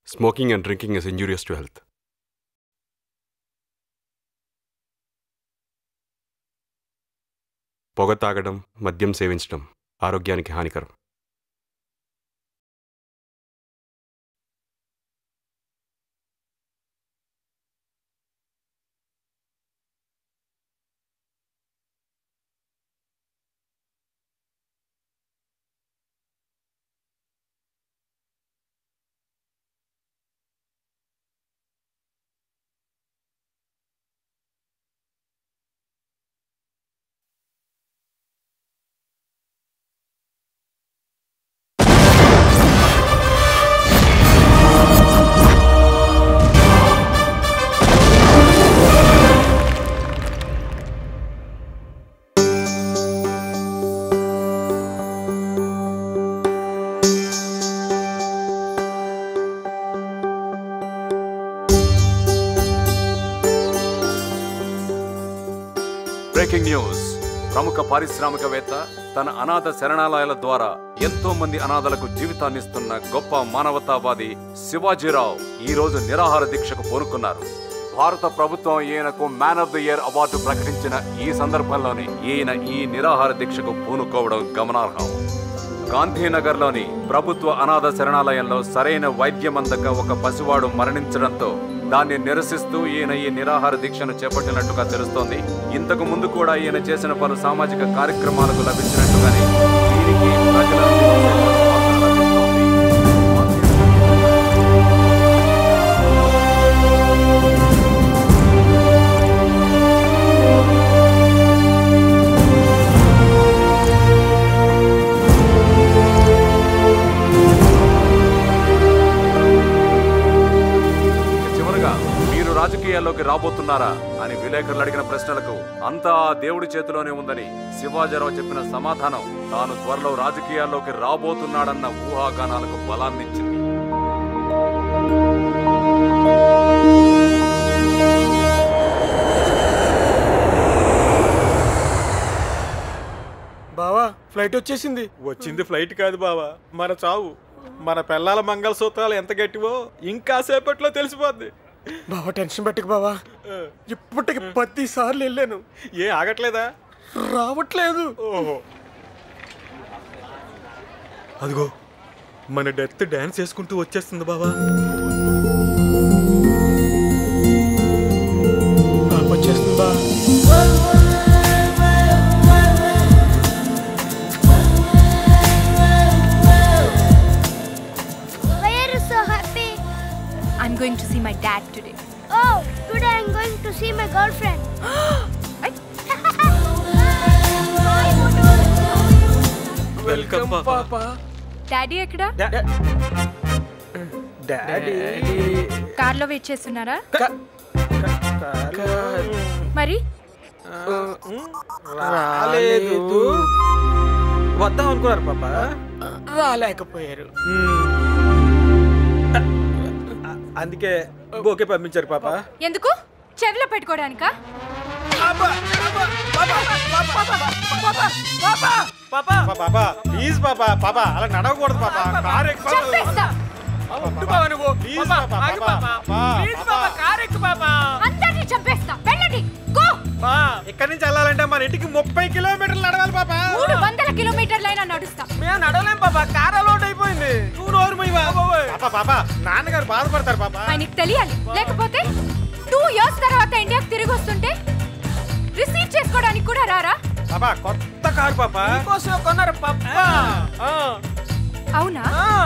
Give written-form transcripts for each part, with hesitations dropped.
Smoking and drinking is injurious to health. పొగ తాగడం, మద్యం సేవించడం ఆరోగ్యానికి హానికరం. Breaking news. ప్రముఖ పారిశ్రామికవేత్త తన అనాథ శరణాలయాల ద్వారా ఎంతో మంది అనాథలకు జీవితాన్నిస్తున్న గొప్ప మానవతావాది శివాజీరావు ఈ రోజు నిరాహార దీక్షకు పూనుకున్నారు. భారత ప్రభుత్వం ఈయనకు man of the year award ప్రకటించిన ఈ సందర్భంలోనే ఈయన ఈ నిరాహార దీక్షకు పూనుకోవడం గమనార్హం. గాంధీనగర్లోని ప్రభుత్వ అనాథ శరణాలయంలో సరైన వైద్యం అందక ఒక పసివాడు మరణించడంతో దాన్ని నిరసిస్తూ ఈయన ఈ నిరాహార దీక్షను చేపట్టినట్టుగా తెలుస్తోంది. ఇంతకు ముందు కూడా ఈయన చేసిన పలు సామాజిక కార్యక్రమాలకు లభించినట్టుగానే దీనికి ప్రజల రాజకీయాల్లోకి రాబోతున్నారా అని విలేకరులు అడిగిన ప్రశ్నలకు అంతా ఆ దేవుడి చేతిలోనే ఉందని శివాజీరావు చెప్పిన సమాధానం తాను త్వరలో రాజకీయాల్లోకి రాబోతున్నాడన్న ఊహాగానాలకు బలాన్నిచ్చింది. బావా ఫ్లైట్ వచ్చేసింది. వచ్చింది ఫ్లైట్ కాదు బావా, మన చావు. మన పిల్లల మంగళసూత్రాలు ఎంత గట్టివో ఇంకా సేపట్లో తెలిసిపోద్ది. బావా టెన్షన్ పెట్టకు బావా, ఇప్పటికి 10 సార్లు వెళ్ళాను. ఏ ఆగట్లేదా? రావట్లేదు. ఓహో, అదిగో మన డెత్ డాన్స్ చేసుకుంటూ వచ్చేస్తుంది బావా. వచ్చేస్తుంది బా. I'm going to see my dad today. Oh, today I'm going to see my girlfriend. Welcome పాపా. డాడీ ఎక్కడా? డాడీ కార్లో వెయిట్ చేస్తున్నారా? మరి రాలేదు. వద్దాం అనుకున్నారు పాపా, రాలేకపోయారు. అందుకే బోకే పంపించారు పాపా. ఎందుకు? చెవిలో పెట్టుకోవడానికా? ప్లీజ్ పాపా, పాపా అలా నడవకూడదు పాపా. కార్ ఎక్కు అందరినీ చంపేస్తా. వెళ్ళండి, గో. ఇక్కడి నుంచి వెళ్ళాలంటే మన ఇంటికి 30 కిలోమీటర్లు నడవాలి పాపా. 300 కిలోమీటర్లైనా నడుస్తా. మేము నడవలేం పాపా, కార్ అలౌట్ అయిపోయింది. నువ్వు నోరు మూయవా? పాపా పాపా, నాన్నగారు బాధపడతారు పాపా. ఆయనకి తెలియాలి, లేకపోతే 2 ఇయర్స్ తర్వాత ఇండియాకి తిరిగి వస్తుంటే రిసీవ్ చేసుకోవడానికి కూడా రారా? పాపా కొత్త కారు పాపా కోసం కొన్నారు పాపా. అవునా?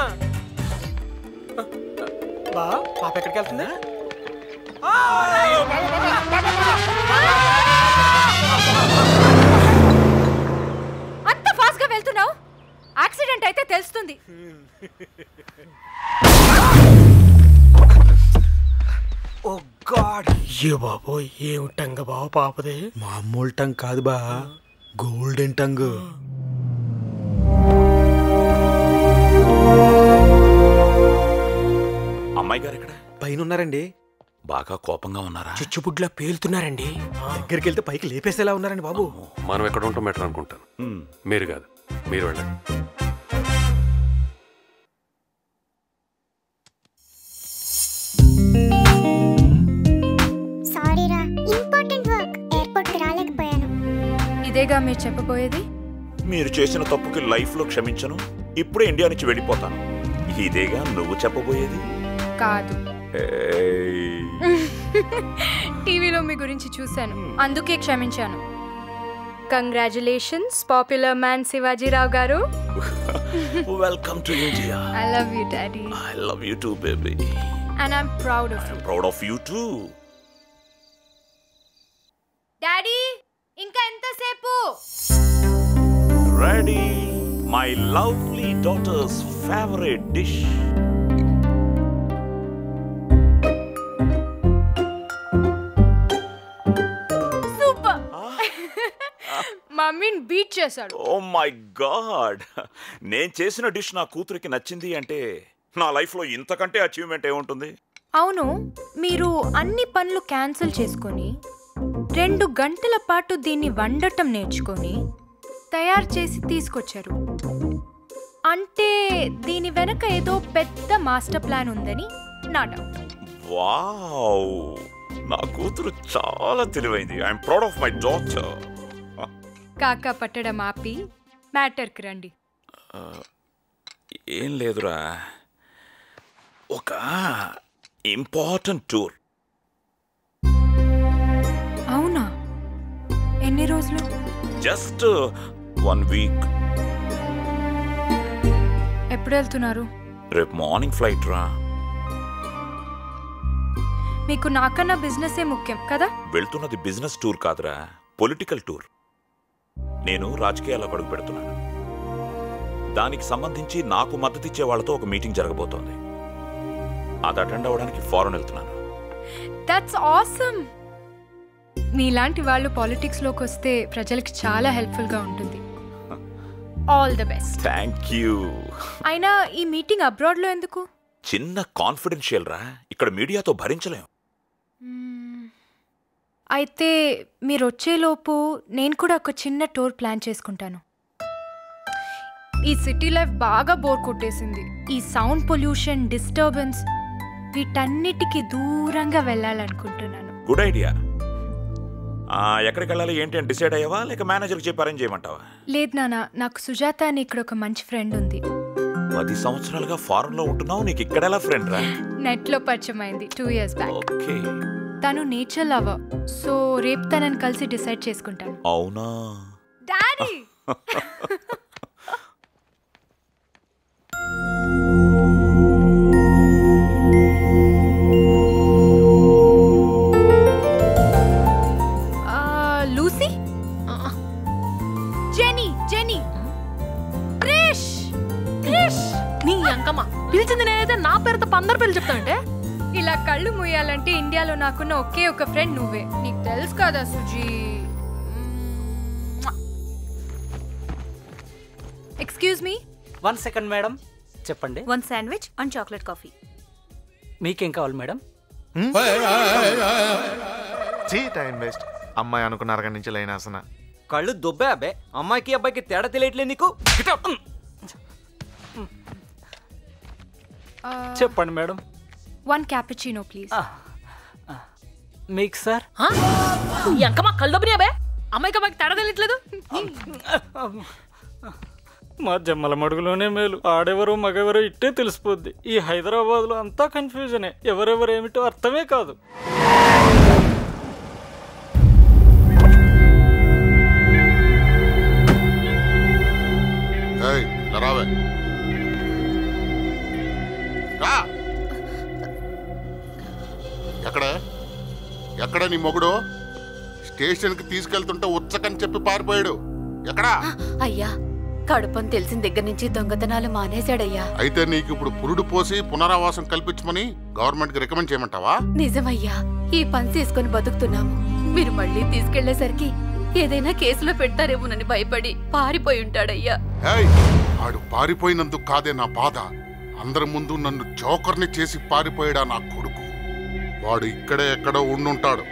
బా పాప ఎక్కడికి వెళ్తుంది? అంత ఫాస్ట్ గా వెళ్తున్నావు, యాక్సిడెంట్ అయితే తెలుస్తుంది. ఓ గాడ్, ఏ బాబోయ్, ఏమిటంగ బావ పాపదే. మామూలు టంగ్ కాదు బా, గోల్డెన్ టంగ్. అమ్మాయి గారు ఎక్కడ? పైన ఉన్నారండి. బాగా కోపంగా ఉన్నారా? చుచ్చుబుడ్లా పేలుతున్నారండి. దగ్గరికి వెళ్తే పైకి లేపేసేలా ఉన్నారండి బాబు. మనం ఎక్కడ ఉంటాం బెటర్ అనుకుంటాను. మీరు కాదు, మీరు వెళ్ళండి. ఇదేగా మీరు చెప్పబోయేది? మీరు చేసిన తప్పుకి లైఫ్లో క్షమించను, ఇప్పుడే ఇండియా నుంచి వెళ్ళిపోతాను, ఇదేగా నువ్వు చెప్పబోయేది? కాదు. టీవీలో మీ గురించి చూశాను, అందుకే క్షమించాను. కంగ్రాచులేషన్స్ పాపులర్ మ్యాన్ శివాజీరావు గారు. Welcome to India. I love you daddy. I love you too baby. And I am proud of you. Proud of you too. Daddy ఇంకా ఎంతసేపు? Ready. My lovely daughters favourite dish. మమ్మీని beat చేశాడు. Oh my God, నేను చేసిన dish నా కూతురికి నచ్చింది అంటే నా లైఫ్లో ఇంతకంటే అచీవ్మెంట్ ఏముంటుంది? అవును, మీరు అన్ని పనులు క్యాన్సిల్ చేసుకొని 2 గంటల పాటు దీన్ని వండటం నేర్చుకొని తయారు చేసి తీసుకొచ్చారు అంటే దీని వెనక ఏదో పెద్ద మాస్టర్ ప్లాన్ ఉందని నా డౌట్. వావ్, నా కూతురు చాలా తెలివైంది. I'm proud of my daughter. కాకా పట్టడం ఆపి మ్యాటర్కి రండి. ఏం లేదురా, ఒక ఇంపార్టెంట్ టూర్. అవునా? ఎన్ని రోజులు? Just 1 week. ఎప్పుడు వెళ్తున్నారు? రేపు మార్నింగ్ ఫ్లైట్ రా. మీకు నాకన్నా బిజినెసే ముఖ్యం కదా? వెళ్తున్నది బిజినెస్ టూర్ కాదురా, పొలిటికల్ టూర్. నేను రాజకీయాల్లో అడుగు పెడుతున్నాను. దానికి సంబంధించి నాకు మద్దతిచ్చే వాళ్ళతో ఒక మీటింగ్ జరగబోతోంది. అది అటెండ్ అవ్వడానికి ఫారెన్ వెళ్తున్నాను. That's awesome. మీలాంటి వాళ్ళు పాలిటిక్స్లోకి వస్తే ప్రజలకి చాలా హెల్ప్ఫుల్గా ఉంటుంది. All the best. Thank you. అయినా ఈ మీటింగ్ అబ్రాడ్లో ఎందుకు? చిన్న కాన్ఫిడెన్షియల్ రా, ఇక్కడ మీడియాతో భరించలేం. అయితే మీరు వచ్చేలోపు నేను కూడా ఒక చిన్న టూర్ ప్లాన్ చేసుకుంటాను. ఈ సిటీ లైఫ్ బాగా బోర్ కొట్టేసింది. ఈ సౌండ్ పొల్యూషన్, డిస్టర్బెన్స్ వీటన్నిటికీ దూరంగా వెళ్ళాలనుకుంటున్నాను. Good idea. ఎక్కడికి వెళ్ళాలి ఏంటి అని డిసైడ్ అయ్యావా, లేక మేనేజర్కి చెప్పి అరేంజ్ చేయమంటావా? లేదు నాన్న, నాకు సుజాత అని ఇక్కడ ఒక మంచి ఫ్రెండ్ ఉంది. 10 సంవత్సరాలుగా ఫారెన్ లో ఉంటున్నావు, నీకు ఇక్కడ ఎలా ఫ్రెండ్ రా? నెట్లో పరిచయం అయింది 2 years బ్యాక్. ఓకే. తను నేచర్ లవర్, సో రేపు తనని కలిసి డిసైడ్ చేసుకుంటాను. అవునా daddy? Lucy, Jenny, Jenny, Krish, Krish. నీ అంకమ్మ పిలిచింది నేనైతే నా పేరుతో 15 పేర్లు చెప్తానంటే. ఇలా కళ్ళు మూయాలంటే ఇండియాలో నాకున్న ఒకే ఒక ఫ్రెండ్ నువ్వే. నీకు తెలుసు కదా Suji. Excuse me. 1 second madam, చెప్పండి. 1 sandwich and chocolate coffee. మీకేం కావాలి మేడం? Time waste. అమ్మాయి అనుకున్న అరగంట నుంచి లైన్ ఆసన. కళ్ళు దుబ్బే అబ్బే. అమ్మాయికి అబ్బాయికి తేడా తెలియట్లేదు నీకు. చెప్పండి మేడం. 1 cappuccino please. మీకు సార్? ఈ అంకమ్మ కళ్ళు దొబ్బినా బే. అమ్మాయికి అబ్బాయికి తేడా తెలియట్లేదు. మా జమ్మల మడుగులోనే మేలు. ఆడెవరో మగెవరో ఇట్టే తెలిసిపోద్ది. ఈ హైదరాబాద్లో అంతా కన్ఫ్యూజనే. ఎవరెవరు ఏమిటో అర్థమే కాదు. ఎక్కడ నీ మొగుడు? స్టేషన్కి తీసుకెళ్తుంటే ఉచ్చకని చెప్పి పారిపోయాడు. ఎక్కడా? అయ్యా, కడుపని తెలిసిన దగ్గర నుంచి దొంగతనాలు మానేశాడయ్యా. అయితే నీకు ఇప్పుడు పురుడు పోసి పునరావాసం కల్పించమని గవర్నమెంట్ కి రికమెండ్ చేయమంటావా? నిజమయ్యా, ఈ పని తీసుకొని బతుకుతున్నాము. మీరు మళ్ళీ తీసుకెళ్లేసరికి ఏదైనా కేసులో పెడతారేమోనని భయపడి పారిపోయి ఉంటాడయ్యా. ఆడు పారిపోయినందుకు కాదే నా బాధ. అందరి ముందు నన్ను జోకర్ని చేసి పారిపోయాడా నా కొడుకు. వాడు ఇక్కడే ఎక్కడో ఉండుంటాడు.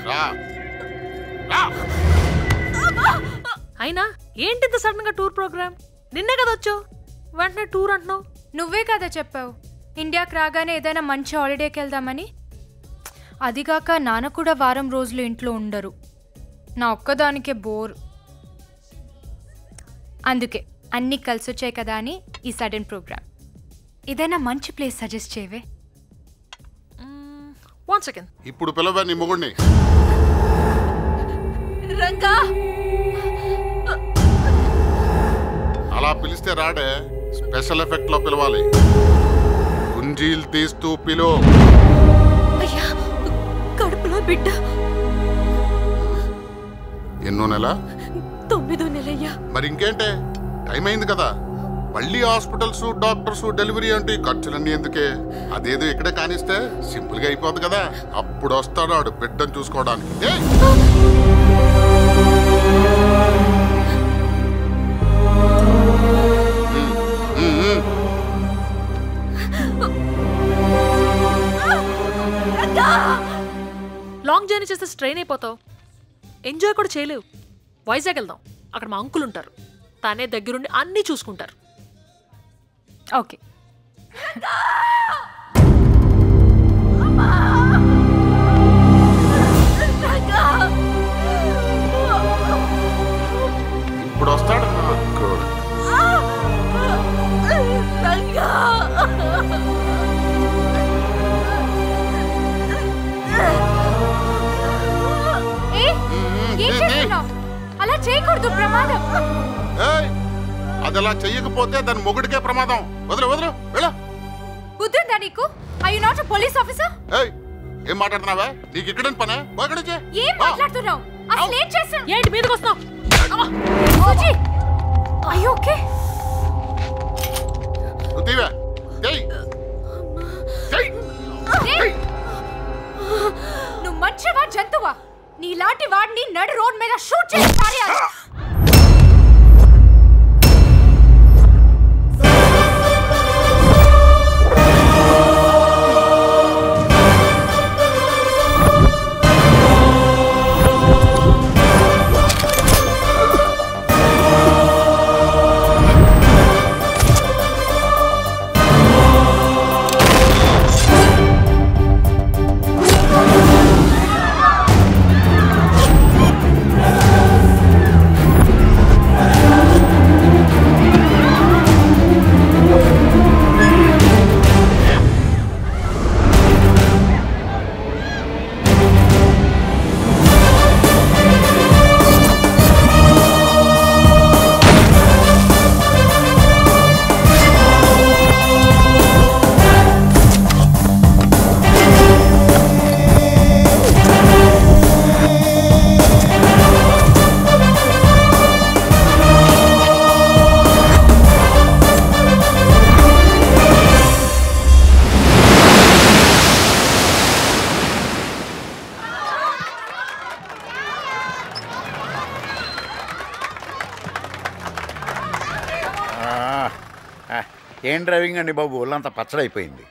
అయినా ఏంటింత సడన్ గా టూర్ ప్రోగ్రామ్? నిన్నే కదా వచ్చావు, వెంటనే టూర్ అంటున్నావు. నువ్వే కదా చెప్పావు ఇండియాకి రాగానే ఏదైనా మంచి హాలిడేకి వెళ్దామని. అదిగాక నాన్న కూడా వారం రోజులు ఇంట్లో ఉండరు. నా ఒక్కదానికే బోర్. అందుకే అన్నీ కలిసి వచ్చాయి కదా అని ఈ సడన్ ప్రోగ్రామ్. ఏదైనా మంచి ప్లేస్ సజెస్ట్ చేయవే. 1 సెకండ్. ఇప్పుడు పిలవే నీ మొగుడిని. రంగా అలా పిలిస్తే రాడే, స్పెషల్ ఎఫెక్ట్ లో పిలవాలి. గుంజీలు తీస్తూ పిలు. అయ్యా కడుపులో బిడ్డ. ఎన్నో నెల? 9వ నెలయ్యా. మరి ఇంకేంటే, టైం అయింది కదా. మళ్ళీ హాస్పిటల్స్, డాక్టర్స్, డెలివరీ అంటే ఖర్చులన్నీ ఎందుకే? అదేదో ఇక్కడే కానిస్తే సింపుల్ గా అయిపోద్ది కదా. అప్పుడు వస్తాడు ఆడు బిడ్డను చూసుకోవడానికి. లాంగ్ జర్నీ చేస్తే స్ట్రెయిన్ అయిపోతావు, ఎంజాయ్ కూడా చేయలేవు. వైజాగ్ వెళ్దాం, అక్కడ మా అంకుల్ ఉంటారు, తానే దగ్గరుండి అన్నీ చూసుకుంటారు. ఓకే. ఇప్పుడు వస్తాడు. అలా చేయకూడదు, ప్రమాదం. అది అలా చెయ్యకపోతే దాని మొగుడికే ప్రమాదం. వదలు వదలు వెళ్ళ. బుద్ధుందా నీకు? I you not a police officer? ఏం మాట్లాడుతున్నావా? నీకు ఇక్కడ పనే? ఏం మాట్లాడుతున్నావు? అసలు ఏం చేశాను? ఏంటి మీదకి వస్తున్నావు? Suji, I you okay? తీవే. నువ్వు మంచివా జంతువా? నీలాంటి వాడిని నడు రోడ్ మీద షూట్ చేసి పారేయాలి. ఏం డ్రైవింగ్ అండి బాబు, ఒళ్ళంతా పచ్చడైపోయింది.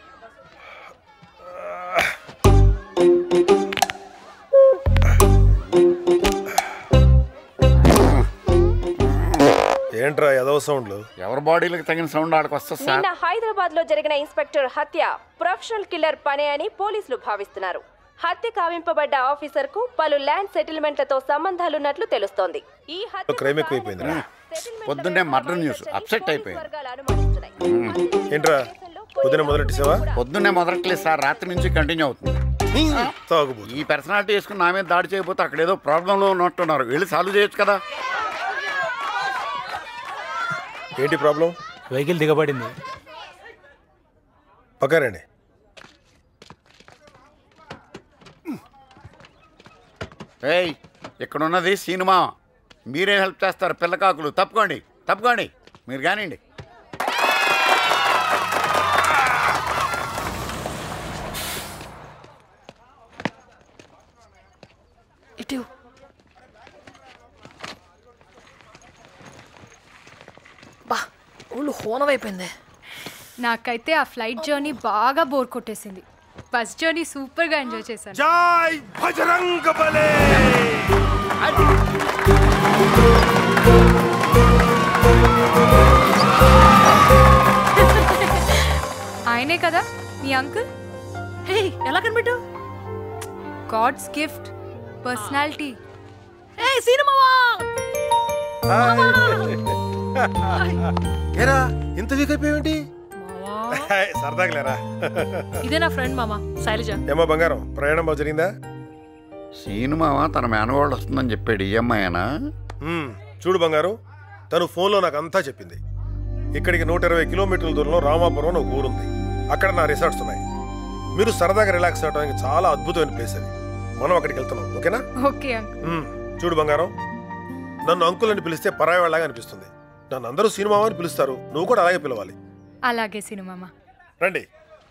ఏంట్రా ఏదో సౌండ్లు? ఎవరి బాడీలకు తగిన సౌండ్ ఆడకొస్తా సార్. నిన్న హైదరాబాద్ లో జరిగిన ఇన్స్పెక్టర్ హత్య ప్రొఫెషనల్ కిల్లర్ పనే అని పోలీసులు భావిస్తున్నారు. హత్య కావింపబడ్డ ఆఫీసర్ కు పలు ల్యాండ్ సెటిల్మెంట్లతో సంబంధాలున్నట్లు తెలుస్తోంది. ఈ హత్య క్రైమ్ ఎక్కువైపోయింది. పొద్దున్నే మర్డర్ న్యూస్ అప్సెట్ అయిపోయింది. ఏంట్రా పొద్దున్నే మొదలెట్టేసావా? పొద్దున్నే మొదలట్లేదు సార్, రాత్రి నుంచి కంటిన్యూ అవుతుంది. ఈ పర్సనాలిటీ వేసుకుని నా మీద దాడి చేయకపోతే అక్కడ ఏదో ప్రాబ్లంలో ఉన్నట్టున్నారు, వెళ్ళి సాల్వ్ చేయొచ్చు కదా. ఏంటి ప్రాబ్లం? వెహికల్ దిగబడింది. పక్కరండి. ఏయ్, ఇక్కడ ఉన్నది సినిమా, మీరే హెల్ప్ చేస్తారు పిల్లకాకులు. తప్పుకోండి తప్పుకోండి, మీరు కానివ్వండి. ఇటు బా, ఒళ్ళు హోనమైపోయింది. నాకైతే ఆ ఫ్లైట్ జర్నీ బాగా బోర్ కొట్టేసింది. బస్ జర్నీ సూపర్ గా ఎంజాయ్ చేశాను. జై బజరంగ బలే. ఆయనే కదా మీ అంకుల్? హే, ఎలా కనిపెట్టావు? God's gift, personality. ఏ సినిమావా? ఏరా ఇంత వీక్ అయిపోయావేంటి? సరదాగా లేరా. ఇదే నా ఫ్రెండ్ మామ శైలజ. ఏమో బంగారం, ప్రయాణం బాగా జరిగిందా? సీను మామ తన మేనవాళ్ళు వస్తుందని చెప్పాడు. ఈ అమ్మాయినా? చూడు బంగారు, తను ఫోన్లో నాకు అంతా చెప్పింది. ఇక్కడికి 120 కిలోమీటర్ల దూరంలో రామాపురం ఒక ఊరుంది. అక్కడ నా రిసార్ట్స్ ఉన్నాయి. మీరు సరదాగా రిలాక్స్ అవడానికి చాలా అద్భుతమైన ప్లేస్ అది. మనం అక్కడికి వెళ్తున్నాం, ఓకేనా? ఓకే. చూడు బంగారం, నన్ను అంకుల్ అని పిలిస్తే పరాయి వాళ్ళగా అనిపిస్తుంది. నన్ను అందరూ సినిమా అని పిలుస్తారు, నువ్వు కూడా అలాగే పిలవాలి. అలాగే సినిమా. రండి.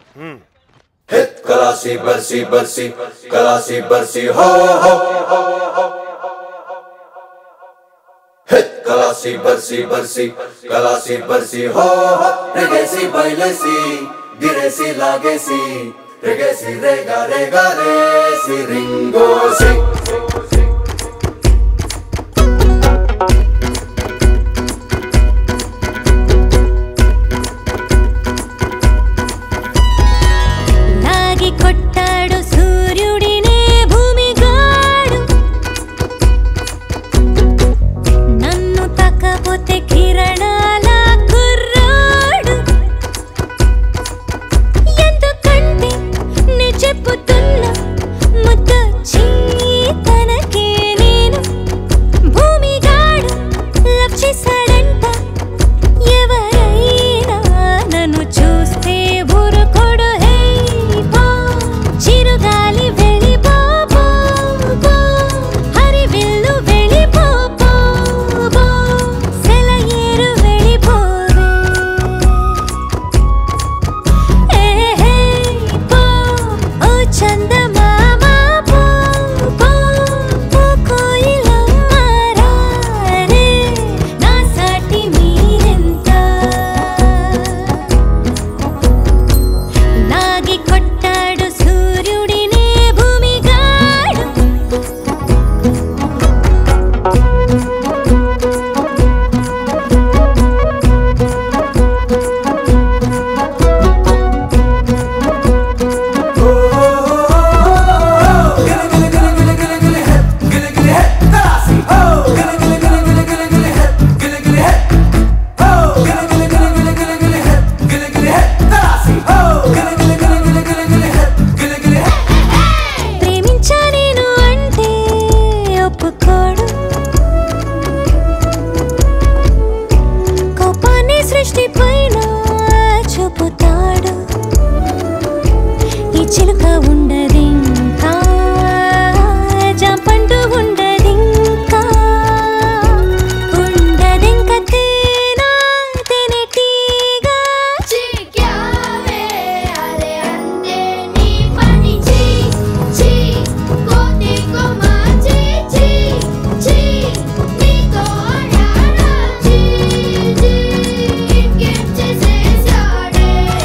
కలాసి బర్సి బర్సి కలాసి బర్సి హో హో కలాసి బర్సి బర్సి కలాసి బర్సి హో రెగేసి బైలేసి గిరేసి లాగేసి రెగేసి రేగా రేగా రేసి రింగోసి కొట్టాడు సూర్యుడినే భూమిగాడు, నన్ను తక్కపోతే కిరణాల కుర్రాడు. ఎందుకంటే నే చెప్పుతున్నా ముద్దొచ్చి తనకే నేను భూమిగాడు లవ్ చేశాడంట. ఎవరైనా నన్ను చూస్తే ఊరుకోడు. చిరుగాలి వెళ్ళిపో హరివిల్లు వెళ్ళిపో సెలయేరు వెళ్ళిపోవే పో ఓ చందమామ పో కోయిలమ్మ రే నా సాటి మీరెంత. లాగి కొట్టాడు సూర్యుడినే భూమిగాడు, ప్రేమించా నేను అంటే ఒప్పుకోడు. కోపాన్ని సృష్టి పైన చూపుతాడు. ఈ చిలుక ఉండదింకా, జాంపండు ఉండదింకా, ఉండదింక తేనా తెనెటీగా. చిక్యావే అరే అందే నీ పని చీ చీ కోటి కొమా చీ చీ చీ నీతో ఆడాడా చీ చీ ఇంకేం చేసేసాడే.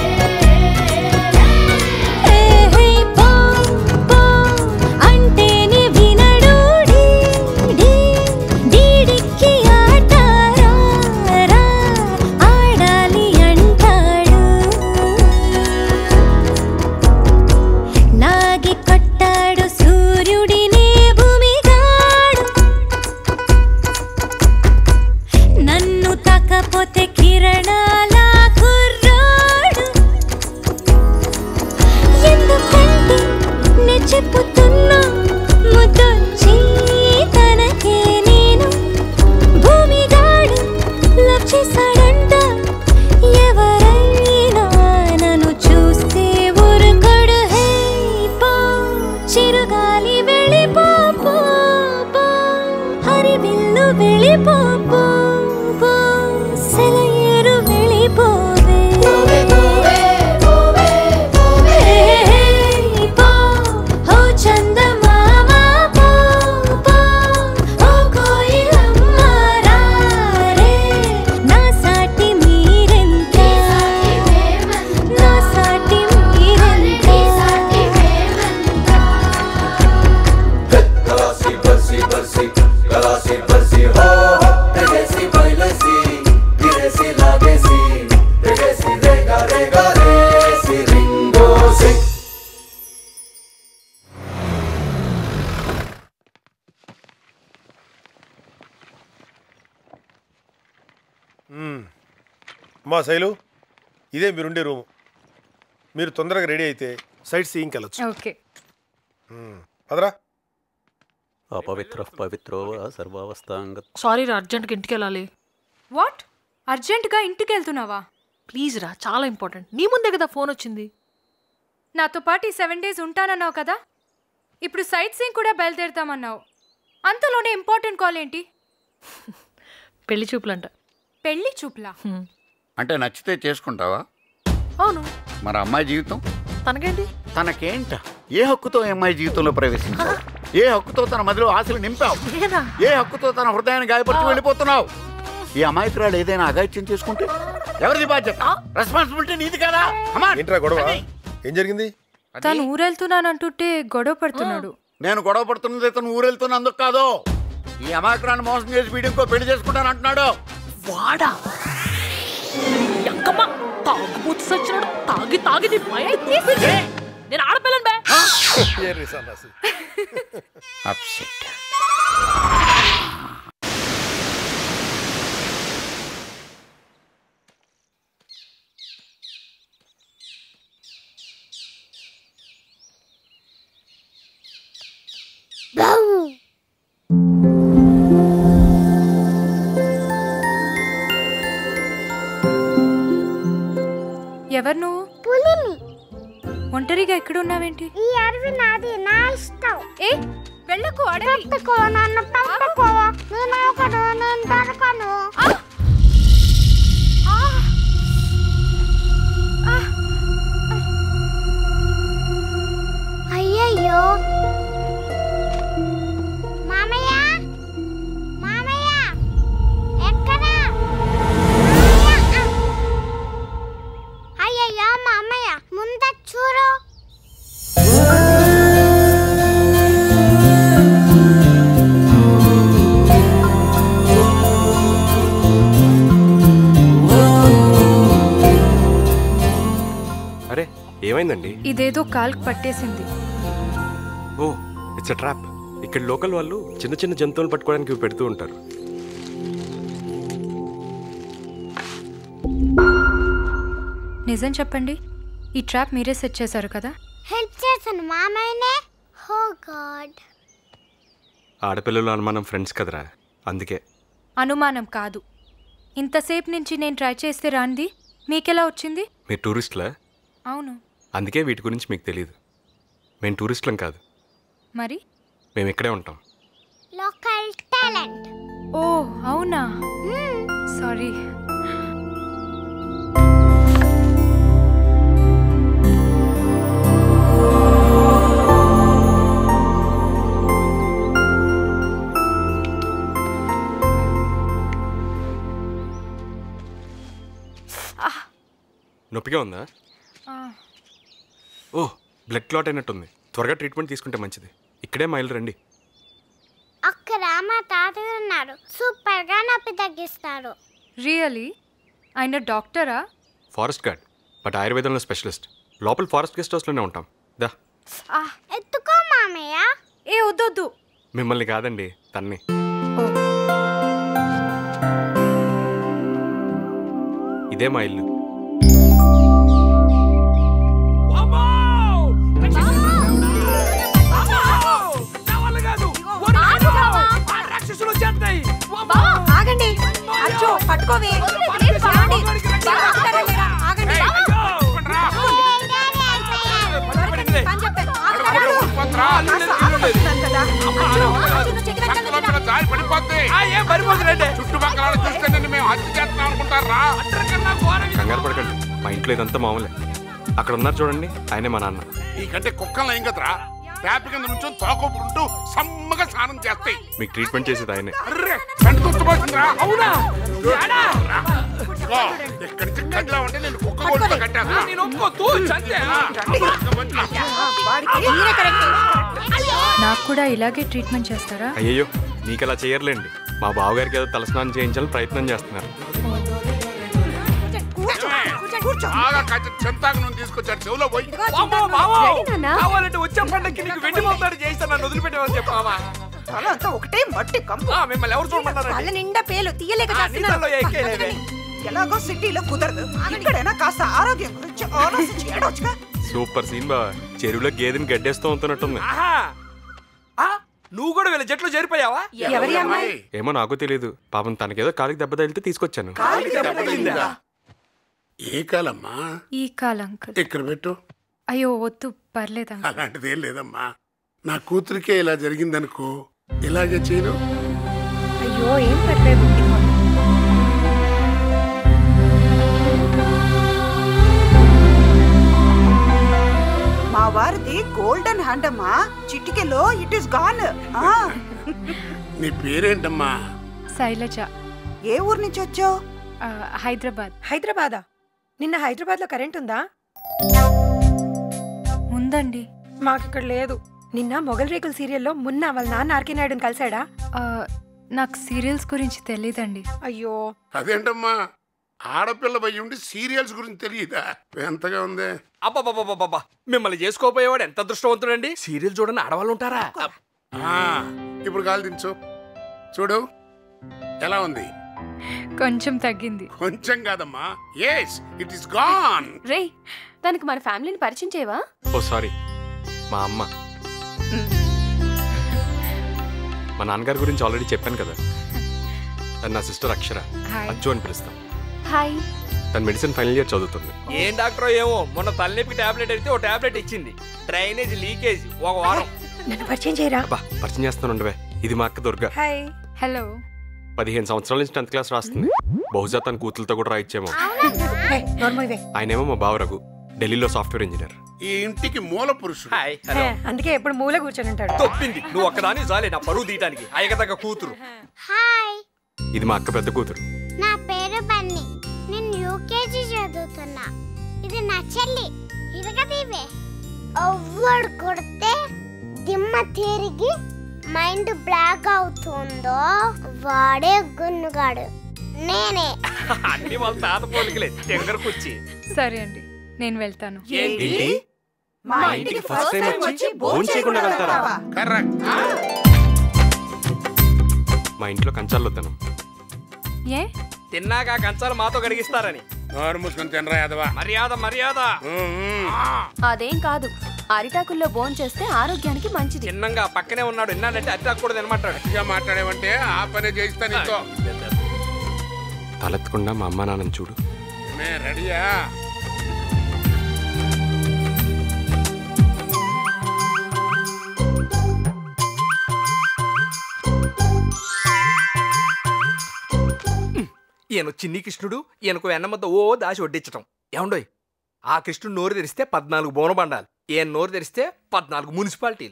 పో పో అంటేనే వినడు. డీడిక్కి ఆట రా ఆడాలి అంటాడు. లాగి కొట్టాడు సూర్యుడినే భూమిగాడు, నన్ను తాకపోతే కిరణాల కుర్రాడు. ఎందుకంటే నే చెప్పుతున్నా ముద్దొచ్చి తనకే నేను భూమిగాడు లవ్ చేశాడంట. ఎవరైనా నన్ను చూస్తే ఊరుకోడు. పో చిరుగాలి వెళ్ళిపో హరివిల్లు వెళ్ళిపో సెలయేరు వెళ్ళి మా శైలు ఇదే మీరుండే రూము. మీరు తొందరగా రెడీ అయితే సైట్ సీయింగ్కి వెళ్ళొచ్చు. ఓకే అదరా. అపవిత్ర పవిత్రో సర్వావస్థాంగ. సారీ రా, అర్జెంట్గా ఇంటికి వెళ్ళాలి. వాట్? అర్జెంటుగా ఇంటికి వెళ్తున్నావా? ప్లీజ్ రా, చాలా ఇంపార్టెంట్. నీ ముందే కదా ఫోన్ వచ్చింది. నాతో పాటు 7 days ఉంటానన్నావు కదా, ఇప్పుడు సైట్ సీయింగ్ కూడా బయలుదేరుతామన్నావు. అంతలోనే ఇంపార్టెంట్ కాల్ ఏంటి? పెళ్లి చూపులంట. పెళ్లి చూపులా? అంటే నచ్చితే చేసుకుంటావా? అవును. మరి అమ్మాయి జీవితం తనకేంటి? తనకేంట? ఏ హక్కుతో అమ్మాయి జీవితంలో ప్రవేశించావు? ఏ హక్కుతో తన మదిలో ఆశలు నింపావు? ఏ హక్కుతో తన హృదయాన్ని గాయపరిచి వెళ్ళిపోతున్నావు? ఈ అమాయకురాలు ఏదైనా అగాయిత్యం చేసుకుంటే ఎవరిది బాధ్యత? రెస్పాన్సిబిలిటీ నీది కదా. ఏంట్రా గొడవ? ఏం జరిగింది? తను ఊరెళ్తున్నానంటుంటే గొడవ పడుతున్నాడు. నేను గొడవ పడుతున్నది తను ఊరెళ్తున్నందుకు కాదు, ఈ అమాయకురాన్ని మోసం చేసి వీడికో పెళ్లి చేసుకుంటాను అంటున్నాడు. వాడా ఎంకమ్మ తాగుబోతు సచ్చినాడు. తాగి తాగి నేను ఆడపిల్లని బే. ఎవరు నువ్వు? పులిని. ఒంటరిగా ఎక్కడ ఉన్నావేంటి? ఈ అడవి నాది, నా ఇష్టం. ఏ వెళ్ళకు, అడవి. పట్టుకో, నన్ను పట్టుకో. నేను ఒకడు, నేను దొరకను. అయ్యయ్యో మామయ్య, మామయ్య ఎక్కడా? అయ్యయ్యో మామయ్య ముందు చూడు. అరే ఏమైందండి? ఇదేదో కాల్కి పట్టేసింది. Oh it's a trap. ఇక్కడ లోకల్ వాళ్ళు చిన్న చిన్న జంతువులు పట్టుకోవడానికి ఇవి పెడుతూ ఉంటారు. నిజం చెప్పండి, ఈ ట్రాప్ మీరే సెట్ చేశారు కదా? హెల్ప్ చేశాను మామయ్యనే. ఓ గాడ్. ఆడపిల్లలు అనుమానం ఫ్రెండ్స్ కదరా, అందుకే. అనుమానం కాదు, ఇంతసేపు నుంచి నేను ట్రై చేస్తే రాంది మీకెలా వచ్చింది? మీరు టూరిస్ట్లా? అవును. అందుకే వీటి గురించి మీకు తెలియదు. మేము టూరిస్టులం కాదు. మరి? మేము ఇక్కడే ఉంటాం. Local talent. ఓ అవునా, సారీ. నొప్పిగా ఉందా? ఓ బ్లడ్ క్లాట్ అయినట్టుంది. త్వరగా ట్రీట్మెంట్ తీసుకుంటే మంచిది. ఇక్కడే మైలు రండి. అక్కడ మా తాతయ్య ఉన్నారు, సూపర్ గా నొప్పి తగ్గిస్తారు. రియలీ? ఆయన డాక్టరా? ఫారెస్ట్ గార్డ్, బట్ ఆయుర్వేదంలో స్పెషలిస్ట్. లోపల ఫారెస్ట్ గెస్ట్ హౌస్లోనే ఉంటాం. దా ఎత్తుకో మామయ్య. ఏ వద్దొద్దు. మిమ్మల్ని కాదండి, తన్ని. ఇదే మా ఇల్లు. ఆగండి, అచ్చో పట్టుకోవే. కంగారు పడకండి, మా ఇంట్లో ఇదంతా మామూలే. అక్కడ ఉన్నారు చూడండి, ఆయనే మా నాన్న. నీకంటే కుక్కలు ఏం కదరా, ట్యాప్ కింద నుంచి తోకొప్పుకుంటూ సమ్మగా స్నానం చేస్తాయి. మీకు ట్రీట్మెంట్ చేసేది ఆయనే. అవునా? ఎక్కడి నుంచి కట్లా ఉంటే నేను కుక్క కొడుకు కట్టాను. నాకు కూడా ఇలాగే ట్రీట్మెంట్ చేస్తారా? అయ్యో మీకు అలా చేయర్లేండి. మా బావగారికి ఏదో తలస్నానం చేయించాలని ప్రయత్నం చేస్తున్నారు. తీసుకొచ్చారు చెవులో పోయి. కావాలంటే వచ్చే పండుగకి నీకు వెండి మోతాడు చేయిస్తాను, నన్ను వదిలిపెట్టేమని చెప్పావా? తల అంతా ఒకటే మట్టి కంపు. మిమ్మల్ని ఎవరు చూడమన్నారు? కళ్ళ నిండా పేలు తీయలేక నీళ్ళల్లో ఎక్కేలేవే. ఎలాగో సిటీలో కుదరదు, ఇక్కడైనా కాస్త ఆరోగ్యం గురించి ఆలోచించి ఏడవచ్చుగా. సూపర్ సీన్ బా. చెరువులో గేదెని గడ్డేస్తూ ఉంటున్నట్టుంది. నువ్వు కూడా వీళ్ళ జట్లో చేరిపోయావా? ఎవరి అమ్మాయి? ఏమో నాకు తెలియదు. పాపం తనకేదో కాలికి దెబ్బ తగిలితే తీసుకొచ్చాను. ఏ కాలమ్మా? ఈ కాల్ అంకుల్. ఇక్కడ పెట్టు. అయ్యో వద్దు, పర్లేదు అంకుల్. అలాంటిదేం లేదమ్మా. నా కూతురికే ఇలా జరిగిందనుకో, ఇలాగే చేయను. అయ్యో ఏం పర్లేదు. మా వారిది గోల్డెన్ హ్యాండ్ అమ్మా. చిటికెలో ఇట్ ఇస్ గాన్. నీ పేరేంటమ్మా? శైలజ. ఏ ఊరు నుంచి వచ్చావు? హైదరాబాద్. హైదరాబాదా? నిన్న హైదరాబాద్ లో కరెంట్ ఉందా? ఉందండి. మాకిక్కడ లేదు. నిన్న మొగల్ రేకుల సీరియల్లో మున్న వాళ్ళ నాన్న ఆర్కే నాయుడుని కలిసాడా? నాకు సీరియల్స్ గురించి తెలియదండి. అయ్యో అదేంటమ్మా, ఆడపిల్ల పోయి ఉండి సీరియల్స్ గురించి తెలియదా? ఎంతగా ఉంది. అబ్బా మిమ్మల్ని చేసుకోపోయేవాడు ఎంత అదృష్టవంతుడండి. సీరియల్ చూడని ఆడవాళ్ళు ఉంటారా? ఇప్పుడు కాలు దించు. చూడు ఎలా ఉంది. కొంచెం తగ్గింది. కొంచెం కాదమ్మా, yes it is gone. రే, దానికి మన ఫ్యామిలీని పరిచయం చేయవా? ఓ సారీ, మా అమ్మ. మా నాన్నగారి గురించి ఆల్రెడీ చెప్పాను కదా. తను నా సిస్టర్ అక్షర. అచ్చు అని పిలుస్తాం. హాయ్. తను మెడిసిన్ ఫైనల్ ఇయర్ చదువుతుంది. ఏం డాక్టర్ ఏమో, మొన్న తలనొప్పి టాబ్లెట్ అయితే ఓ టాబ్లెట్ ఇచ్చింది. డ్రైనేజ్ లీకేజ్ ఒక వారం. నన్ను పరిచయం చేయరా? అబ్బా పరిచయం చేస్తాను ఉండవే. ఇది మా అక్క దుర్గా. హాయ్. హలో. 15 సంవత్సరాల నుంచి 10th క్లాస్ రాస్తుంది. బహుశా తన కూతులతో కూడా రాయిచ్చేమో. ఆయనేమో మా బావ రఘు, ఢిల్లీలో సాఫ్ట్వేర్ ఇంజనీర్. ఈ ఇంటికి మూల పురుషుడు. అందుకే ఎప్పుడు మూల కూర్చొని ఉంటాడు. తొప్పింది నువ్వు ఒక్కదాని చాలే నా పరువు తీయటానికి. అయ్యకతగ్గ కూతురు. హాయ్, ఇది మా అక్క పెద్ద కూతురు. నా పేరు బన్నీ. నేను యూకేజీ చదువుతున్నా. ఇది నా చెల్లి. ఇరగదీవే. ఎవ్వడు కొడితే దిమ్మ తిరిగి మైండ్ బ్లాక్ అవుతుందో వాడే గున్నుగాడు. నేనే. అన్ని వాళ్ళ తాత పోలికలే. దగ్గర కూర్చి. సరే అండి, నేను వెళ్తాను. ఏంటి? మా ఇంటికి ఫస్ట్ టైం వచ్చి భోజనం చేయకుండా వెళ్తారా? కరెక్ట్. మా ఇంట్లో కంచాలు వద్దాను. ఏ? తిన్నాక కంచాలు మాతో కడిగిస్తారని. నోరు మూసుకొని తినరా యాదవా. మర్యాద మర్యాద. అదేం కాదు, అరిటాకుల్లో భోజనం చేస్తే ఆరోగ్యానికి మంచిది. చిన్నంగా పక్కనే ఉన్నాడు. విన్నాడంటే అరిటాకు కూడా తినమంటాడు. ఇక మాట్లాడేవంటే ఆ పనే చేయిస్తా నీతో. తలెత్తకుండా మా అమ్మ నాన్నని చూడు. రెడీయా? ఈయన చిన్ని కృష్ణుడు, ఈయనకు వెన్నముద్ద ఓ దాచి వడ్డించటం. ఏమండోయ్, ఆ కృష్ణుడు నోరు తెరిస్తే 14 బోనబండాలు, ఈయన నోరు తెరిస్తే 14 మున్సిపాలిటీలు.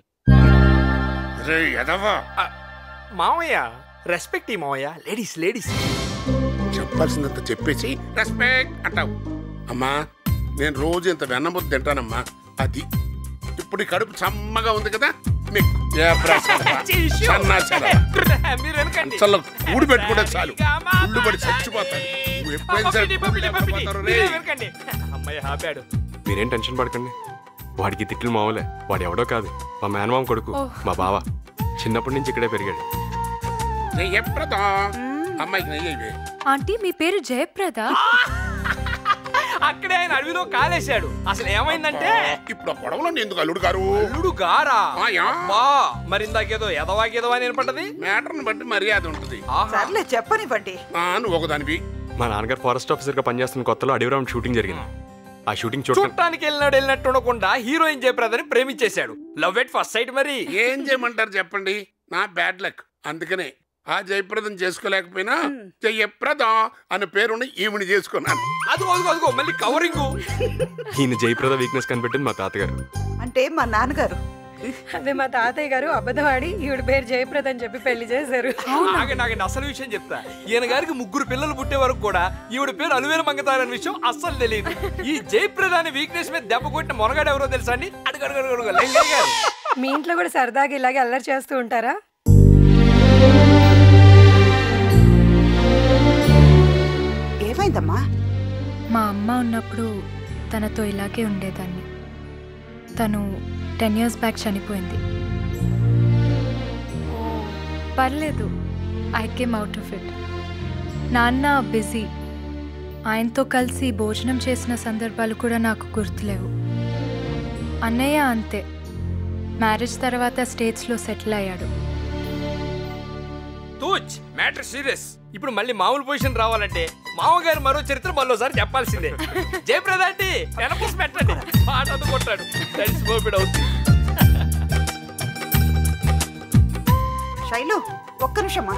మావయ్య రెస్పెక్ట్ ఈ మావయ్య. Ladies ladies. చెప్పాల్సిందంత చెప్పేసి రెస్పెక్ట్ అంటావు. అమ్మా, నేను రోజు ఇంత వెన్నముద్ద తింటానమ్మా. అది ఇప్పుడు ఈ కడుపు సమ్మగా ఉంది కదా, ఊడి పెట్టుకుంటే చాలు. ఉళ్ళు పడి చచ్చిపోతాను. మీరేం టెన్షన్ పడకండి. వాడికి తిట్లు మామూలే. వాడు ఎవడో కాదు, మా మేనమామ కొడుకు, మా బావ. చిన్నప్పటి నుంచి ఇక్కడే పెరిగాడు. ఆంటీ, మీ పేరు జయప్రద? అక్కడే ఆయన అడవిలో కాలేశాడు. అసలు ఏమైందంటే ఇప్పుడు గొడవలో ఎందుకు అల్లుడు గారు? అల్లుడు గారా? మరి ఇందాకేదో ఎదవాకేదో అని వినపడ్డది. మ్యాటర్ని బట్టి మర్యాద ఉంటుంది. సర్లే చెప్పనివ్వండి. నువ్వు ఒకదానివి. మా నాన్నగారు ఫారెస్ట్ ఆఫీసర్ గా పనిచేస్తున్న కొత్తలో అడవి రౌండ్ షూటింగ్ జరిగింది. ఆ షూటింగ్ చూడటానికి వెళ్ళినట్టు ఉండకుండా హీరోయిన్ జయప్రదని ప్రేమించేశాడు. Love at first sight. మరి ఏం చేయమంటారు చెప్పండి? నా బ్యాడ్ లక్. అందుకనే ఆ జయప్రదం చేసుకోలేకపోయినా జయప్రద అనే పేరుని ఈవిని చేసుకున్నాను. అదిగో మళ్ళీ కవరింగ్. ఈయన జయప్రద వీక్నెస్ కనిపెట్టింది మా తాతగారు. అంటే మా నాన్నగారు. అదే మా తాతయ్య గారు అబద్ధమాడి ఈవిడ పేరు జయప్రద అని చెప్పి పెళ్లి చేశారు. నాకు అసలు విషయం చెప్తా. ఈయన గారికి 3 పిల్లలు పుట్టే వరకు కూడా ఈవిడ పేరు అలువేలు మంగతారనే విషయం అస్సలు తెలియదు. ఈ జయప్రద అనే వీక్నెస్ మీద దెబ్బ కొట్టిన మొనగాడు ఎవరో తెలుసా అండి? అడుగు. మీ ఇంట్లో కూడా సరదాగా ఇలాగే అల్లరి చేస్తూ ఉంటారా? ఏమైందమ్మా? మా అమ్మ ఉన్నప్పుడు తనతో ఇలాగే ఉండేదాన్ని. తను 10 years బ్యాక్ చనిపోయింది. పర్లేదు, I came out of it. నాన్న బిజీ, ఆయనతో కలిసి భోజనం చేసిన సందర్భాలు కూడా నాకు గుర్తులేవు. అన్నయ్య అంతే, మ్యారేజ్ తర్వాత స్టేట్స్లో సెటిల్ అయ్యాడు. తూచ్ మ్యాటర్ సీరియస్. ఇప్పుడు మళ్ళీ మామూలు పొజిషన్ రావాలంటే మామగారు మరో చరిత్ర మరోసారి చెప్పాల్సిందే. జయప్రద అంటే వెనపూసి పెట్టండి, పాట అందుకుంటాడు, తడిసిపోపిడు అవుతుంది. శైలు ఒక్క నిమిషమా.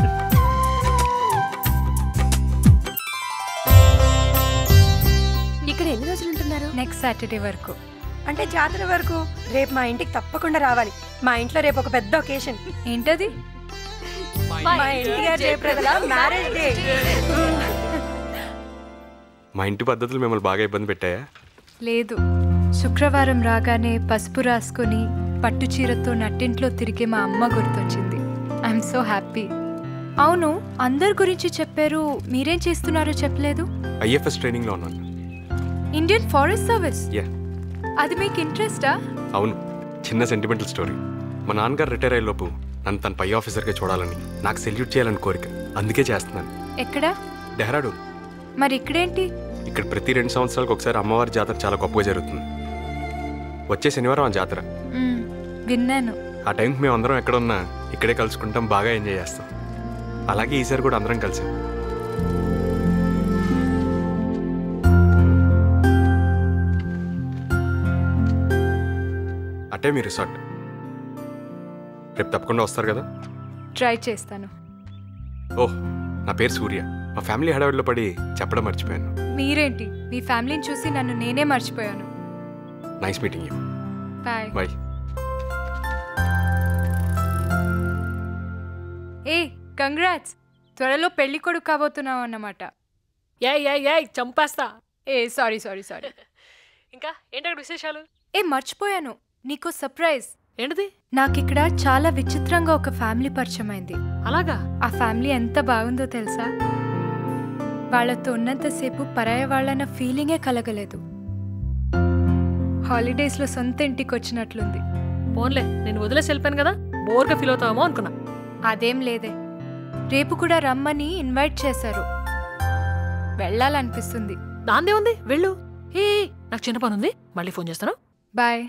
ఇక్కడ ఎన్ని రోజులు ఉంటున్నారు? నెక్స్ట్ సాటర్డే వరకు. అంటే జాతర వరకు? రేపు మా ఇంటికి తప్పకుండా రావాలి. మా ఇంట్లో రేపు ఒక పెద్ద ఒకేషన్. ఏంటది? మా ఇంటిగా జయప్రదల మ్యారేజ్ డే. మా ఇంటి పద్ధతులు మిమ్మల్ని బాగా ఇబ్బంది పెట్టాయా? లేదు, శుక్రవారం రాగానే పసుపు రాసుకొని పట్టు చీరతో నట్టింట్లో తిరిగే మా అమ్మ గుర్తొచ్చింది. I'm so happy. అవును, అందరి గురించి చెప్పారు, మీరేం చేస్తున్నారో చెప్పలేదు. IFS ట్రైనింగ్లో ఉన్నాను. Indian forest service? యా. అది మీకు ఇంట్రెస్టా? అవును, చిన్న సెంటిమెంటల్ స్టోరీ. మా నాన్నగారు రిటైర్ అయ్యేలోపు నన్ను తన పై ఆఫీసర్గా చూడాలని, నాకు సెల్యూట్ చేయాలని కోరిక, అందుకే చేస్తున్నాను. ఎక్కడా? డెహ్రాడూన్. మరి ఇక్కడేంటి? ఇక్కడ ప్రతి 2 సంవత్సరాలకు ఒకసారి అమ్మవారి జాతర చాలా గొప్పగా జరుగుతుంది. వచ్చే శనివారం ఆ జాతర. విన్నాను. ఆ టైంకి మేము అందరం ఎక్కడున్నా ఇక్కడే కలుసుకుంటాం, బాగా ఎంజాయ్ చేస్తాం. అలాగే ఈసారి కూడా అందరం కలిసాం. అటే మీ రిసార్ట్. రేపు తప్పకుండా వస్తారు కదా? ట్రై చేస్తాను. ఓహ్, నా పేరు సూర్య. మా ఫ్యామిలీ హడావిడిలో పడి చెప్పడం మర్చిపోయాను. మీరేంటి, మీ ఫ్యామిలీని చూసి నన్ను నేనే మర్చిపోయాను. Nice meeting you. Bye. Bye. ఏ కంగ్రాట్స్, త్వరలో పెళ్లి కొడుకు కాబోతున్నావు అన్నమాట. చంపేస్తా. ఏ సారీ సారీ సారీ. ఇంకా ఏంటక్కడ విశేషాలు? ఏ మర్చిపోయాను, నీకు సర్ప్రైజ్. ఏంటిది? నాకిక్కడ చాలా విచిత్రంగా ఒక ఫ్యామిలీ పరిచయం అయింది. అలాగా? ఆ ఫ్యామిలీ ఎంత బాగుందో తెలుసా? వాళ్ళతో ఉన్నంతసేపు పరాయ వాళ్ళన్న ఫీలింగే కలగలేదు. హాలిడేస్లో సొంత ఇంటికి వచ్చినట్లుంది. పోన్లే, నేను వదిలేసి వెళ్ళిపోయాను కదా, బోర్గా ఫీల్ అవుతామో అనుకున్నా. అదేం లేదే, రేపు కూడా రమ్మని ఇన్వైట్ చేశారు. వెళ్ళాలనిపిస్తుంది. దాందే ఉంది, వెళ్ళు. ఏ నాకు చిన్న పని ఉంది, మళ్ళీ ఫోన్ చేస్తాను. బాయ్.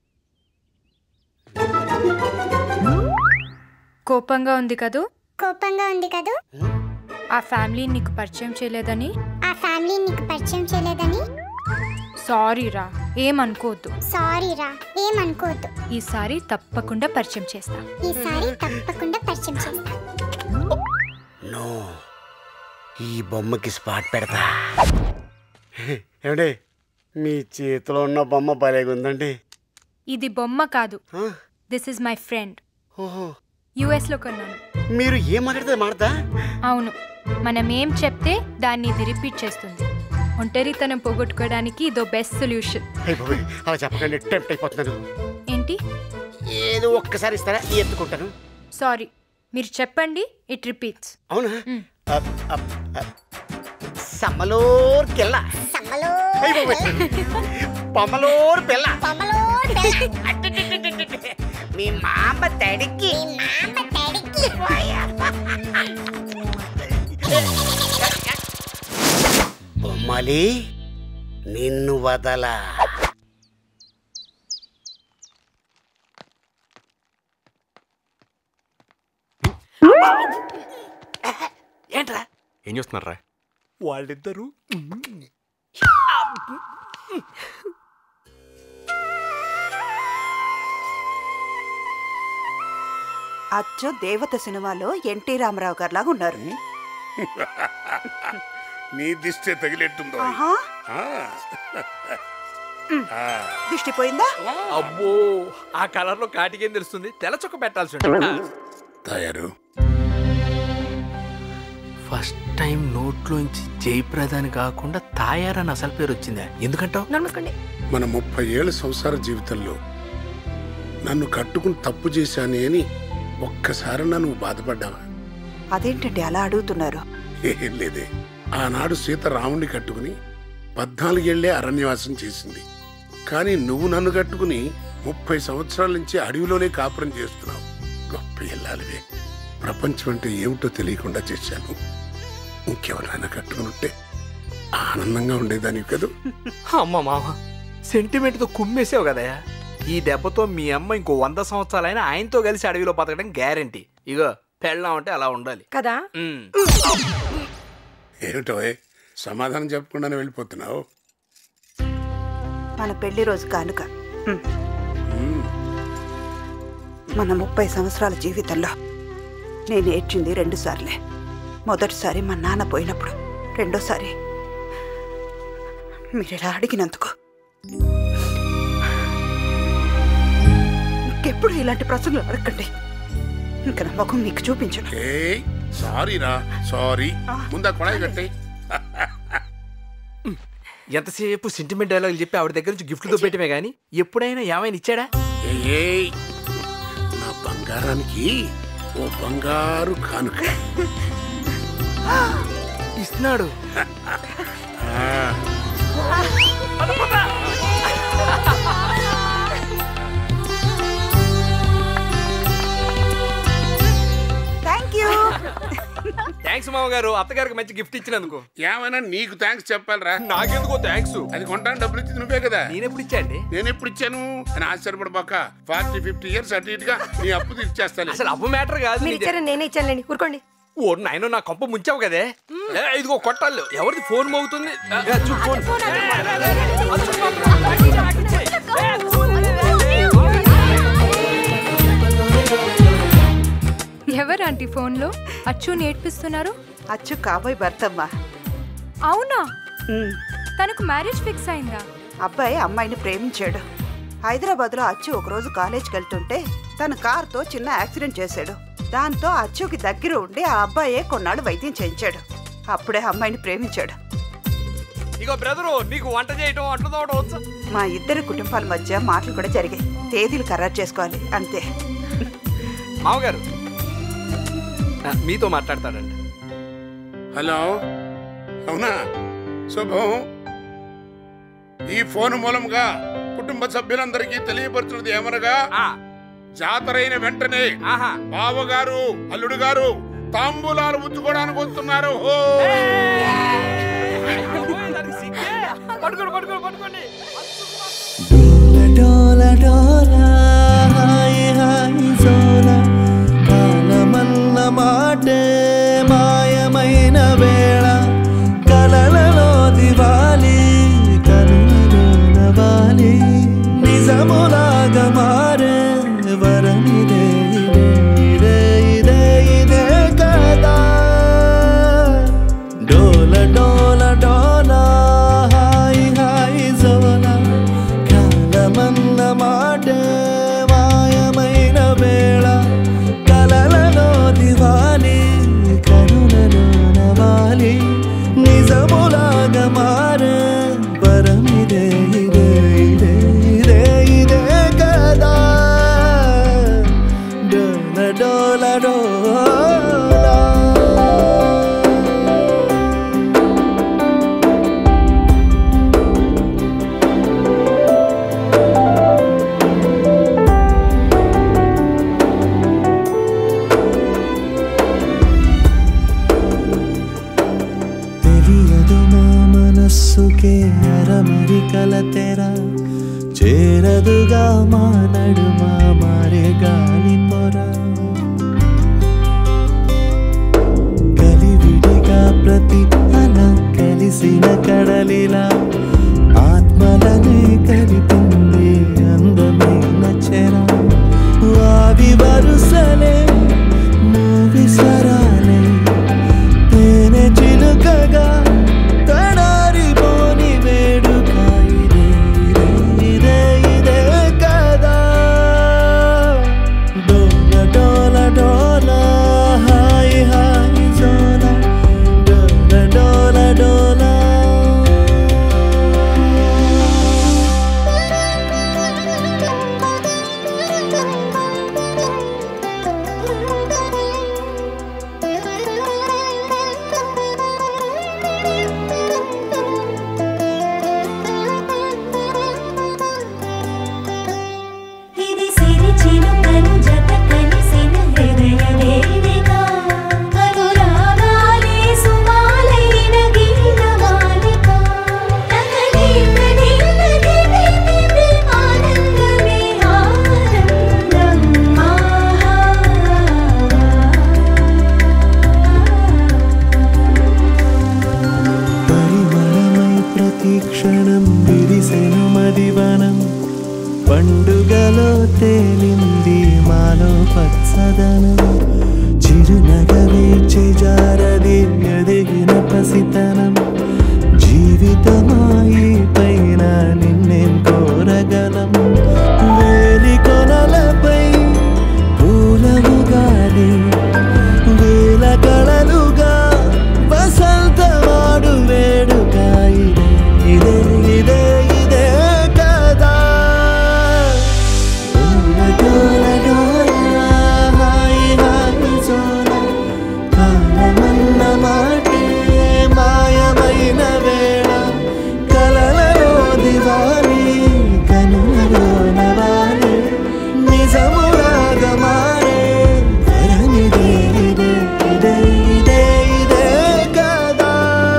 కోపంగా ఉంది కదూ? కోపంగా ఉంది కదూ? ఆ ఫ్యామిలీ నీకు పరిచయం చేయలేదని? ఆ ఫ్యామిలీ నీకు పరిచయం చేయలేదని? సారీ రా, ఏమనుకోవద్దు. సారీ రా, ఏమనుకోవద్దు. ఈసారి తప్పకుండా పరిచయం చేస్తా. ఈసారి తప్పకుండా పరిచయం చేస్తా. నో, ఈ బొమ్మకి స్పాట్ పెడతా. ఏమండి, మీ చేతిలో ఉన్న బొమ్మ భలేగుందండి. ఇది బొమ్మ కాదు, this is my friend. US లో కొన్నాను. మీరు ఏం మాట్లాడితే మాడతా? అవును, మనం ఏం చెప్తే దాన్ని ఇది రిపీట్ చేస్తుంది. ఒంటరితనం పోగొట్టుకోవడానికి ఇదో బెస్ట్ సొల్యూషన్. అలా చెప్పకండి, టెంప్ట్ అయిపోతున్నాను. ఏంటి? ఏదో ఒక్కసారి ఇస్తారా, ఎత్తుకుంటాను. సారీ, మీరు చెప్పండి, ఇట్ రిపీట్స్. అవునా? సమ్మలోర్ కెల్ల, పమ్మలోర్ పిల్ల, మీ మామ తడికి, బొమ్మలి నిన్ను వదలా. ఏంట్రా ఏం చూస్తున్నారా? వాళ్ళిద్దరూ అచ్చో దేవత సినిమాలో ఎన్టీ రామారావు గారు లాగా ఉన్నారు. నీ దిష్టే తగిలేట్టుందో. దిష్టి పోయిందా? అబ్బో, ఆ కలర్ లో కాటికేం తెలుస్తుంది, తెల్ల చొక్క పెట్టాల్సి ఉంటుంది. తయారు ఫస్ట్ టైం నోట్లోంచి జయప్రదాని కాకుండా తాయారని అసలు పేరు వచ్చిందా? ఎందుకంటావు? మన 30 ఏళ్ళ సంసార జీవితంలో నన్ను కట్టుకుని తప్పు చేశానే అని ఒక్కసారి నువ్వు బాధపడ్డావా? అదేంటండి అలా అడుగుతున్నారు? ఏం లేదే, ఆనాడు సీత రాముణ్ణి కట్టుకుని 14 ఏళ్లే అరణ్యవాసం చేసింది. కానీ నువ్వు నన్ను కట్టుకుని 30 సంవత్సరాల నుంచి అడవిలోనే కాపురం చేస్తున్నావు. గొప్ప ఇల్లాలివే. ప్రపంచం అంటే ఏమిటో తెలియకుండా చేశాను. ఇంకెవరైనా కట్టుకుని ఉంటే ఆనందంగా ఉండేదాన్ని కదా. అమ్మ మామ సెంటిమెంట్తో కుమ్మేసావు కదయా. ఈ దెబ్బతో మీ అమ్మ ఇంకో 100 సంవత్సరాలైనా ఆయనతో కలిసి అడవిలో బతకడం గ్యారంటీ. ఇగో పెళ్ళాం అంటే అలా ఉండాలి కదా. ఏమిటో సమాధానం చెప్పకుండానే వెళ్ళిపోతున్నావు. మన పెళ్లి రోజు కానుక. మన 30 సంవత్సరాల జీవితంలో నేను ఏడ్చింది 2 సార్లే. మొదటిసారి మా నాన్న పోయినప్పుడు, రెండోసారి మీరు ఇలా అడిగినందుకు. ఇంకెప్పుడు ఇలాంటి ప్రశ్నలు అడగండి. ఇంకా నా ముఖం మీకు చూపించను. సారీరా, సారీ. ముందా కొడాయి కట్టే. ఎంతసేపు సెంటిమెంట్ డైలాగులు చెప్పి ఆవిడ దగ్గర నుంచి గిఫ్ట్తో పెట్టమే గానీ ఎప్పుడైనా ఏమైనా ఇచ్చాడా? నా బంగారానికి ఓ బంగారు కానుక ఇస్తున్నాడు. థ్యాంక్స్ మామగారు, అత్తగారికి మంచి గిఫ్ట్ ఇచ్చినందుకు. ఏమైనా నీకు థ్యాంక్స్ చెప్పాలరా? నాకెందుకో థ్యాంక్స్. అది కొంటాను డబ్బులు ఇచ్చింది నువ్వే కదా. నేనెప్పుడు ఇచ్చాండి? నేనెప్పుడు ఇచ్చాను అని ఆశ్చర్యపడబాక. 40-50 ఇయర్స్ అటు ఇటుగా నీ అప్పు తీర్చేస్తాను. అసలు అప్పు మ్యాటర్ కాదు. నేనే ఇచ్చానండి, ఊరుకోండి. ఓ నాయన, నా కంప ముంచావు కదే. ఇదిగో కొట్టాలి. ఎవరిది ఫోన్ మోగుతుంది? ఎవరు ఆంటీ ఫోన్లో అచ్చు నేర్పిస్తున్నారు? అచ్చు కాబోయే భర్తమ్మా. అవునా? తనకు మ్యారేజ్ ఫిక్స్ అయిందా? అబ్బాయి అమ్మాయిని ప్రేమించాడు. హైదరాబాద్లో అచ్చు ఒకరోజు కాలేజ్కి వెళ్తుంటే తన కారుతో చిన్న యాక్సిడెంట్ చేశాడు. దాంతో అచ్చుకి దగ్గర ఉండి ఆ అబ్బాయే కొన్నాళ్ళు వైద్యం చేయించాడు. అప్పుడే అమ్మాయిని ప్రేమించాడు. ఇగో బ్రదరు, నీకు వంట చేయటం అట్లా తోడవచ్చు. మా ఇద్దరు కుటుంబాల మధ్య మాటలు కూడా జరిగాయి. తేదీలు ఖరారు చేసుకోవాలి అంతే. మామగారు మీతో మాట్లాడతాడండి. హలో, అవునా? శుభం. ఈ ఫోన్ మూలంగా కుటుంబ సభ్యులందరికీ తెలియపరుచున్నది ఏమనగా, జాతరైన వెంటనే బావగారు అల్లుడు గారు తాంబూలాలు పుచ్చుకోవడానికి వస్తున్నారు. మాటే మాయమైన వేళ కలలలో దివాలి కనులలో నవాలి నిజములాగా మారే వరమిదే ఇదే ఇదే ఇదే కదా. డోల డోల డోల హాయి హాయి జోల కాలమన్న మాటే మాయమైన వేళ కలలలో దివాలి కనులలో నవాలి నిజములాగా మారే పరమిదే ఇదే ఇదే ఇదే ఇదే కదా. డోల డోల డోల మనస్సుకే అరమరికల తెర చేరదుగా మా నడుమ మారే గాలి పొర కలివిడిగా ప్రతి అల కలిసిన కడలిలా ఆత్మలనే కలిపింది అందమైన చెర. వావి వరుసలే మూవి స్వరాలే తేనె చిలుకగా తడారి పోని వేడుక ఇదే ఇదే ఇదే కదా. డోల డోల డోల హాయి హాయి జోల డోల డోల డోల పండుగలో తేలింది మాలో పచ్చదనం చిరునగవే చేజారది ఎదిగిన పసితనం జీవితమాయి పైన నిన్నేం కోరగలం వేలి కొనలపై పూలము గాలి వేల కళలుగా వసంతవాడు వేడుక ఇదే ఇదే ఇదే కదా హాయి హాయి సోన కాలమన్న మాటే మాయమైన వేళ కలలలో దివాలి కనులలో నవాలి నిజములాగా మారే వరమిదే ఇదే ఇదే ఇదే ఇదే కదా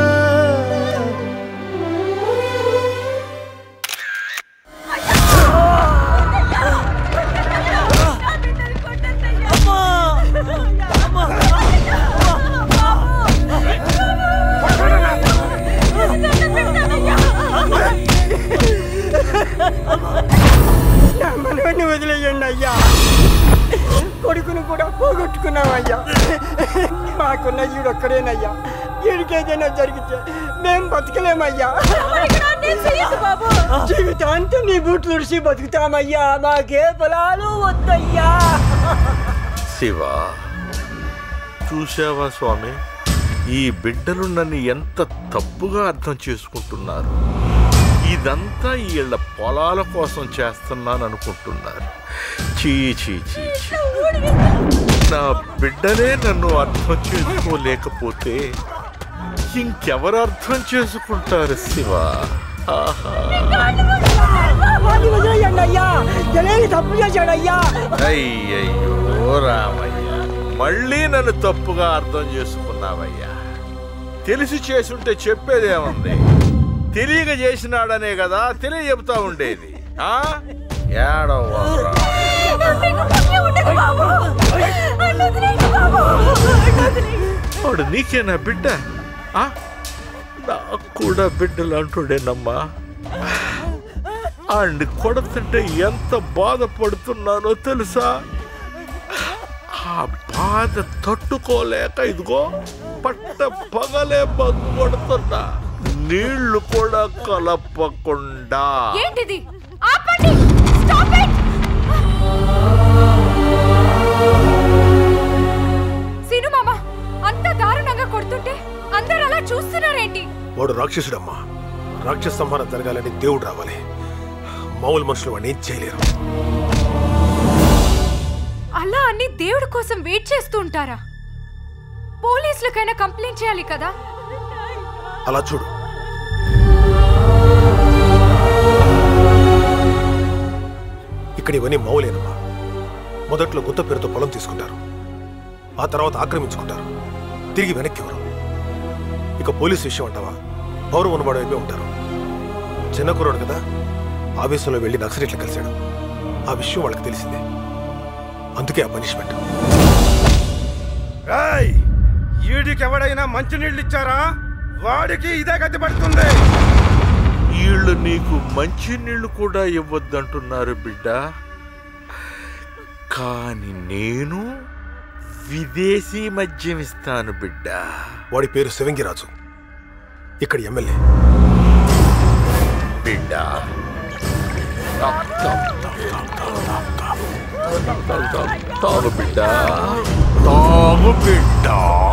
నా మనవన్ని వదిలేయండి అయ్యా కొడుకును కూడా పోగొట్టుకున్నామయ్యా మాకున్న ఈడొక్కడేనయ్యా ఈడికేదైనా జరిగితే మేం బతకలేమయ్యా జీవితాంతం నీ బూట్లు ఉడిసి బతుకుతామయ్యా మాకే పొలాలు వద్దయ్యా శివ చూశావా స్వామి ఈ బిడ్డలు నన్ను ఎంత తప్పుగా అర్థం చేసుకుంటున్నారు ఇదంతా వీళ్ళ పొలాల కోసం చేస్తున్నాను అనుకుంటున్నారు చీ చీ చీ చీ నా బిడ్డలే నన్ను అర్థం చేసుకోలేకపోతే ఇంకెవరు అర్థం చేసుకుంటారు శివ తప్పు చేశాడయ్యా అయ్యయ్యో రామయ్య మళ్ళీ నన్ను తప్పుగా అర్థం చేసుకున్నావయ్యా తెలిసి చేసుంటే చెప్పేదేముంది తెలియక చేసినాడనే కదా తెలియజెప్తా ఉండేది ఏడవరా వాడు నీకేనా బిడ్డ నాకు కూడా బిడ్డలు అంటుడేనమ్మా అండి కొడుతుంటే ఎంత బాధపడుతున్నానో తెలుసా ఆ బాధ తట్టుకోలేక ఇదిగో పట్ట పగలే మందు కొడుతున్నా నీళ్లు కూడా కలపకుండా ఏంటిది ఆపండి స్టాప్ ఇట్ సీను మామ అంత దారుణంగా కొడుతుంటే అందరూ అలా చూస్తున్నారేంటి వాడు రాక్షసుడమ్మా రాక్షస సంహారం జరగాలని దేవుడు రావాలి మామూలు మనుషులు వాడిని ఏం చేయలేరు అలా అన్ని దేవుడి కోసం వెయిట్ చేస్తూ ఉంటారా పోలీసులకైనా కంప్లైంట్ చేయాలి కదా అలా చూడు ఇక్కడ ఇవన్నీ మావులేనమ్మా మొదట్లో గుత్త పేరుతో పొలం తీసుకుంటారు ఆ తర్వాత ఆక్రమించుకుంటారు తిరిగి వెనక్కి ఇవ్వరు ఇక పోలీసు విషయం అంటావా పౌరం ఉన్నవాడు వైపే ఉంటారు చిన్న కుర్రాడు కదా ఆవేశంలో వెళ్ళి నక్సలైట్లు కలిశాడు ఆ విషయం వాళ్ళకి తెలిసిందే అందుకే ఆ పనిష్మెంట్ వీడికి ఎవడైనా మంచినీళ్ళు ఇచ్చారా వాడికి ఇదే గతి పడుతుంది వీళ్ళు నీకు మంచి నీళ్లు కూడా ఇవ్వద్దంటున్నారు బిడ్డ కాని నేను విదేశీ మద్యం ఇస్తాను బిడ్డ వాడి పేరు శివంగిరాజు ఇక్కడ ఎమ్మెల్యే బిడ్డ తాగు బిడ్డ తాగు బిడ్డ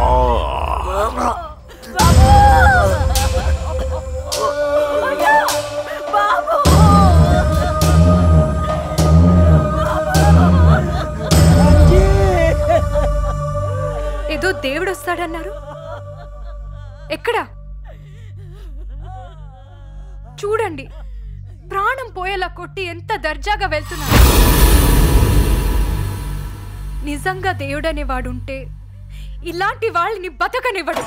ఏదో దేవుడు వస్తాడన్నారు ఎక్కడా చూడండి ప్రాణం పోయేలా కొట్టి ఎంత దర్జాగా వెళ్తున్నారు నిజంగా దేవుడనే వాడుంటే ఇలాంటి వాళ్ళని బతకనివ్వడు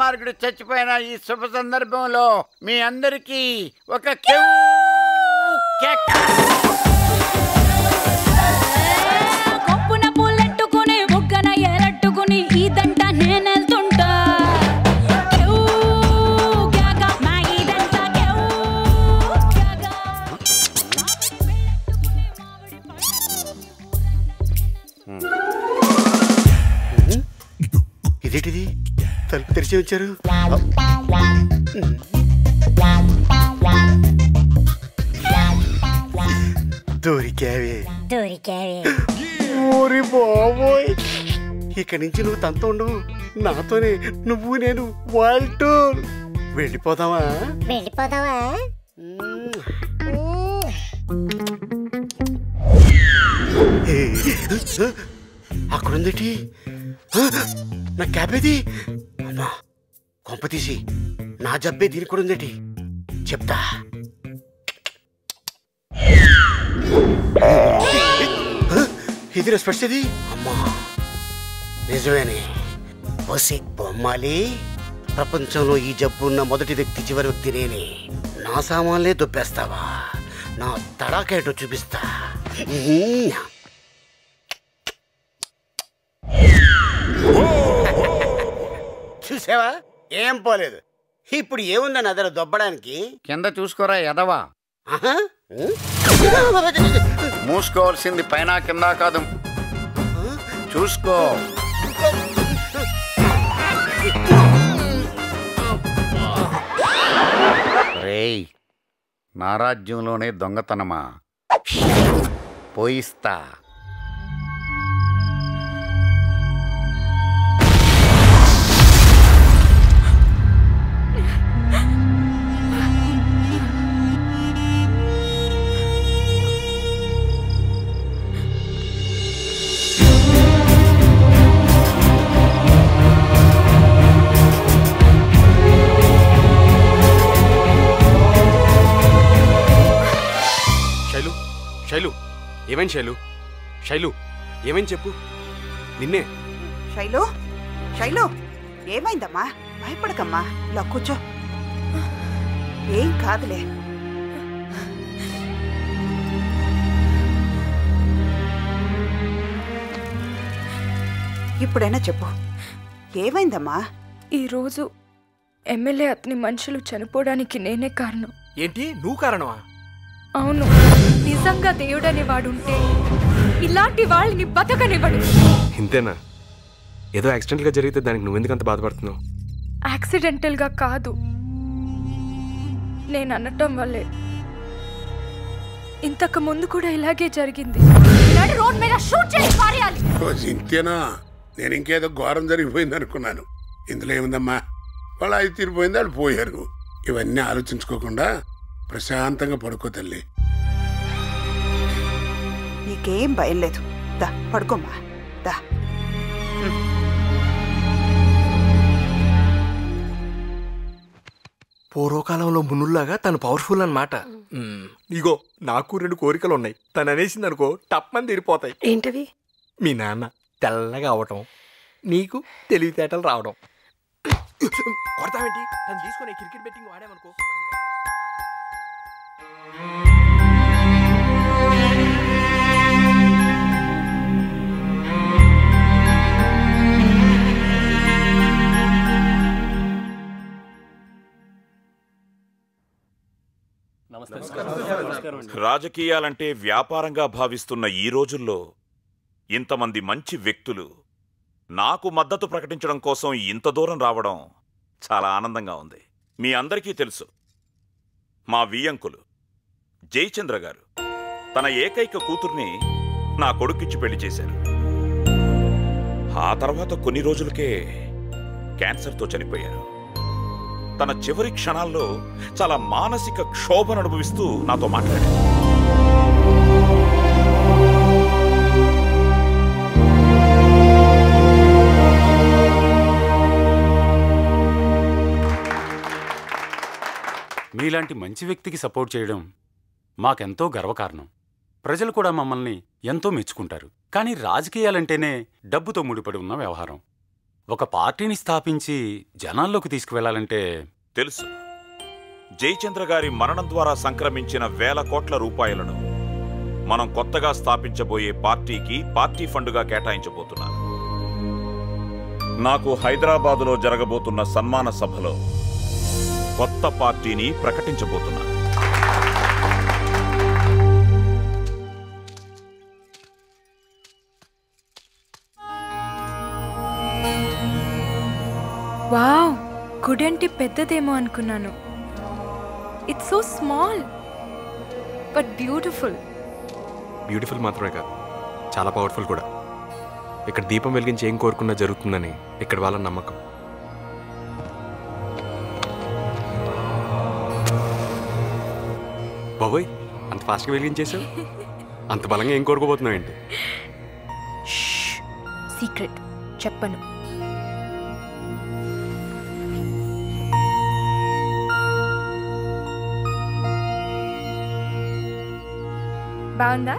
దుర్మార్గుడు చచ్చిపోయిన ఈ శుభ సందర్భంలో మీ అందరికీ ఒక కొప్పున పూలెట్టుకుని బుగ్గన ఎరట్టుకుని ఇదంట నేనెళ్తుంటా ఇదేంటిది తలుపు తెరిచి వచ్చారు దొరికావే ఓరి బాబోయ్ ఇక్కడి నుంచి నువ్వు తంత ఉండవు నాతోనే నువ్వు నేను వరల్డ్ టూర్ వెళ్ళిపోదామా అక్కడుందేటి నా క్యాబేది అమ్మా కొంప తీసి నా జబ్బే దీనికి కూడా ఉందేటి చెప్తా ఇది రెస్పెక్ట్ది అమ్మా నిజమేనే వసి బొమ్మాలి ప్రపంచంలో ఈ జబ్బు ఉన్న మొదటి వ్యక్తి చివరి వ్యక్తి నేనే నా సామాన్లే దుబ్బేస్తావా నా తడాకేటో చూపిస్తా చూసావా ఏం పోలేదు ఇప్పుడు ఏముందని అదర దొబ్బడానికి కింద చూసుకోరా ఎదవా మూసుకోవాల్సింది పైన కింద కాదు చూసుకో రేయ్ నా రాజ్యంలోనే దొంగతనమా పోయిస్తా శైలు ఏమైంది శైలు శైలు ఏమైంది చెప్పు నిన్నే శైలు శైలు ఏమైందమ్మా భయపడకమ్మా ఇలా కూర్చో ఏం కాదులే ఇప్పుడైనా చెప్పు ఏమైందమ్మా ఈరోజు ఎమ్మెల్యే అతని మనుషులు చనిపోవడానికి నేనే కారణం ఏంటి నువ్వు కారణమా అవును నిజంగా దేవుడనే వాడుంటే ఇలాంటి వాళ్ళని బతకనివ్వడు ఇంతేనా ఏదో యాక్సిడెంట్గా జరిగితే దానికి నువ్వెందుకు అంత బాధపడుతున్నావు యాక్సిడెంటల్గా కాదు నేను అనటం వల్లే ఇంతకు ముందు కూడా ఇలాగే జరిగింది రోడ్ మీద షూట్ చేసి పారేయాలి ఇంతేనా నేను ఇంకేదో ఘోరం జరిగిపోయింది అనుకున్నాను ఇందులో ఏముందమ్మా వాళ్ళు అది తీరిపోయింది వాళ్ళు పోయారు ఇవన్నీ ఆలోచించుకోకుండా ప్రశాంతంగా పడుకో తల్లి నీకేం భయం లేదు దా పడుకోమ్మా దా పూర్వకాలంలో మునుల్లాగా తను పవర్ఫుల్ అన్నమాట ఇగో నాకు 2 కోరికలు ఉన్నాయి తను అనేసింది అనుకో టప్మని తీరిపోతాయి ఏంటవి మీ నాన్న తెల్లగా అవటం నీకు తెలివితేటలు రావడం కొడతావేంటి తను తీసుకుని క్రికెట్ బెట్టింగ్ వాడామనుకో రాజకీయాలంటే వ్యాపారంగా భావిస్తున్న ఈ రోజుల్లో ఇంతమంది మంచి వ్యక్తులు నాకు మద్దతు ప్రకటించడం కోసం ఇంత దూరం రావడం చాలా ఆనందంగా ఉంది. మీ అందరికీ తెలుసు మా వియంకులు జయచంద్ర గారు తన ఏకైక కూతుర్ని నా కొడుకిచ్చి పెళ్లి చేశారు. ఆ తర్వాత కొన్ని రోజులకే క్యాన్సర్తో చనిపోయారు. తన చివరి క్షణాల్లో చాలా మానసిక క్షోభను అనుభవిస్తూ నాతో మాట్లాడారు. మీలాంటి మంచి వ్యక్తికి సపోర్ట్ చేయడం మాకెంతో గర్వకారణం. ప్రజలు కూడా మమ్మల్ని ఎంతో మెచ్చుకుంటారు. కానీ రాజకీయాలంటేనే డబ్బుతో ముడిపడి ఉన్న వ్యవహారం. ఒక పార్టీని స్థాపించి జనాల్లోకి తీసుకువెళ్లాలంటే తెలుసు. జయచంద్ర గారి మరణం ద్వారా సంక్రమించిన వేల కోట్ల రూపాయలను మనం కొత్తగా స్థాపించబోయే పార్టీకి పార్టీ ఫండుగా కేటాయించబోతున్నారు. నాకు హైదరాబాదులో జరగబోతున్న సన్మాన సభలో కొత్త పార్టీని ప్రకటించబోతున్నాను. వావ్, గుడి అంటే పెద్దదేమో అనుకున్నాను. It's so small but beautiful. Beautiful మాత్రమే కాదు, చాలా పవర్ఫుల్ కూడా. ఇక్కడ దీపం వెలిగించి ఏం కోరుకున్నా జరుగుతుందని ఇక్కడ వాళ్ళ నమ్మకం. బాబోయ్, అంత ఫాస్ట్గా వెలిగించేసావు? అంత బలంగా ఏం కోరుకోబోతున్నావు ఏంటి? సీక్రెట్ చెప్పను. బాగుందా?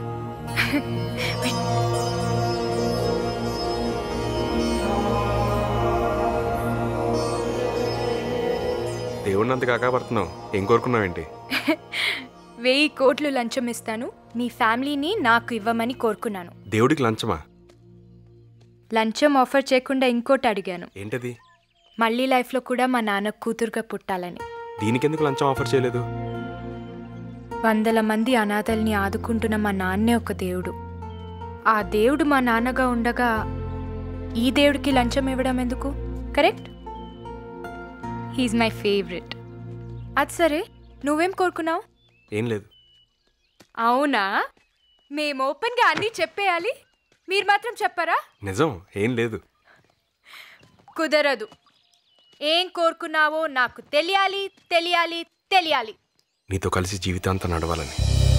దేవుడిని అంత కాకపడుతున్నావు, ఏం కోరుకున్నావేంటి? 1000 కోట్లు లంచం ఇస్తాను, మీ ఫ్యామిలీని నాకు ఇవ్వమని కోరుకున్నాను. దేవుడికి లంచమా? లంచం ఆఫర్ చేయకుండా ఇంకోటి అడిగాను. ఏంటది? మళ్ళీ లైఫ్లో కూడా మా నాన్న కూతురుగా పుట్టాలని. దీనికెందుకు లంచం ఆఫర్ చేయలేదు? 100 మంది అనాథల్ని ఆదుకుంటున్న మా నాన్నే ఒక దేవుడు. ఆ దేవుడు మా నాన్నగా ఉండగా ఈ దేవుడికి లంచం ఇవ్వడం ఎందుకు? కరెక్ట్? He's my favourite. అది సరే, నువ్వేం కోరుకున్నావు? ఏం లేదు. అవునా? మేము ఓపెన్గా అన్నీ చెప్పేయాలి, మీరు మాత్రం చెప్పారా? నిజం, ఏం లేదు. కుదరదు. ఏం కోరుకున్నావో నాకు తెలియాలి, తెలియాలి, తెలియాలి. నీతో కలిసి జీవితాంతం నడవాలని.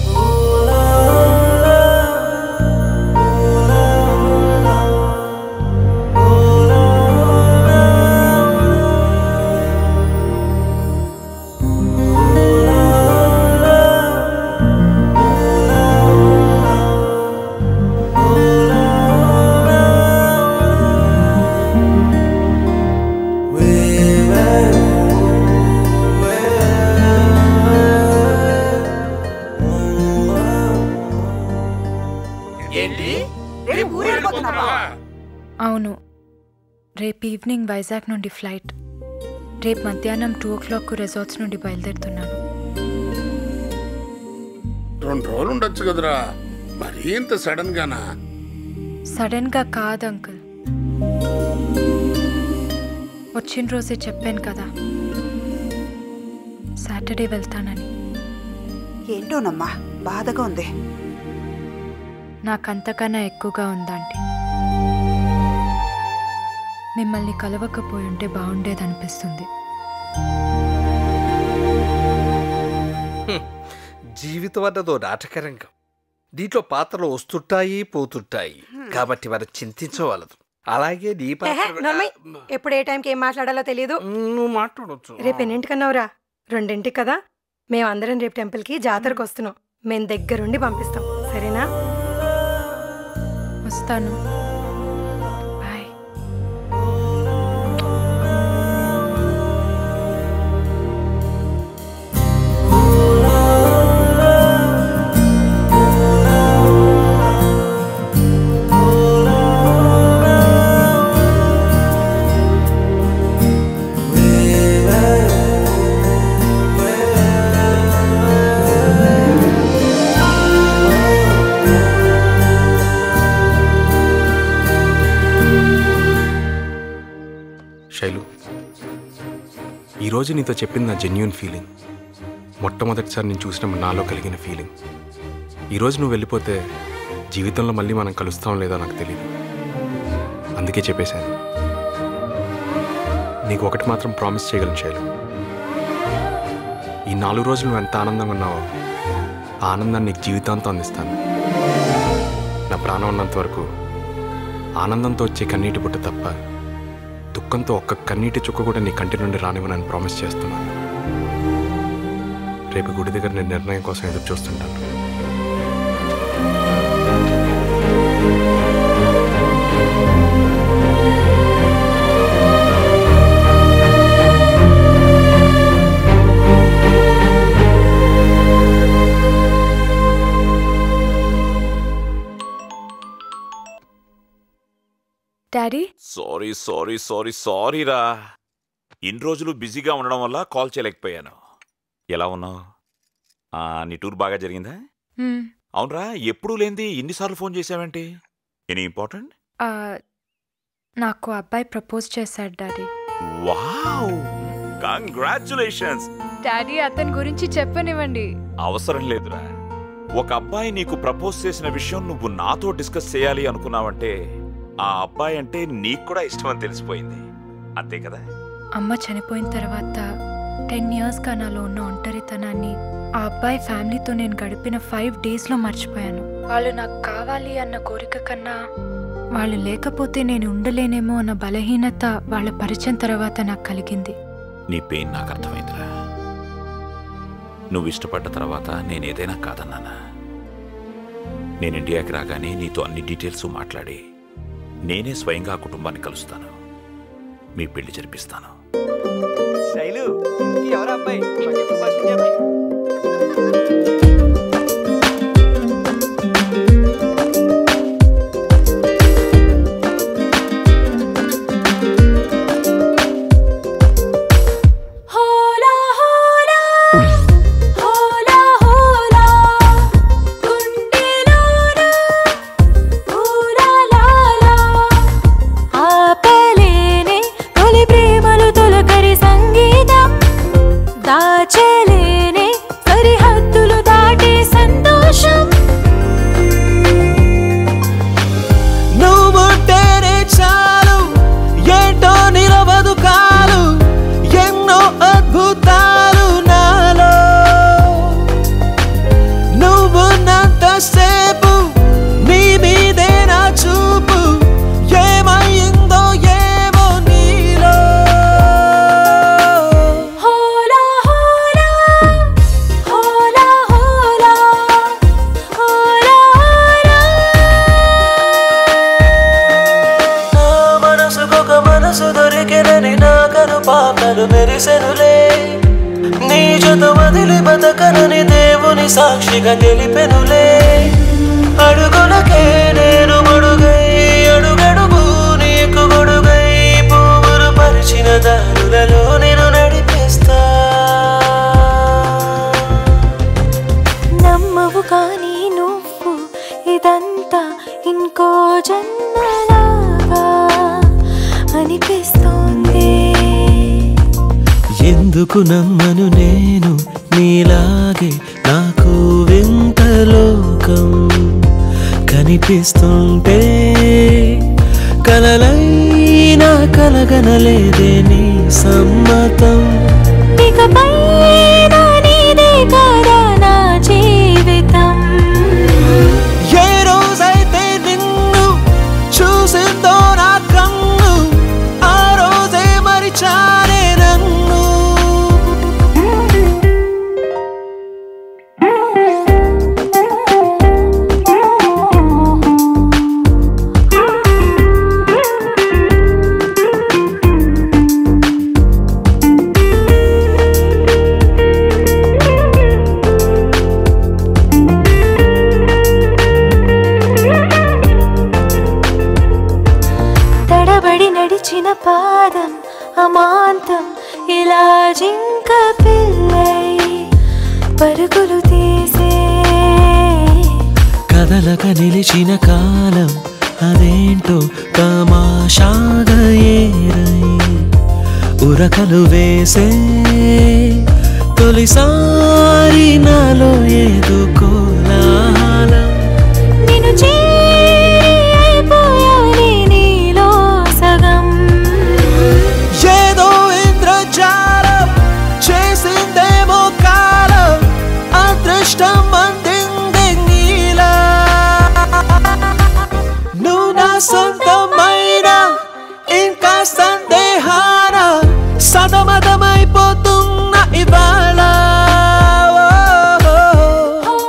అవును, రేపు ఈవినింగ్ వైజాగ్ నుండి ఫ్లైట్. రేపు మధ్యాహ్నం 2 o'clock రిసార్ట్స్ నుండి బయలుదేరుతున్నాను. 2 రోజులు ఉండొచ్చు కదరా, మరీ ఇంత సడన్ గానా? సడన్ గా కాదు అంకుల్, వచ్చిన రోజే చెప్పాను కదా సాటర్డే వెళ్తానని. ఏంటోనమ్మా బాధగా ఉంది. నాకంతకన్నా ఎక్కువగా ఉందంటే మిమ్మల్ని కలవకపోయి ఉంటే బాగుండేదనిపిస్తుంది. జీవితం అన్నదో నాటకరంగం. దీంట్లో పాత్రలు వస్తుంటాయి పోతుంటాయి, కాబట్టి మనం చింతించవలదు. అలాగే నీ పాత్ర ఎప్పుడు ఏ టైంకి ఏం మాట్లాడాలో తెలియదు. నువ్వు మాట్లాడవచ్చు. రేపు ఎన్నింటికన్నావురా? 2ంటికి కదా. మేమందరం రేపు టెంపుల్కి జాతరకు వస్తున్నాం. మేము దగ్గరుండి పంపిస్తాం, సరేనా? వస్తాను. శైలు, ఈరోజు నీతో చెప్పింది నా జెన్యూన్ ఫీలింగ్. మొట్టమొదటిసారి నేను చూసినప్పుడు నాలో కలిగిన ఫీలింగ్. ఈరోజు నువ్వు వెళ్ళిపోతే జీవితంలో మళ్ళీ మనం కలుస్తాం లేదో నాకు తెలియదు, అందుకే చెప్పేశాను. నీకు ఒకటి మాత్రం ప్రామిస్ చేయగలను శైలు, ఈ 4 రోజులు నువ్వు ఎంత ఆనందంగా ఉన్నావో ఆ ఆనందాన్ని నీకు జీవితాంతం అందిస్తాను. నా ప్రాణం ఉన్నంత వరకు ఆనందంతో వచ్చే కన్నీటి పుట్ట తప్ప దుఃఖంతో ఒక్క కన్నీటి చుక్క కూడా నీ కంటి నుండి రానివ్వనని ప్రామిస్ చేస్తున్నాను. రేపు గుడి దగ్గర నేను నిర్ణయం కోసం ఎదురు చూస్తుంటాను. Daddy. Sorry sorry sorry sorry రా. ఇన్ని రోజులు బిజీగా ఉండడం వల్ల కాల్ చేయలేకపోయాను. ఎలా ఉన్నావు? నీ టూర్ బాగా జరిగిందా? అవునరా, ఎప్పుడూ లేంది ఇన్నిసార్లు ఫోన్ చేసావేంటి? Any important? నాకు అబ్బాయి ప్రపోజ్ చేశాడు డాడీ. Wow, congratulations. డాడీ అతని గురించి చెప్పనివ్వండి. అవసరం లేదురా. ఒక అబ్బాయి నీకు ప్రపోజ్ చేసిన విషయం నువ్వు నాతో డిస్కస్ చేయాలి అనుకున్నావంటే ఆ అబ్బాయి అంటే నీకు కూడా ఇష్టమని తెలిసిపోయింది, అంతే కదా? అమ్మ చనిపోయిన తర్వాత 10 yearsగా నాలో ఉన్న ఒంటరితనాన్ని ఆ అబ్బాయి ఫ్యామిలీతో నేను గడిపిన 5 daysలో మర్చిపోయాను. వాళ్ళు నాకు కావాలి అన్న కోరిక కన్నా వాళ్ళు లేకపోతే నేను ఉండలేనేమో అన్న బలహీనత వాళ్ళ పరిచయం తర్వాత నాకు కలిగింది. నీ పెయిన్ నాకు అర్థమైందిరా. నువ్వు ఇష్టపడ్డ తర్వాత నేనేదైనా కాదన్నానా? నేను ఇండియాకి రాగానే నీతో అన్ని డీటెయిల్స్ మాట్లాడి నేనే స్వయంగా ఆ కుటుంబాన్ని కలుస్తాను, మీ పెళ్లి జరిపిస్తాను. శైలు, ఇంటికి ఎవరు అబ్బాయి? మాకెప్పుడు పరిచయం చెప్పండి. సాక్షిగా గెలిపెనులే అడుగులకే నేను మడుగై అడుగడుగు నీకు గొడుగై పువ్వులు పరిచిన దారులలో నేను నడిపిస్తా. నమ్మవు కానీ నువ్వు ఇదంతా ఇంకో జన్మలాగా అనిపిస్తోంది. ఎందుకు నమ్మను నేను నీలాగే, నాకు వింత లోకం కనిపిస్తుంటే కలలైనా కలగనలేదే నీ సమ్మతం. ఇకపై నీదే కాదా నా జీవితం. ఏ రోజైతే నిన్ను చూసిందో నా కన్ను ఆ రోజే మరిచానే నన్ను. నడిచిన పాదం అమాంతం ఇలా జింక పిల్లై పరుగులు తీసే, కదలక నిలిచిన కాలం అదేంటో తమాషాగా ఏరై ఉరకలు వేసే తొలిసారి నాలో ఏదో కోలాహలం. నిన్ను చేరిపోయానే నీలో సగం. ఏదో ఇంద్రజాలం చేసిందేమో కాలం అదృష్టం అందింది నీలా. నువ్వు నా సొంతమైన ఇంకా సందేహాన సదమదమైపోతున్న ఇవాళ.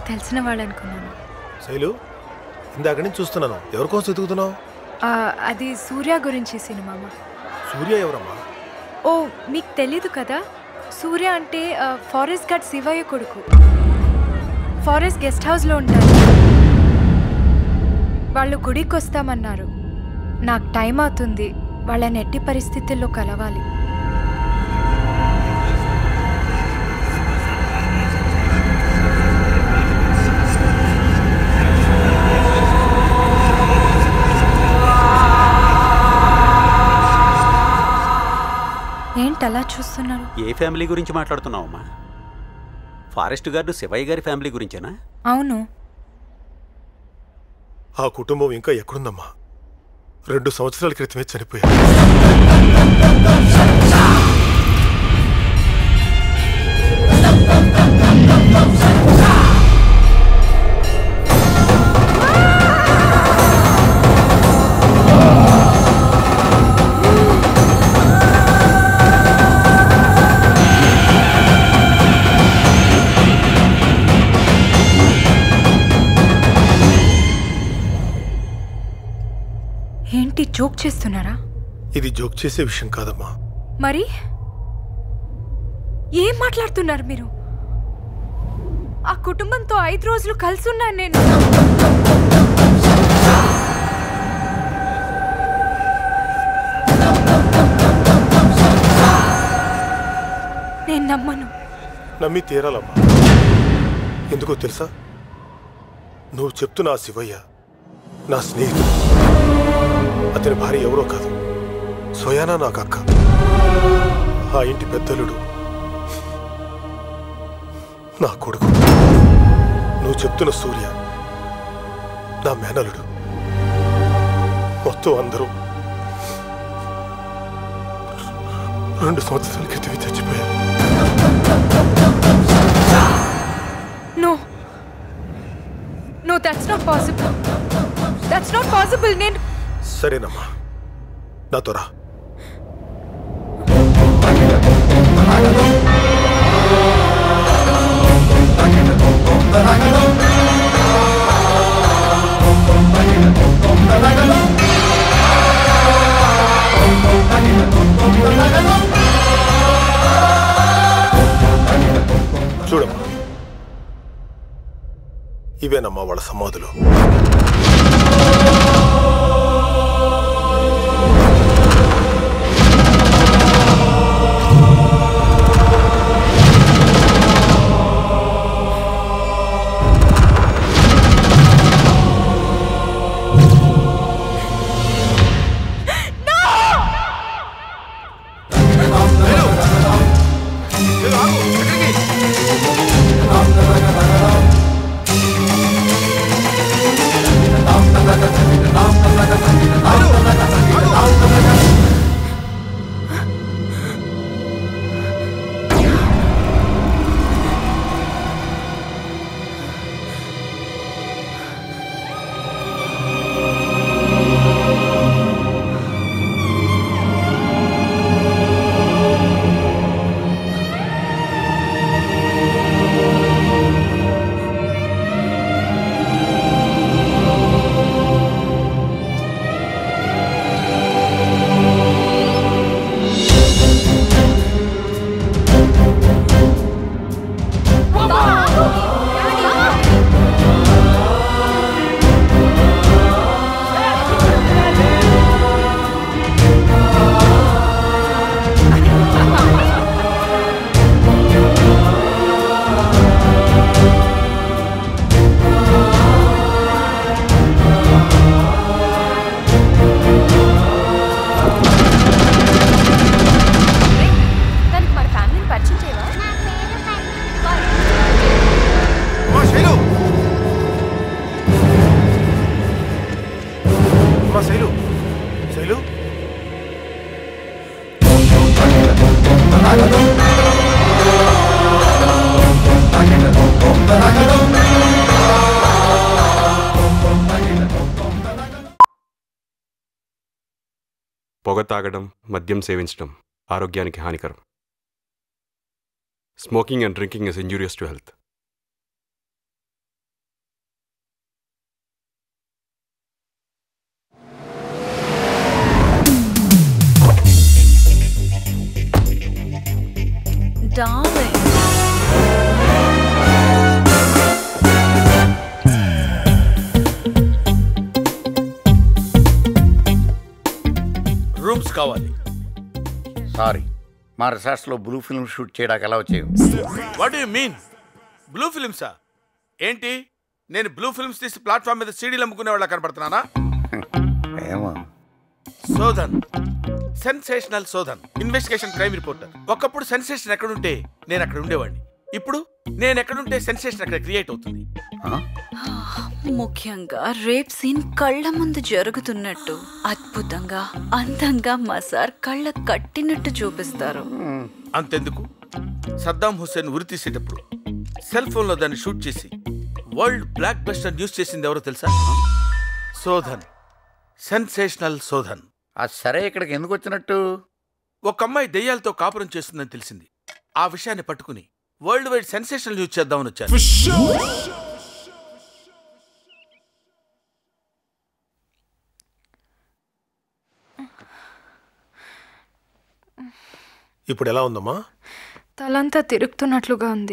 తెలిసిన వాళ్ళు అనుకున్నాను. శైలు, ఇందాక నుంచి చూస్తున్నాను. ఎవరి కోసం ఎదుగుతున్నావు? అది సూర్య గురించి సినిమా. సూర్య ఎవరమ్మా? ఓ, మీకు తెలీదు కదా? సూర్య అంటే ఫారెస్ట్ గార్డ్ శివయ్య కొడుకు. ఫారెస్ట్ గెస్ట్ హౌస్లో ఉంటారు. వాళ్ళు గుడికి వస్తామన్నారు. నాకు టైం అవుతుంది, వాళ్ళని ఎట్టి పరిస్థితుల్లో కలవాలి. ఏంటలా చూస్తున్నారు? ఏ ఫ్యామిలీ గురించి మాట్లాడుతున్నావమ్మా? ఫారెస్ట్ గార్డు శివయ్య గారి ఫ్యామిలీ గురించేనా? అవును. ఆ కుటుంబం ఇంకా ఎక్కడుందమ్మా? 2 సంవత్సరాల క్రితమే చనిపోయారు. ఏంటి జోక్ చేస్తున్నారా? ఇది జోక్ చేసే విషయం కాదమ్మా. మరి ఏం మాట్లాడుతున్నారు మీరు? ఆ కుటుంబంతో 5 రోజులు కలిసున్నాను నేను. నేను నమ్మను. నమ్మి తీరాలమ్మా. ఎందుకో తెలుసా? నువ్వు చెప్తున్న ఆ శివయ్య నా స్నేహితుడు. అతని భార్య ఎవరో కాదు, స్వయానా నాకు అక్క. ఆ ఇంటి పెద్దలుడు నా కొడుకు. నువ్వు చెప్తున్న సూర్య నా మేనలుడు. మొత్తం అందరూ 2 సంవత్సరాల క్రితమే చచ్చిపోయారు. No no, that's not possible. That's not possible. నేను సరేనమ్మా, నాతో రా. చూడమ్మా, ఇవేనమ్మా వాళ్ళ సమాధులు. పొగ తాగడం, మద్యం సేవించడం ఆరోగ్యానికి హానికరం. Smoking and drinking is injurious to health. కావాలి. సారీ, మా రిసార్ట్స్లో బ్లూ ఫిల్మ్ షూట్ చేయడానికి ఎలా వచ్చాయి? వాట్ యు మీన్ బ్లూ ఫిల్మ్సా? ఏంటి నేను బ్లూ ఫిల్మ్స్ తీసి ప్లాట్ఫామ్ మీద సీడీలు అమ్ముకునే వాళ్ళ కనపడుతున్నానా? ఏమో. Shodhan, sensational Shodhan, investigation crime reporter. ఒకప్పుడు సెన్సేషన్ ఎక్కడుంటే నేను అక్కడ ఉండేవాడిని. ఇప్పుడు నేను ఎక్కడుంటే సెన్సేషన్ అక్కడ క్రియేట్ అవుతుంది. ముఖ్యంగా రేప్ సీన్ కళ్ళ ముందు జరుగుతున్నట్టు అద్భుతంగా అందంగా మా సార్ కళ్ళ కట్టినట్టు చూపిస్తారు. అంతెందుకు, సద్దాం హుస్సేన్ ఉరి తీసేటప్పుడు సెల్ ఫోన్లో దాన్ని షూట్ చేసి వరల్డ్ బ్లాక్ బస్టర్ న్యూస్ చేసింది ఎవరో తెలుసా? శోధన్, సెన్సేషనల్ శోధన్. సరే, ఇక్కడికి ఎందుకు వచ్చినట్టు? ఒక అమ్మాయి దెయ్యాలతో కాపురం చేస్తుందని తెలిసింది. ఆ విషయాన్ని పట్టుకుని వరల్డ్ వైడ్ సెన్సేషనల్ న్యూస్ చేద్దామని వచ్చాను. ఇప్పుడు ఎలా ఉందమ్మా? తలంతా తిరుగుతున్నట్లుగా ఉంది.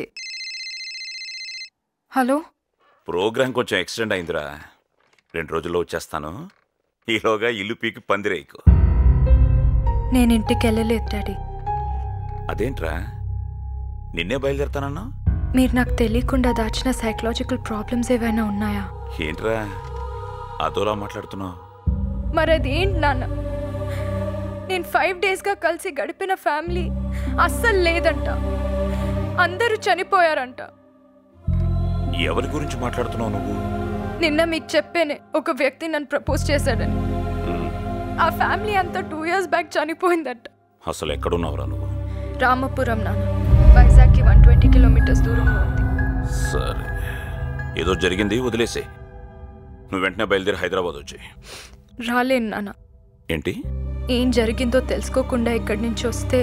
హలో, ప్రోగ్రాం కొంచెం ఎక్స్టెండ్ అయిందిరా. 2 రోజుల్లో వచ్చేస్తాను. ఈలోగా ఇల్లు పీకి పందిరేకు. నేను ఇంటికి వెళ్ళలేదు డాడీ. అదేంట్రా, నిన్నే బయలుదేరుతానన్నా? మీరు నాకు తెలియకుండా దాచిన సైకలాజికల్ ప్రాబ్లమ్స్ ఏవైనా ఉన్నాయా? ఏంట్రా అదోలా మాట్లాడుతున్నావు? మరి అదేంటి నాన్న? నేను 5 డేస్గా కలిసి గడిపిన ఫ్యామిలీ అస్సలు లేదంట. అందరూ చనిపోయారంట. ఎవరి గురించి మాట్లాడుతున్నావు నువ్వు? నిన్న మీకు చెప్పేనే ఒక వ్యక్తి నన్ను ప్రపోజ్ చేశాడని. ఆ ఫ్యామిలీ అంతా 2 years బ్యాక్ చనిపోయిందట. అసలు ఎక్కడున్నావురా నువ్వు? రామపురం నాన్న, వైజాగ్కి 120 kilometers దూరంలో ఉంది. సరే, ఏదో జరిగింది, వదిలేసే. నువ్వు వెంటనే బయలుదేరి హైదరాబాద్ వచ్చి. రాలేను నాన్న. ఏంటి? ఏం జరిగిందో తెలుసుకోకుండా ఇక్కడి నుంచి వస్తే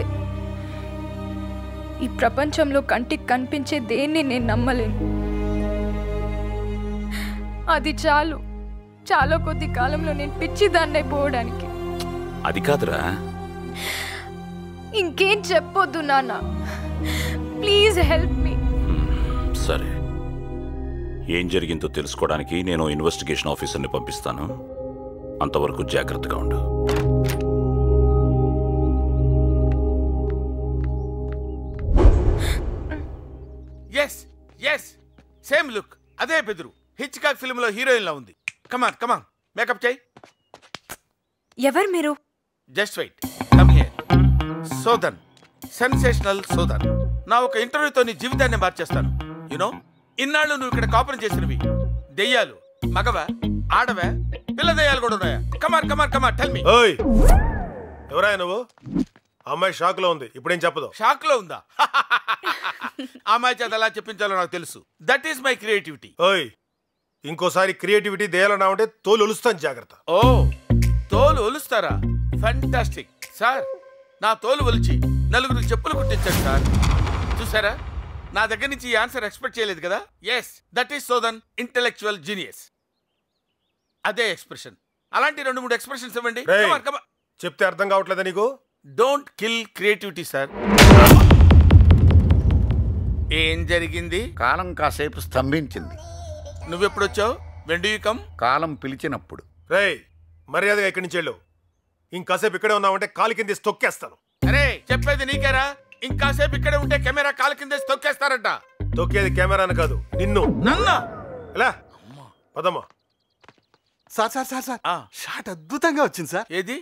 ఈ ప్రపంచంలో కంటికి కనిపించే దేన్ని నేను నమ్మలేను. అది చాలు, చాలా కొద్ది కాలంలో నేను పిచ్చిదాన్ని అయిపోవడానికి. అది కాదురా. ఇంకేం చెప్పొద్దు నాన్న, ప్లీజ్ హెల్ప్ మీ. సరే, ఏం జరిగిందో తెలుసుకోవడానికి నేను ఇన్వెస్టిగేషన్ ఆఫీసర్ని పంపిస్తాను. అంతవరకు జాగ్రత్తగా ఉండు. ఎస్ ఎస్, సేమ్ లుక్, అదే బెదురు. హిచ్కాక్ ఫిల్మ్ లో హీరోయిన్ లా ఉంది. కమాన్ కమాన్, మేకప్ చేయి. ఎవరు మీరు? Just wait, come here. Shodhan, sensational Shodhan. నా ఒక ఇంటర్వ్యూతో నీ జీవితాన్ని మార్చేస్తాను. యునో, ఇన్నాళ్ళు నువ్వు ఇక్కడ కాపురం చేసినవి దెయ్యాలు మగవా, ఆడవా, పిల్ల దెయ్యాలు కూడా ఉన్నాయా? Come on come on come on, tell me. ఓయ్, ఎవరా నువ్వు? అమ్మాయి షాక్ లో ఉంది, ఇప్పుడేం చెప్పదు. షాక్ లో ఉందా? అమ్మాయి చేత ఎలా చెప్పించాలో నాకు తెలుసు. That is my creativity. ఓయ్, ఇంకోసారి క్రియేటివిటీ దెయ్యాలన్నా ఉంటే తోలు ఒలుస్తాను, జాగ్రత్త. ఓ, తోలు ఒలుస్తారా? Fantastic sir. నా తోలు ఒలిచి 4 చెప్పులు కుట్టించాడు సార్. చూసారా, నా దగ్గర నుంచి ఈ ఆన్సర్ ఎక్స్పెక్ట్ చేయలేదు కదా. Yes, that is Shodhan, intellectual genius. అదే ఎక్స్ప్రెషన్. అలాంటి 2-3 ఎక్స్ప్రెషన్స్ ఇవ్వండి. చెప్తే అర్థం కావట్లేదా నీకు? Don't kill creativity sir. ఏం జరిగింది? కాలం కాసేపు స్తంభించింది. నువ్వెప్పుడొచ్చావు? When do you come? కాలం పిలిచినప్పుడు. రేయ్, మర్యాదగా ఇక్కడి నుంచి వెళ్ళు. ఇంకాసేపు ఇక్కడే ఉన్నావంటే కాలు కింద తొక్కేస్తాను. అరే, చెప్పేది నీకేరా? ఇంకాసేపు ఇక్కడే ఉంటే కెమెరా కాలు కింద తొక్కేస్తారట. తొక్కేది కెమెరాను కాదు, నిన్ను. నన్నా? ఎలా పదమ్మా. Sir sir sir sir, shot అద్భుతంగా వచ్చింది సార్. ఏది?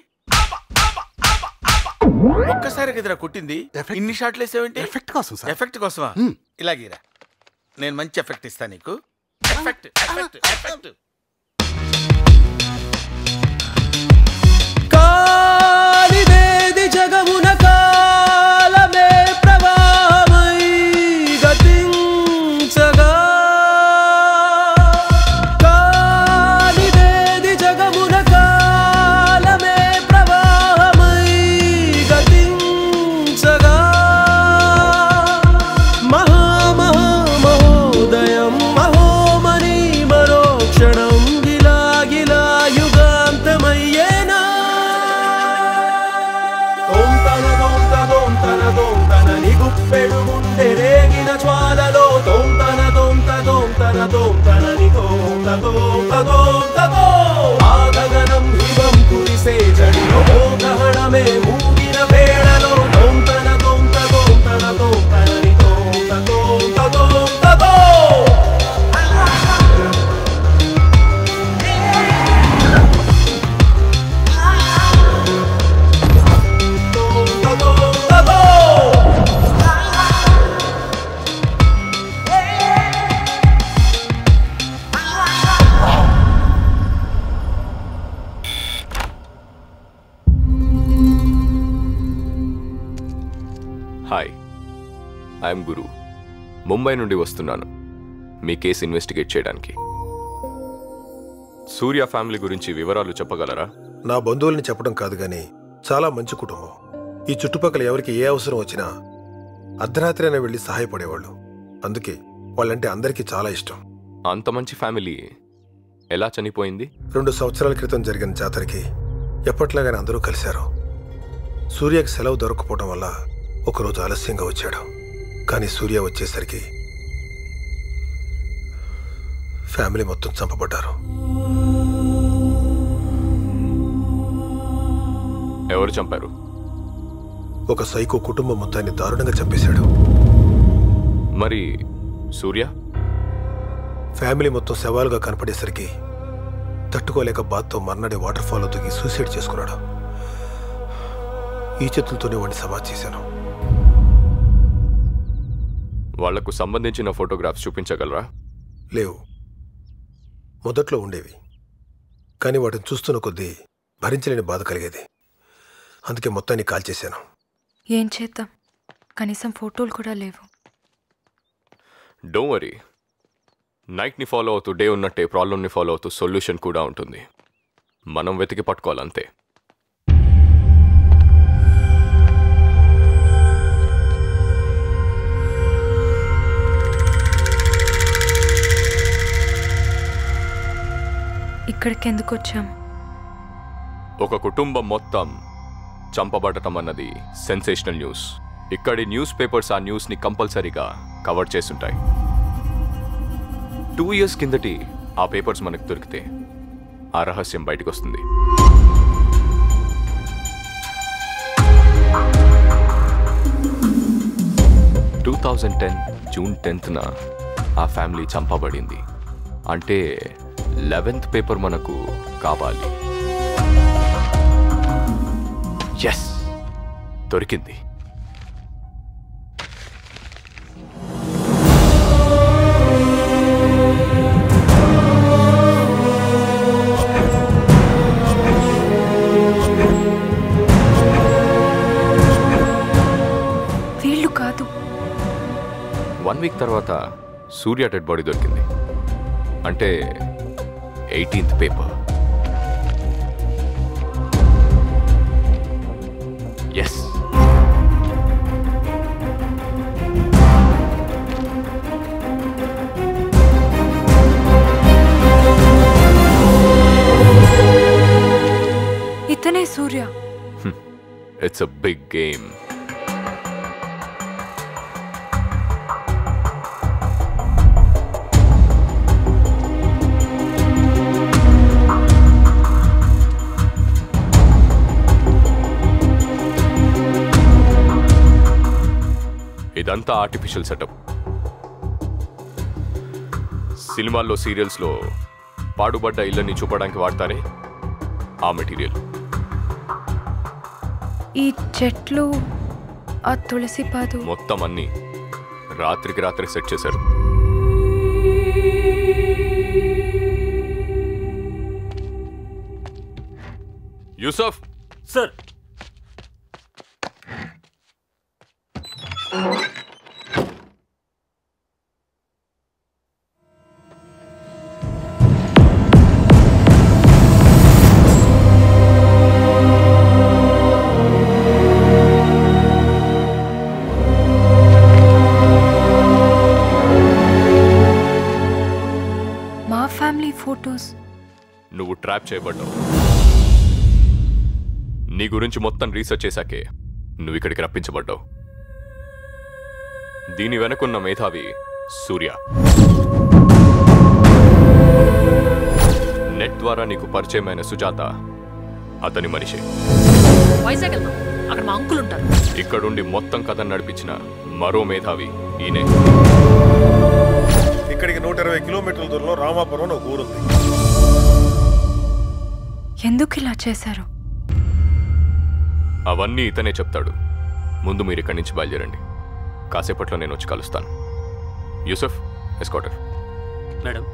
ఒక్కసారి కదరా కొట్టింది, ఇన్ని షాట్లు వేసావేంటి? ఎఫెక్ట్ కోసం సార్. ఎఫెక్ట్ కోసమా? ఇలాగీరా, నేను మంచి ఎఫెక్ట్ ఇస్తా నీకు. Effect effect effect. కాలిదేది జగమున కాలమే ప్రవాహమై గతించగా, కాలిదేది జగమున కాలమే ప్రవాహమై గతించగా, మహామహోదయం మహోమని మరోక్షణం గిలా యుగాంతమయ్యేనా. గుప్పెడు గుండె రేగిన జ్వాలలో ఆ గగనం హిమం కురిసే జడిలో గ్రహణమే హాయ్, ఐఎమ్ గురు. ముంబై నుండి వస్తున్నాను మీ కేసు ఇన్వెస్టిగేట్ చేయడానికి. సూర్య ఫ్యామిలీ గురించి వివరాలు చెప్పగలరా? నా బంధువుల్ని చెప్పడం కాదు కానీ చాలా మంచి కుటుంబం. ఈ చుట్టుపక్కల ఎవరికి ఏ అవసరం వచ్చినా అర్ధరాత్రి అయినా వెళ్ళి సహాయపడేవాళ్ళు. అందుకే వాళ్ళంటే అందరికీ చాలా ఇష్టం. అంత మంచి ఫ్యామిలీ ఎలా చనిపోయింది? 2 సంవత్సరాల క్రితం జరిగిన జాతరకి ఎప్పట్లాగానే అందరూ కలిశారు. సూర్యకి సెలవు దొరకపోవడం వల్ల ఒకరోజు ఆలస్యంగా వచ్చాడు. కానీ సూర్య వచ్చేసరికి ఫ్యామిలీ మొత్తం చంపబడ్డారు. ఎవరు చంపారు? ఒక సైకో కుటుంబం మొత్తాన్ని దారుణంగా చంపేశాడు. మరి సూర్య? ఫ్యామిలీ మొత్తం శవాలుగా కనపడేసరికి తట్టుకోలేక బాధతో మర్నాడే వాటర్ ఫాల్లో దిగి సూసైడ్ చేసుకున్నాడు. ఈ చేతులతోనే వాడిని సమాధి చేశాను. వాళ్లకు సంబంధించిన ఫోటోగ్రాఫ్స్ చూపించగలరా? లేవు. మొదట్లో ఉండేవి, కానీ వాటిని చూస్తున్న కొద్దీ భరించలేని బాధ కలిగేది. అందుకే మొత్తాన్ని కాల్ చేశాను. ఏం చేద్దాం, కనీసం ఫోటోలు కూడా లేవు. డోంట్ వరీ, నైట్ని ఫాలో అవుతూ డే ఉన్నట్టే ప్రాబ్లమ్ని ఫాలో అవుతూ సొల్యూషన్ కూడా ఉంటుంది. మనం వెతికి పట్టుకోవాలంతే. ఇక్కడికి ఎందుకు వచ్చాం? ఒక కుటుంబం మొత్తం చంపబడటం అన్నది సెన్సేషనల్ న్యూస్. ఇక్కడి న్యూస్ పేపర్స్ ఆ న్యూస్ని కంపల్సరీగా కవర్ చేస్తుంటాయి. 2 years కిందటి ఆ పేపర్స్ మనకు దొరికితే ఆ రహస్యం బయటకు వస్తుంది. జూన్ 10న ఆ ఫ్యామిలీ చంపబడింది. అంటే 11th పేపర్ మనకు కావాలి. ఎస్, దొరికింది. వీళ్ళు కాదు. 1 week తర్వాత సూర్య డెడ్ బాడీ దొరికింది. అంటే 18th పేపర్. ఎస్, ఇతనే Surya. It's a big game. ఇదంతా ఆర్టిఫిషియల్ సెటప్. సినిమాల్లో సీరియల్స్లో పాడుబడ్డ ఇళ్ళని చూపడానికి వాడతారే ఆ మెటీరియల్. ఈ చెట్లు, ఆ తులసి పాదు మొత్తం అన్ని రాత్రికి రాత్రి సెట్ చేశారు. యూసఫ్ సార్. మా ఫ్యామిలీ ఫోటోస్. నువ్వు ట్రాప్ చేయబడ్డావు. నీ గురించి మొత్తం రీసెర్చ్ చేశాకే నువ్వు ఇక్కడికి రప్పించబడ్డావు. దీని వెనకున్న మేధావి సూర్య. నెట్ ద్వారా నీకు పరిచయమైన సుజాత అతని మనిషి. వైజాగ్ వెళ్దాం, అక్కడ మా అంకుల్ ఉంటారు. ఇక్కడుండి మొత్తం కథ నడిపించిన మరో మేధావి ఈయనే. ఇక్కడికి 120 కిలోమీటర్ల దూరంలో రామాపురం అని ఒక ఊరుంది. ఎందుకు ఇలా చేశారు? అవన్నీ ఇతనే చెప్తాడు. ముందు మీరు ఇక్కడి నుంచి బయలుదేరండి. కాసేపట్లో నేను వచ్చి కలుస్తాను. యూసఫ్, ఎస్కార్టర్. మేడం.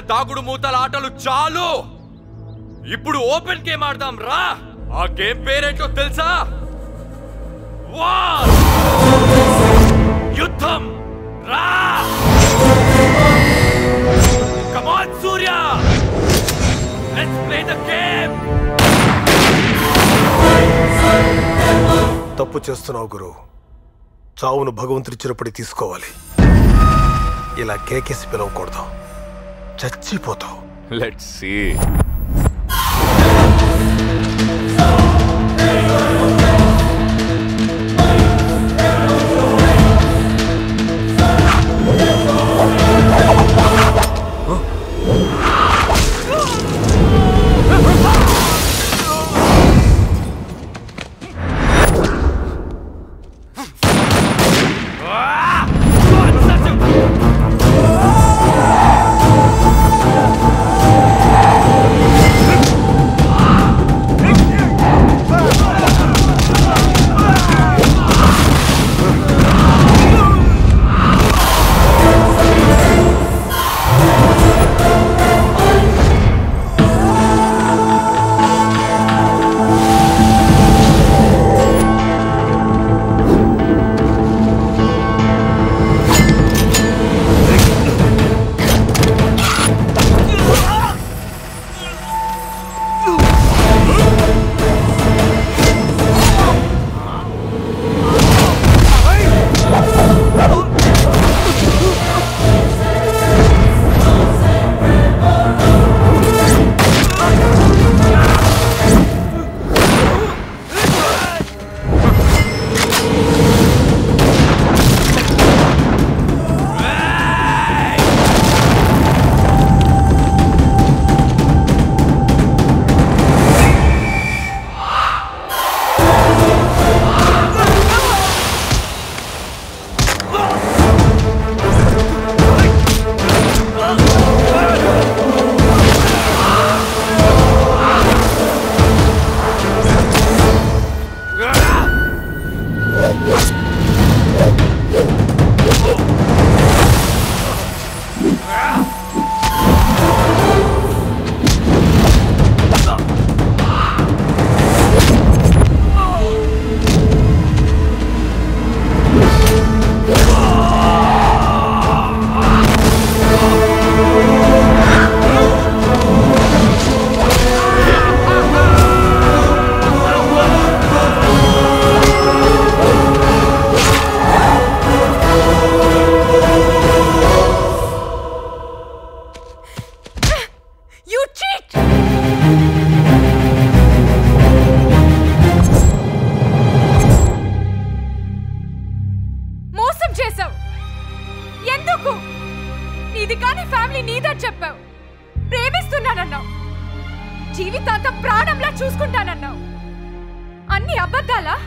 దాగుడు మూతల ఆటలు చాలు. ఇప్పుడు ఓపెన్ గేమ్ ఆడదాం రా. ఆ గేమ్ పేరేంటో తెలుసా? వార్, యుద్ధం. రా, come on Surya, let's play the game. తప్పు చేస్తున్నావు గురు. చావును భగవంతుడిచ్చినప్పటి తీసుకోవాలి. ఇలా కేకేసి పిలవకూడదు, చచ్చిపోతావు. Let's see. జీవితాంతం ప్రాణంలా చూసుకుంటానన్నావు. అన్ని అబద్ధాలా?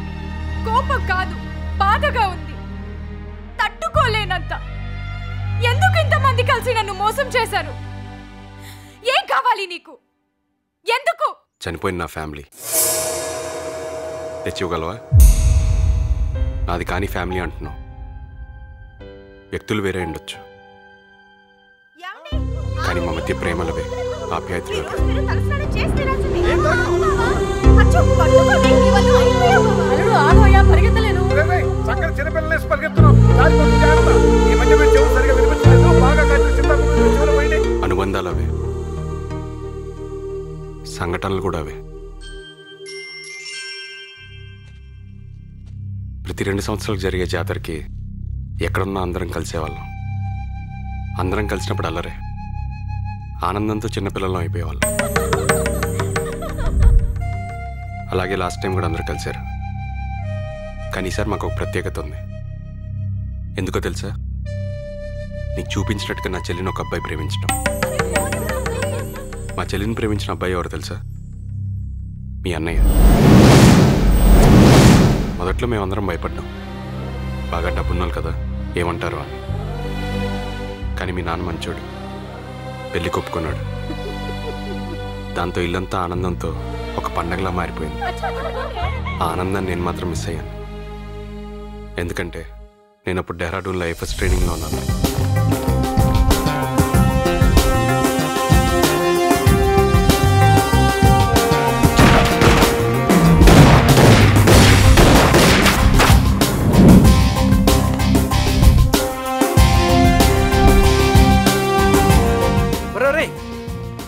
కోపం కాదు, బాధగా ఉంది, తట్టుకోలేనంత. ఎందుకు ఇంతమంది కలిసి నన్ను మోసం చేశారు? ఏం కావాలి నీకు? ఎందుకు? చనిపోయిన నా ఫ్యామిలీ తెచ్చివ్వగలవా? నాది కాని ఫ్యామిలీ అంటున్నావు. వ్యక్తులు వేరే ఉండొచ్చు, కానీ మా మధ్య ప్రేమలవే, ఆప్యాయతలు. అనుబంధాలవే, సంఘటనలు కూడా అవే. ప్రతి 2 సంవత్సరాలకు జరిగే జాతరకి ఎక్కడున్నా అందరం కలిసేవాళ్ళం. అందరం కలిసినప్పుడు అల్లరే, ఆనందంతో చిన్నపిల్లలం అయిపోయేవాళ్ళం. అలాగే లాస్ట్ టైం కూడా అందరూ కలిశారు. కానీ ఈసారి మాకు ఒక ప్రత్యేకత ఉంది. ఎందుకో తెలుసా? నీకు చూపించినట్టుగా నా చెల్లిని ఒక అబ్బాయి ప్రేమించడం. మా చెల్లిని ప్రేమించిన అబ్బాయి ఎవరు తెలుసా? మీ అన్నయ్య. మొదట్లో మేమందరం భయపడ్డాం, బాగా డబ్బున్నాను కదా ఏమంటారు అని. కానీ మీ నాన్న మంచోడు, పెళ్లి కొప్పుకున్నాడు. దాంతో ఇల్లంతా ఆనందంతో ఒక పండగలా మారిపోయింది. ఆ ఆనందాన్ని నేను మాత్రం మిస్ అయ్యాను. ఎందుకంటే నేను అప్పుడు డెహ్రాడూన్లో ఐఫస్ ట్రైనింగ్లో ఉన్నాను.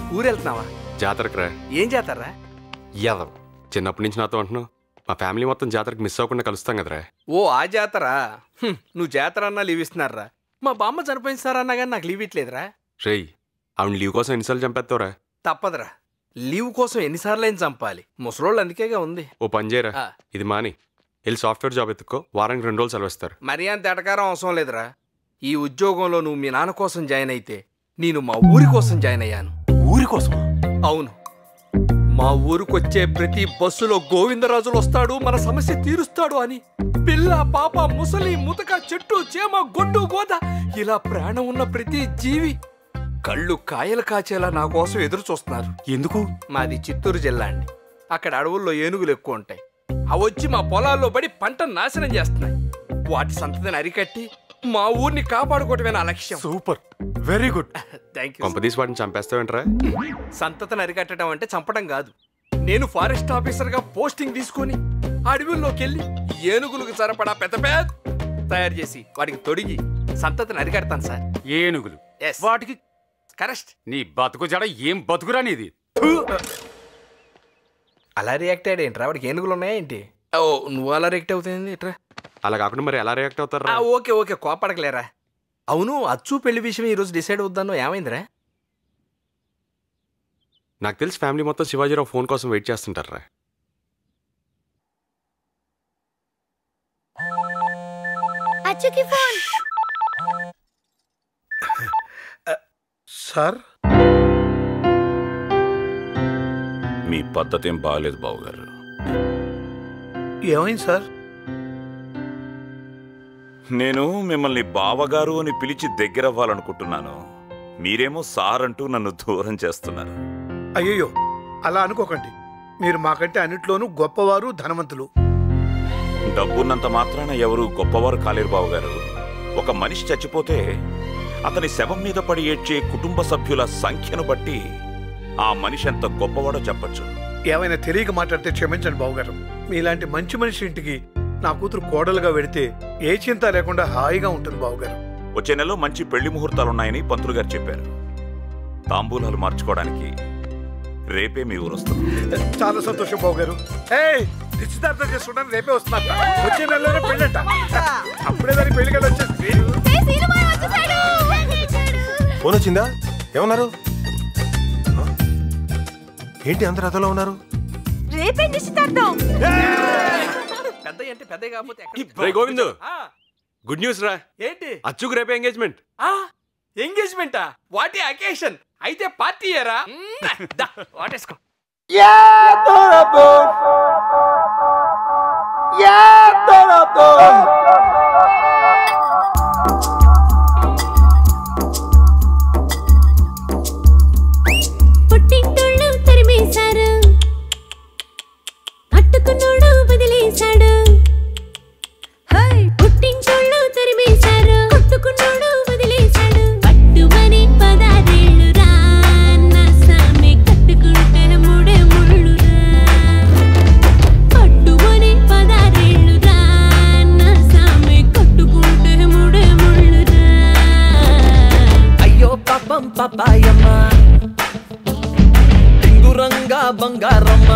ఊరెళ్తున్నావా? జాతరకు రా. ఏం చేస్తారా? యాదవ్ చిన్నప్పటి నుంచి నాతో అంటున్నావు. మా ఫ్యామిలీ మొత్తం జాతరకు మిస్ అవ్వకుండా కలుస్తాం కదరా. ఓ ఆ జాతర. నువ్వు జాతర అన్నా లీవ్ ఇస్తున్నారా? మా బామ్మ చనిపోయిన సార్ అన్నా కానీ నాకు లీవ్ ఇట్లేదురా. రేయ్ ఆవిడ లీవ్ కోసం ఎన్నిసార్లు చంపేస్తావురా? తప్పదురా, లీవ్ కోసం ఎన్నిసార్లు అయినా చంపాలి. ముసలోళ్ళు అందుకేగా ఉంది. ఓ పని చేయరా, ఇది మాని వెళ్ళి సాఫ్ట్వేర్ జాబ్ ఎత్తుకో. వారానికి 2 రోజులు సెలవిస్తారు. మరీ అంత ఎటకారం అవసరం లేదురా. ఈ ఉద్యోగంలో నువ్వు మీ నాన్న కోసం జాయిన్ అయితే నేను మా ఊరి కోసం జాయిన్ అయ్యాను. ఊరి కోసం? అవును. మా ఊరికొచ్చే ప్రతి బస్సులో గోవిందరాజులు వస్తాడు, మన సమస్య తీరుస్తాడు అని పిల్ల పాప ముసలి ముతక చెట్టు చేమ గొడ్డు గోద ఇలా ప్రాణం ఉన్న ప్రతి జీవి కళ్ళు కాయలు కాచేలా నా కోసం ఎదురు చూస్తున్నారు. ఎందుకు? మాది చిత్తూరు జిల్లా అండి. అక్కడ అడవుల్లో ఏనుగులు ఎక్కువ ఉంటాయి. అవి వచ్చి మా పొలాల్లో పడి పంట నాశనం చేస్తున్నాయి. వాటి సంతతిని అరికట్టి మా ఊరిని కాపాడుకోవటమే నా లక్ష్యం. Super, very good. Thank you. కొంపదీసి వాటిని చంపేస్తావేంట్రా? సంతతిని అరికట్టడం అంటే చంపడం కాదు. నేను ఫారెస్ట్ ఆఫీసర్ గా పోస్టింగ్ తీసుకొని అడవుల్లోకి వెళ్ళి ఏనుగులకు సరిపడా పెద్ద తయారు చేసి వాటికి తొడిగి సంతతిని అరికడతాను సార్. ఏనుగులు వాటికి కరెక్ట్. నీ బతుకు జడ ఏం బతుకురా నీది? అలా రియాక్ట్ అయ్యాడు ఏంట్రా? వాడికి ఏనుగులు ఉన్నాయా ఏంటి? ఓ నువ్వు అలా రియాక్ట్ అవుతుంది ఎట్రా? అలా కాకుండా మరి ఎలా రియాక్ట్ అవుతారా? ఓకే ఓకే, కోపడకలేరా. అవును, అచ్చు పెళ్లి విషయం ఈరోజు డిసైడ్ అవుద్దాను. ఏమైందిరా? నాకు తెలిసి ఫ్యామిలీ మొత్తం శివాజీరావు ఫోన్ కోసం వెయిట్ చేస్తుంటారా. అచ్చుకి ఫోన్. సార్ మీ పద్ధతి ఏం బాగలేదు బావగారు. ఏమైంది సార్? నేను మిమ్మల్ని బావగారు అని పిలిచి దగ్గరవ్వాలనుకుంటున్నాను. మీరేమో సార్ అంటూ నన్ను దూరం చేస్తున్నారు. అయ్యో అలా అనుకోకండి. మీరు మాకంటే అన్నిట్లోనూ గొప్పవారు, ధనవంతులు. డబ్బున్నంత మాత్రాన ఎవరు గొప్పవారు కాలేరు బావగారు. ఒక మనిషి చచ్చిపోతే అతని శవం మీద పడి ఏడ్చే కుటుంబ సభ్యుల సంఖ్యను బట్టి ఆ మనిషి ఎంత గొప్పవాడో చెప్పచ్చు. ఏమైనా తెలియక మాట్లాడితే క్షమించండి బావగారు. మీలాంటి మంచి మనిషి ఇంటికి నా కూతురు కోడలుగా వెడితే ఏ చింత లేకుండా హాయిగా ఉంటుంది బావగారు. వచ్చే నెలలో మంచి పెళ్లి ముహూర్తాలున్నాయని పంతులు గారు చెప్పారు. తాంబూలాలు మార్చుకోవడానికి రేపే మీ ఊరు వస్తుంది. చాలా సంతోషం బావగారు. నిశ్చితార్థం చేసుకుంటాను, రేపే వస్తున్నా. వచ్చే నెలలోనే పెళ్ళంట. అప్పుడే దానికి పెళ్లి కదా వచ్చేసి. ఫోన్ వచ్చిందా? ఏమన్నారు? ఏంటి అందరు అదలో ఉన్నారు? రేపే నిశ్చితార్థం. పెద్ద అంటే పెద్ద కాకపోతే గోవిందు, గుడ్ న్యూస్ రా. ఏంటి? అచ్చుకు రేపే ఎంగేజ్మెంట్. ఎంగేజ్మెంటా? వాటి అకేషన్ అయితే పార్టీ ఏరా? వాటేసుకో. పుట్టింటోళ్ళు తరిమేశారు, అట్టుకున్నోడు వదిలేశాడు. పుట్టింటోళ్ళు తరిమేశారు, అట్టుకున్నోడు వదిలేశాడు. పట్టుమని 16 ఏళ్ళురా నా సామి, కట్టుకుంటే 3 ముళ్ళురా. పట్టుమని 16 ఏళ్ళురా నా సామి, కట్టుకుంటే 3 ముళ్ళురా. అయ్యో పాపం పాపాయమ్మ, టింగురంగా బంగారమ్మ.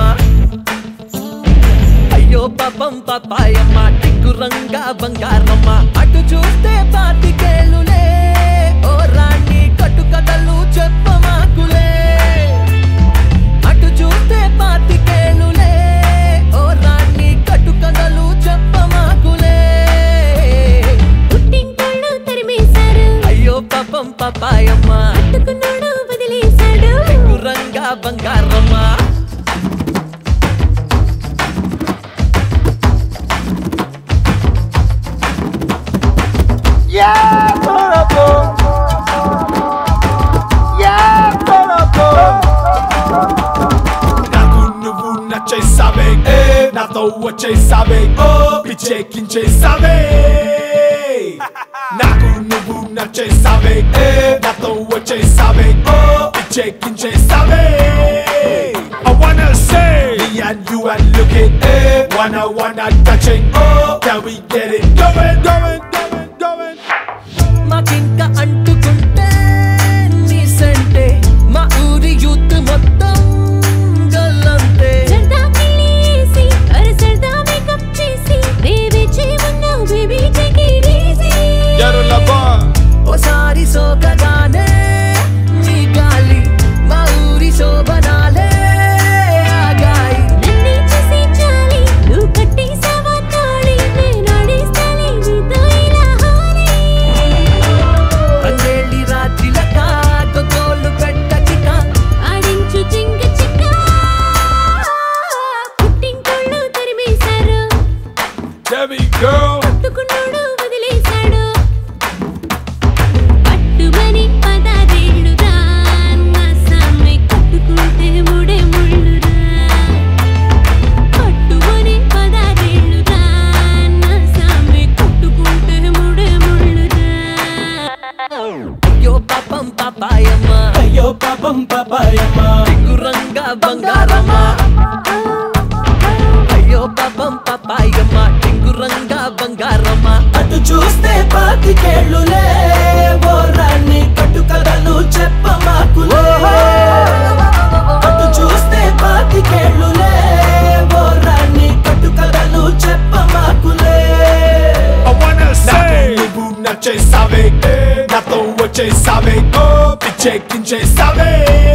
అయ్యో పాపం పాపాయమ్మ, టింగురంగా బంగారమ్మ. అటు చూస్తే 25 ఏళ్ళులే, ఓ రాణి కట్టుకథలు చెప్పమాకులే. అటు చూస్తే 25 ఏళ్ళులే, ఓ రాణి కట్టుకథలు చెప్పమాకులే. పుట్టింటోళ్ళు తరిమేశారు, అయ్యో పాపం పాపాయమ్మ, అట్టుకున్నోడు వదిలేశాడు. టింగురంగా బంగారమ్మ. నాకు నువ్వు నచ్చేసావే, నాతో వచ్చేసావే, పిచ్చెక్కించేసావే. నాకు నువ్వు నచ్చేసావే, నాతో వచ్చేసావే, పిచ్చెక్కించేసావే. I wanna say me and you are looking, wanna touching. Can we get it going? మాకింక అంటుకుంటే నీ సంటే మా ఊరి యూత్ బంగారమ్మా టింగురంగా బంగారమ్మా అయ్యో పాపం పాపాయమ్మ టింగురంగా బంగారమ్మా అటు చూస్తే పాతికేళ్ళులే ఓ రాణి కట్టుకథలు చెప్పమాకులే అటు చూస్తే పాతికేళ్ళులే ఓ రాణి కట్టుకథలు చెప్పమాకులే నువ్వు నచ్చేసావే నాతో వచ్చేసావే పిచ్చెక్కించేసావే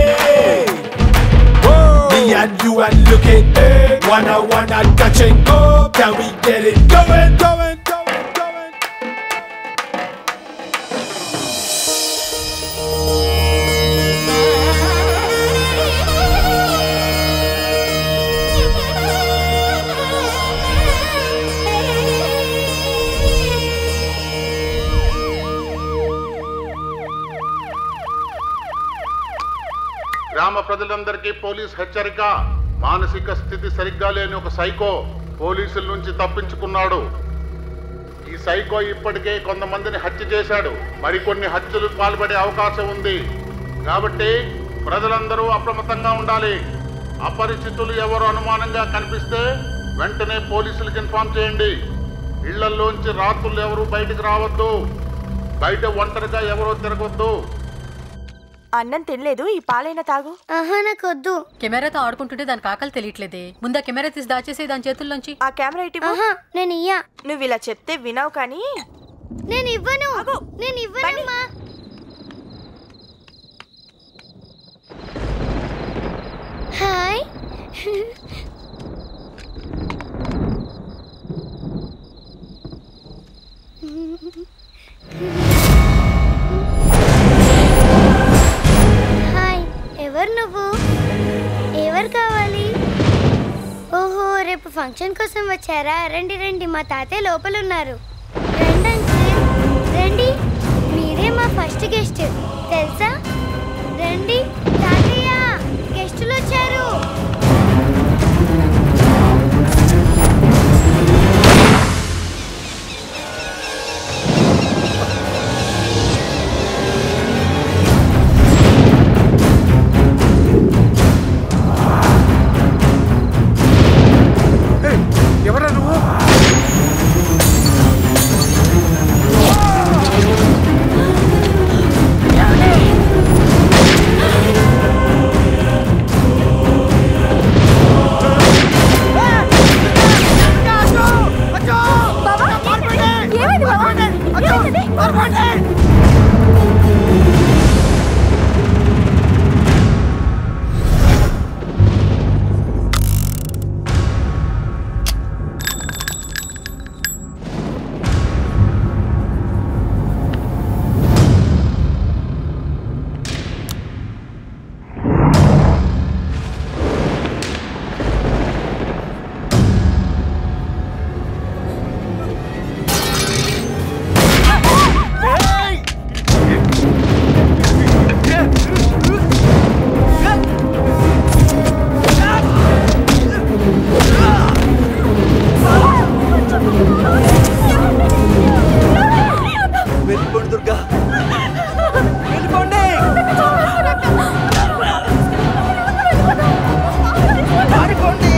Me and you and looking wanna touching can we get it going గ్రామ ప్రజలందరికీ పోలీస్ హెచ్చరిక. మానసిక స్థితి సరిగ్గా లేని ఒక సైకో పోలీసుల నుంచి తప్పించుకున్నాడు. ఈ సైకో ఇప్పటికే కొంతమందిని హత్య చేశాడు. మరికొన్ని హత్యలు పాల్పడే అవకాశం ఉంది. కాబట్టి ప్రజలందరూ అప్రమత్తంగా ఉండాలి. అపరిచితులు ఎవరు అనుమానంగా కనిపిస్తే వెంటనే పోలీసులకు ఇన్ఫార్మ్ చేయండి. ఇళ్లలోంచి రాత్రులు ఎవరు బయటికి రావద్దు. బయట ఒంటరిగా ఎవరో తిరగొద్దు. అన్నం తినలేదు, ఈ పాలైనా తాగు. ఆహా నాకొద్దు. కెమెరాతో ఆడుకుంటుంటే దానికి ఆకలి తెలియట్లేదే. ముందా కెమెరా తీసి దాచేసే దాని చేతుల్లోంచి. ఆ కెమెరా ఇటు నేను ఇయ్యా. నువ్వు ఇలా చెప్తే వినావు కానీ నేను ఇవ్వను. నేను ఇవ్వనమ్మా. హాయ్ హాయ్, ఎవరు నువ్వు? ఎవరు కావాలి? ఓహో, రేపు ఫంక్షన్ కోసం వచ్చారా? రండి రండి, మా తాతయ్య లోపల ఉన్నారు. రండి అంకుల్, రండి. మీరే మా ఫస్ట్ గెస్ట్ తెలుసా? రండి తాతయ్య, గెస్టులు వచ్చారు. ఎవరా నువ్వు? వెళ్ళిపోండి దుర్గా, వెళ్ళిపోండి. పారిపోండి.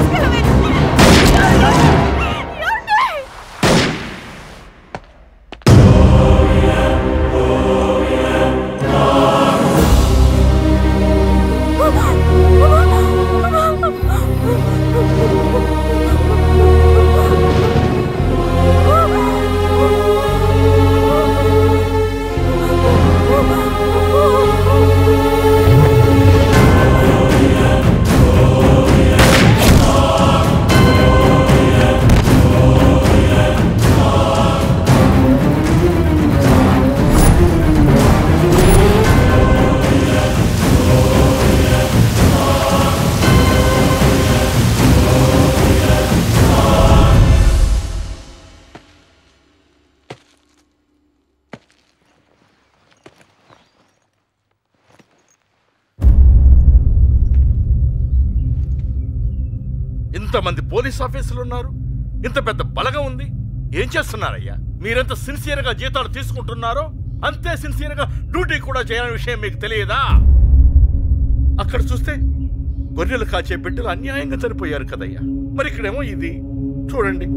ఇంతమంది పోలీస్ ఆఫీసులు ఉన్నారు, ఇంత పెద్ద బలగం ఉంది. ఏం చేస్తున్నారయ్యా? మీరెంత సిన్సియర్గా జీతాలు తీసుకుంటున్నారో అంతే సిన్సియర్గా డ్యూటీ కూడా చేయాలనే విషయం మీకు తెలియదా? అక్కడ చూస్తే గొర్రెలు కాచే బిడ్డలు అన్యాయంగా చనిపోయారు కదయ్యా. మరి ఇక్కడేమో ఇది చూడండి.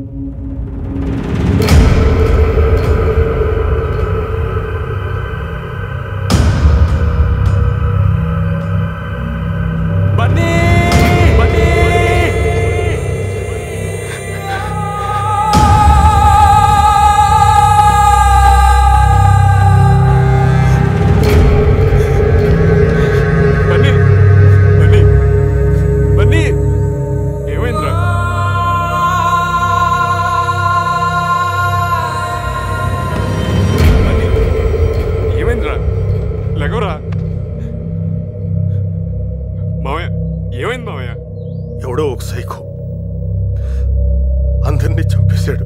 ఎవడో ఒక సైకో అందరినీ చంపేశాడు.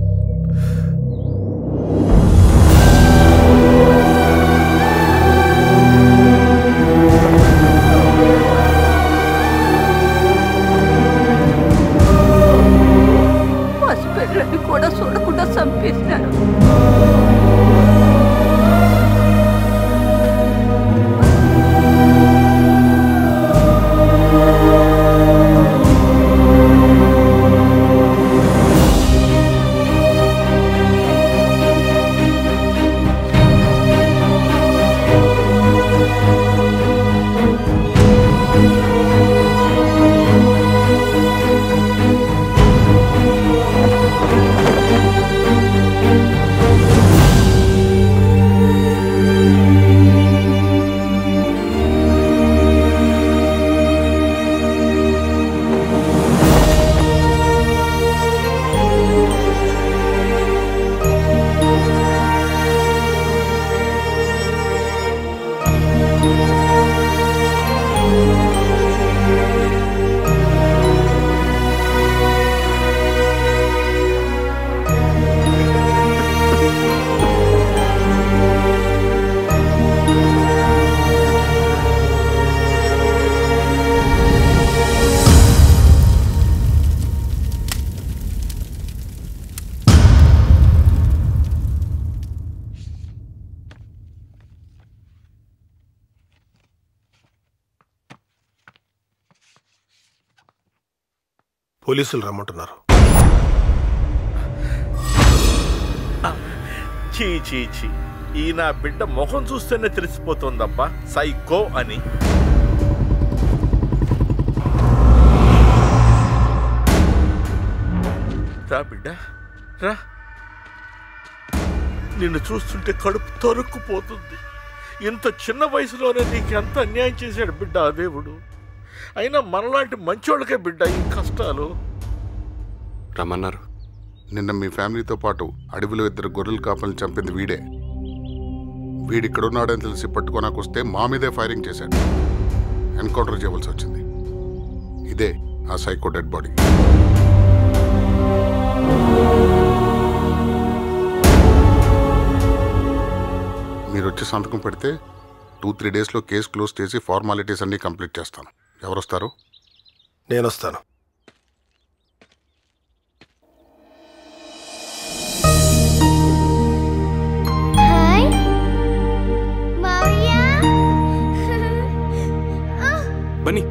పసిపిల్లని కూడా చూడకుండా చంపేసినారు. పోలీసులు రమ్మంటున్నారు. చీ చీ చీ, ఈ నా బిడ్డ ముఖం చూస్తేనే తెలిసిపోతుందబ్బా సైకో అని. రా బిడ్డ రా, నిన్ను చూస్తుంటే కడుపు తరుక్కుపోతుంది. ఇంత చిన్న వయసులోనే నీకు ఎంత అన్యాయం చేశాడు బిడ్డ ఆ దేవుడు. అయినా మనలాంటి మంచోళ్ళకే బిడ్డ ఈ కష్టాలు. రమ్మన్నారు. నిన్న మీ ఫ్యామిలీతో పాటు అడవిలో 2 గొర్రెల కాపల్ని చంపింది వీడే. వీడిక్కడున్నాడని తెలిసి పట్టుకోనాకొస్తే మా మీదే ఫైరింగ్ చేశాడు. ఎన్కౌంటర్ చేయవలసి వచ్చింది. ఇదే ఆ సైకో డెడ్ బాడీ. మీరు వచ్చి సంతకం పెడితే 2-3 డేస్లో కేసు క్లోజ్ చేసి ఫార్మాలిటీస్ అన్నీ కంప్లీట్ చేస్తాను. ఎవరొస్తారు? నేను వస్తాను. హాయ్ మావయ్య. బన్నీ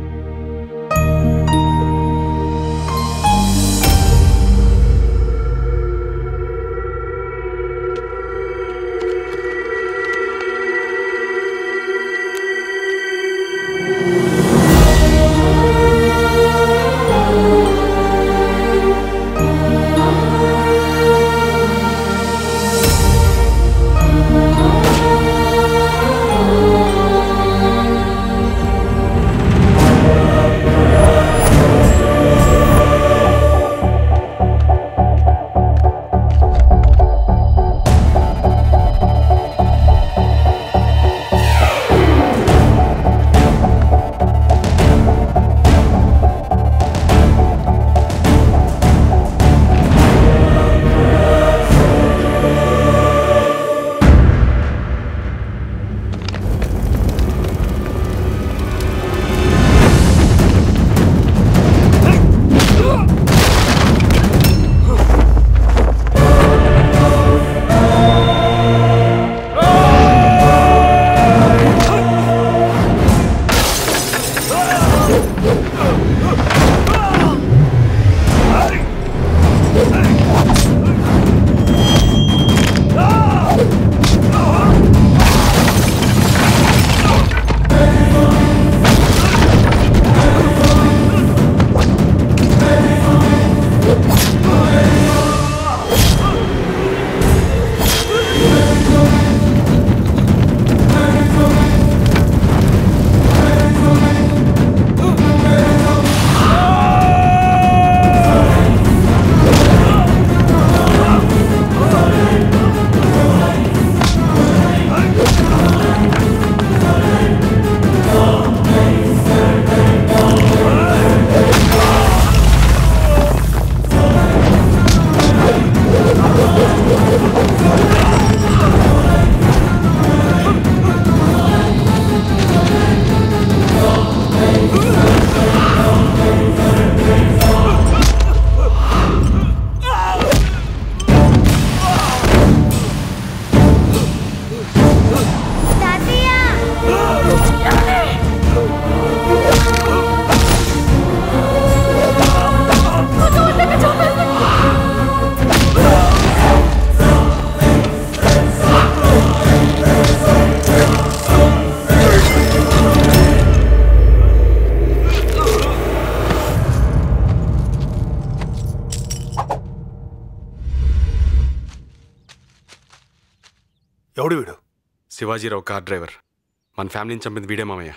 ఎవడు వీడు? Shivajirao car driver. మన ఫ్యామిలీని చంపింది వీడే మామయ్య.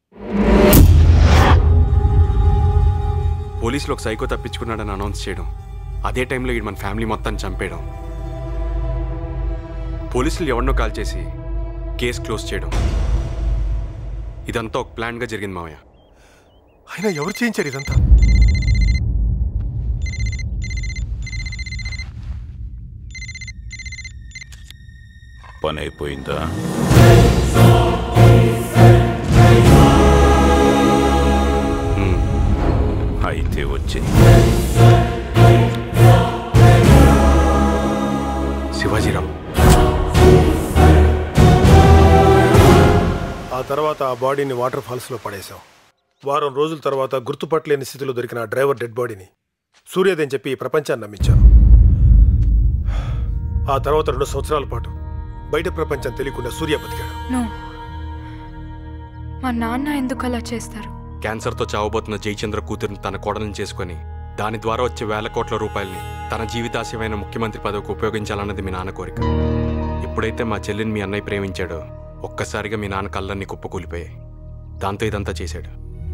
పోలీసులు ఒక సైకో తప్పించుకున్నాడని అనౌన్స్ చేయడం, అదే టైంలో వీడు మన ఫ్యామిలీ మొత్తాన్ని చంపేయడం, పోలీసులు ఎవరినో కాల్ చేసి కేసు క్లోజ్ చేయడం, ఇదంతా ఒక ప్లాన్గా జరిగింది మామయ్య. అయినా ఎవరు చేయించారు ఇదంతా? పని అయిపోయిందా? అయితే వచ్చి శివాజీరావు. ఆ తర్వాత ఆ బాడీని వాటర్ ఫాల్స్లో పడేశాం. వారం రోజుల తర్వాత గుర్తుపట్టలేని స్థితిలో దొరికిన ఆ డ్రైవర్ డెడ్ బాడీని సూర్యదని చెప్పి ప్రపంచాన్ని నమ్మించాను. ఆ తర్వాత 2 సంవత్సరాల పాటు బయట ప్రపంచం తెలియకుండా సూర్య బతికాడు. మా నాన్న ఎందుకు అలా చేస్తారు? క్యాన్సర్తో చావబోతున్న జయచంద్ర కూతురిని తన కోడలను చేసుకుని దాని ద్వారా వచ్చే వేల కోట్ల రూపాయల్ని తన జీవితాశయమైన ముఖ్యమంత్రి పదవికి ఉపయోగించాలన్నది మీ నాన్న కోరిక. ఎప్పుడైతే మా చెల్లిని మీ అన్నయ్య ప్రేమించాడో ఒక్కసారిగా మీ నాన్న కళ్ళన్నీ కుప్పకూలిపోయాయి. దాంతో ఇదంతా చేశాడు.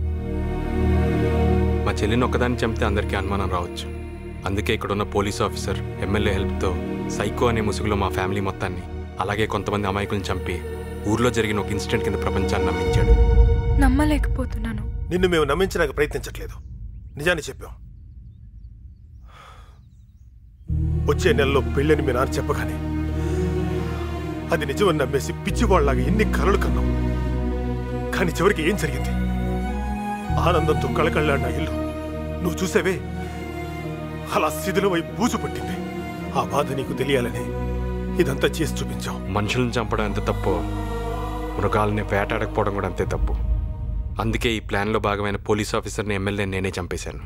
మా చెల్లిని ఒక్కదాన్ని చంపితే అందరికీ అనుమానం రావచ్చు. అందుకే ఇక్కడున్న పోలీస్ ఆఫీసర్ ఎమ్మెల్యే హెల్ప్తో సైకో అనే ముసుగులో మా ఫ్యామిలీ మొత్తాన్ని, అలాగే కొంతమంది అమాయకులను చంపి ఊర్లో జరిగిన ఒక ఇన్సిడెంట్ కింద ప్రపంచాన్ని నమ్మించాడు. నమ్మలేకపోతున్నాను. నిన్ను మేము నమ్మించడానికి ప్రయత్నించట్లేదు, నిజాన్ని చెప్పాం. వచ్చే నెలలో పెళ్ళని మీ నాన్న చెప్పగానే అది నిజమని నమ్మేసి పిచ్చివాళ్ళలాగా ఎన్ని కలలు కన్నాం. కానీ చివరికి ఏం జరిగింది? ఆనందంతో కళకళ్ళాడిన ఇల్లు నువ్వు చూసావే, అలా శిథిలమై బూజు పట్టింది. ఆ బాధ నీకు తెలియాలని ఇదంతా చేసి చూపించాం. మనుషులను చంపడం ఎంత తప్పో మృగాలని వేటాడకపోవడం కూడా అంతే తప్పు. అందుకే ఈ ప్లాన్లో భాగమైన పోలీస్ ఆఫీసర్ని ఎమ్మెల్యేని నేనే చంపేశాను.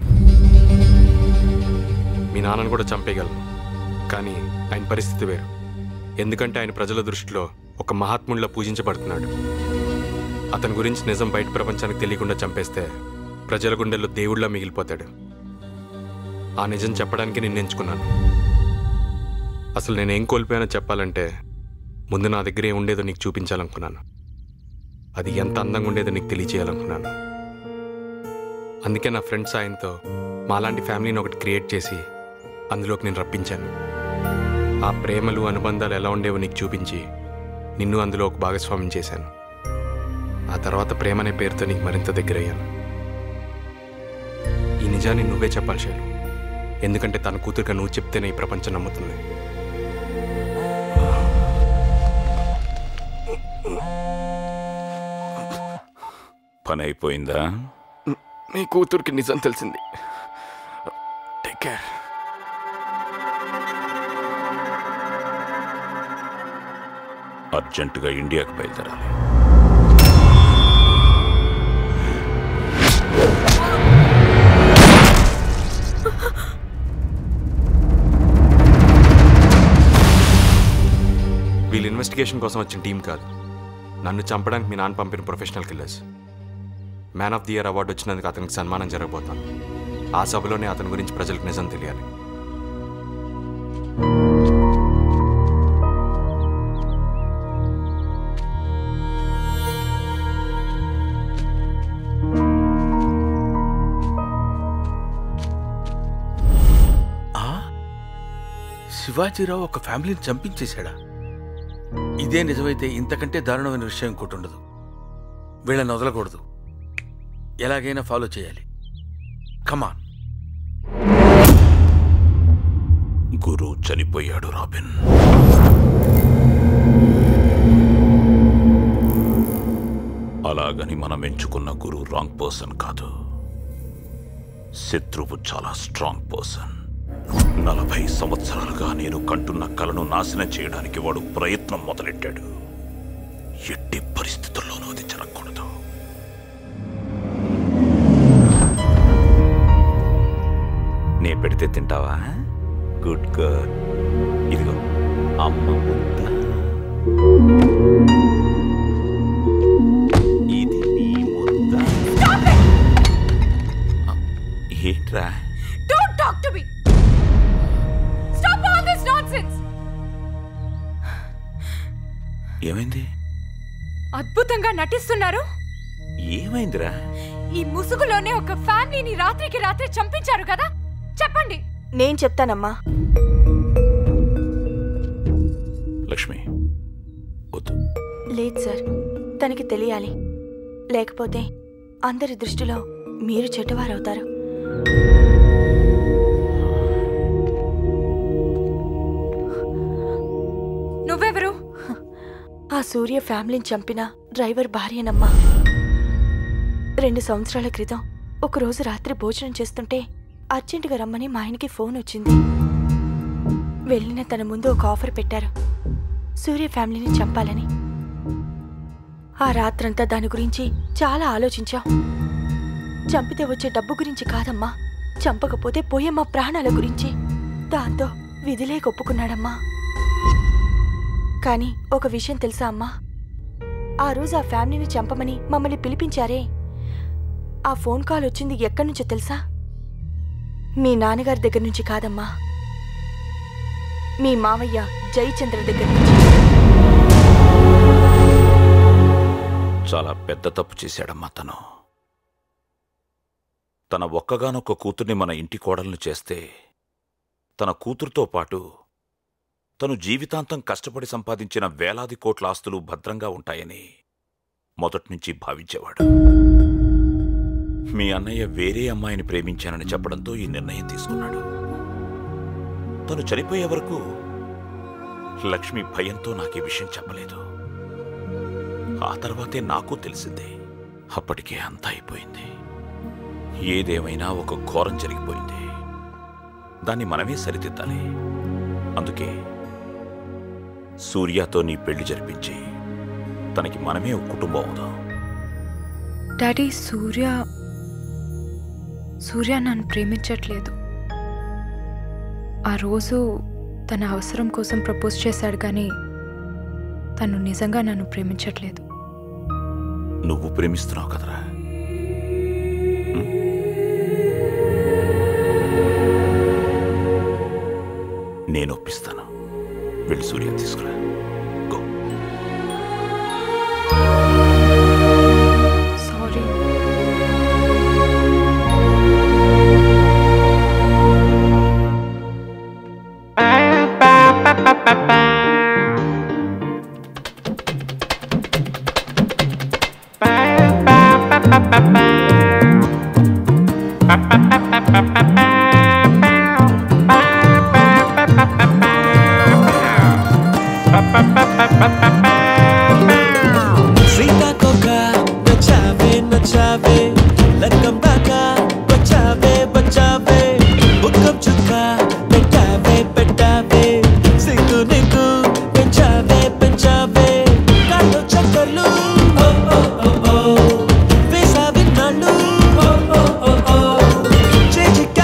మీ నాన్నను కూడా చంపేయగలను, కానీ ఆయన పరిస్థితి వేరు. ఎందుకంటే ఆయన ప్రజల దృష్టిలో ఒక మహాత్ముడిలా పూజించబడుతున్నాడు. అతని గురించి నిజం బయట ప్రపంచానికి తెలియకుండా చంపేస్తే ప్రజల గుండెల్లో దేవుడిలా మిగిలిపోతాడు. ఆ నిజం చెప్పడానికి నేను ఎంచుకున్నాను. అసలు నేనేం కోల్పోయానో చెప్పాలంటే ముందు నా దగ్గర ఏం ఉండేదో నీకు చూపించాలనుకున్నాను. అది ఎంత అందంగా ఉండేదో నీకు తెలియచేయాలనుకున్నాను. అందుకే నా ఫ్రెండ్స్ సాయంతో మాలాంటి ఫ్యామిలీని ఒకటి క్రియేట్ చేసి అందులోకి నేను రప్పించాను. ఆ ప్రేమలు అనుబంధాలు ఎలా ఉండేవో నీకు చూపించి నిన్ను అందులో ఒక భాగస్వామ్యం చేశాను. ఆ తర్వాత ప్రేమ అనే పేరుతో నీకు మరింత దగ్గరయ్యాను. ఈ నిజాన్ని నువ్వే చెప్పాలి శైలు, ఎందుకంటే తన కూతురుగా నువ్వు చెప్తేనే ఈ ప్రపంచం నమ్ముతుంది. పని అయిపోయిందా? నీ కూతురికి నిజం తెలిసింది. Take care. అర్జెంటుగా ఇండియాకి బయలుదేరాలి. వీళ్ళు ఇన్వెస్టిగేషన్ కోసం వచ్చిన టీం కాదు, నన్ను చంపడానికి మీ నాన్న పంపిన professional killers. Man of the year award వచ్చినందుకు అతనికి సన్మానం జరగబోతాను. ఆ సభలోనే అతని గురించి ప్రజలకు నిజం తెలియాలి. శివాజీరావు ఒక ఫ్యామిలీని చంపించేశాడా? ఇదే నిజమైతే ఇంతకంటే దారుణమైన విషయం ఇంకోటి ఉండదు. వీళ్ళని వదలకూడదు, ఎలాగైనా ఫాలో చేయాలి. కమాన్. గురు చనిపోయాడు రాబిన్. అలాగని మనం ఎంచుకున్న గురు రాంగ్ పర్సన్ కాదు. శత్రువు చాలా స్ట్రాంగ్ పర్సన్. 40 సంవత్సరాలుగా నేను కంటున్న కలను నాశనం చేయడానికి వాడు ప్రయత్నం మొదలెట్టాడు. ఎట్టి పరిస్థితుల్లోనూ అది జరగకూడదు. నే పెడితే తింటావా? Good girl. ఇదిగో అమ్మ ముద్ద. ఇది నీ ముద్ద. ఏంట్రా? Don't talk to me. Stop all this nonsense. ఏమైంది? అద్భుతంగా నటిస్తున్నారు. ఏమైందిరా? ఈ ముసుగులోనే ఒక ఫ్యామిలీని రాత్రికి రాత్రి చంపించారు కదా, చెప్పండి. నేను చెప్తానమ్మా. లక్ష్మి వద్దు. లేదు సార్, తనకి తెలియాలి. లేకపోతే అందరి దృష్టిలో మీరు చెడ్డవారవుతారు. నువ్వెవరు? ఆ సూర్య ఫ్యామిలీని చంపిన డ్రైవర్ భార్యనమ్మా. 2 సంవత్సరాల క్రితం ఒకరోజు రాత్రి భోజనం చేస్తుంటే అర్జెంటుగా రమ్మని మా ఆయనకి ఫోన్ వచ్చింది. వెళ్ళిన తన ముందు ఒక ఆఫర్ పెట్టారు, సూర్య ఫ్యామిలీని చంపాలని. ఆ రాత్రంతా దాని గురించి చాలా ఆలోచించాం. చంపితే వచ్చే డబ్బు గురించి కాదమ్మా, చంపకపోతే పోయే మా ప్రాణాల గురించి. దాంతో విధిలేక ఒప్పుకున్నాడమ్మా. కానీ ఒక విషయం తెలుసా అమ్మా, ఆ రోజు ఆ ఫ్యామిలీని చంపమని మమ్మల్ని పిలిపించారే, ఆ ఫోన్ కాల్ వచ్చింది ఎక్కడి నుంచో తెలుసా? మీ నాన్నగారి దగ్గర నుంచి కాదమ్మా, మీ మావయ్య జయచంద్ర దగ్గర నుంచి. చాలా పెద్ద తప్పు చేశాడమ్మా తను. తన ఒక్కగానొక్క కూతుర్ని మన ఇంటి కోడలను చేస్తే తన కూతురుతో పాటు తను జీవితాంతం కష్టపడి సంపాదించిన వేలాది కోట్ల ఆస్తులు భద్రంగా ఉంటాయని మొదట్నుంచి భావించేవాడు. మీ అన్నయ్య వేరే అమ్మాయిని ప్రేమించానని చెప్పడంతో ఈ నిర్ణయం తీసుకున్నాడు. తను చనిపోయే వరకు లక్ష్మి భయంతో నాకీ విషయం చెప్పలేదు. ఆ తర్వాతే నాకు తెలిసింది. అప్పటికే అంతా అయిపోయింది. ఏదేమైనా ఒక ఘోరం జరిగిపోయింది. దాన్ని మనమే సరిదిద్దాలి. అందుకే సూర్యతో నీ పెళ్లి జరిపించి తనకి మనమే ఒక కుటుంబం అవుదాం. డాడీ, సూర్య నన్ను ప్రేమించట్లేదు. ఆ రోజు తన అవసరం కోసం ప్రపోజ్ చేశాడు, కానీ తను నిజంగా నన్ను ప్రేమించట్లేదు. నువ్వు ప్రేమిస్తున్నావు కదరా? నేను ఒప్పిస్తాను. వెళ్ళి సూర్య తీసుకురా. సారీ. సీతాకోక నచ్చావే నచ్చావే, లక్కం దాకా వచ్చావే వచ్చావే, బుక్కం చుక్క పెట్టావే పెట్టావే, సిగ్గు నీకు పెంచావే పెంచావే, కాళ్ళు చక్కర్లు వేసావి నాళ్ళు, చేజిక్క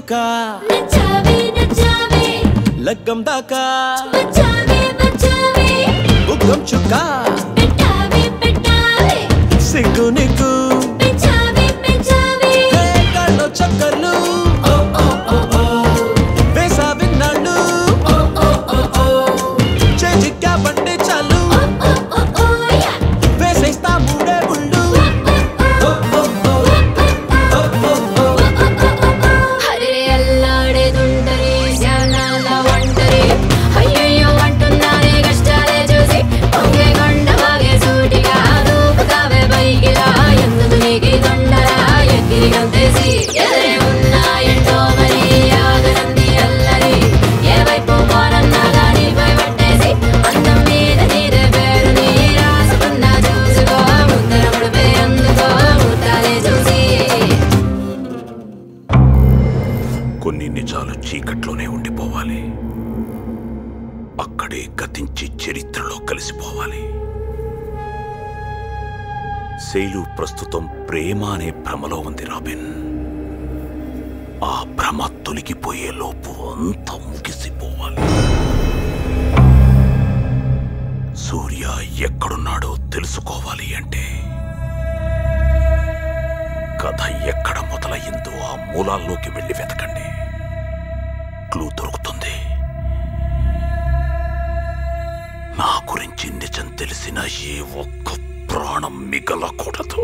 का నచ్చావే నచ్చావే లగ్గం దాకా వచ్చావే వచ్చావే బుగ్గం చుక్క పెట్టావే పెట్టావే సిగ్గు నీకు పెంచావే పెంచావే కళ్ళు చక్కర్లు వేసావి నాళ్ళు చేజిక్కా బండి చాలు వేసేస్తా మూడే ముళ్ళు హరే అల్లాడే దుండరి ధ్యానాల వంటరి అయ్యయ్యో అంటున్నారే కష్టాలే చూసి పొంగే కొండ బాగే సూటిగా దూకుతావే పైకిరా ఎందుకు నీకి దొండరా ఎగిరి గంతేసి ఎదురే ఉన్నాయంటో మరి ఆగనంది అల్లరి ఏ వైపు పోనన్నా గాని భయపట్టేసి అందం మీద నీదే పేరు నీ రాసుకున్నా చూసుకో ముద్దర ముడిపే అందుకో ముట్టాలే చూసి కొన్ని నిజాలు చీకట్లోనే ఉండిపోవాలి, అక్కడే గతించి చరిత్రలో కలిసిపోవాలి. శైలు ప్రస్తుతం ప్రేమ అనే భ్రమలో ఉంది రాబిన్. ఆ భ్రమ తొలగిపోయే లోపు అంతా ముగిసిపోవాలి. సూర్య ఎక్కడున్నాడో తెలుసుకోవాలి అంటే కథ ఎక్కడ మొదలయ్యిందో ఆ మూలాల్లోకి వెళ్ళి వెతకండి, క్లూ దొరుకుతుంది. నా గురించి నిజం తెలిసిన ఏ ఒక్క ప్రాణం మిగలకూడదు.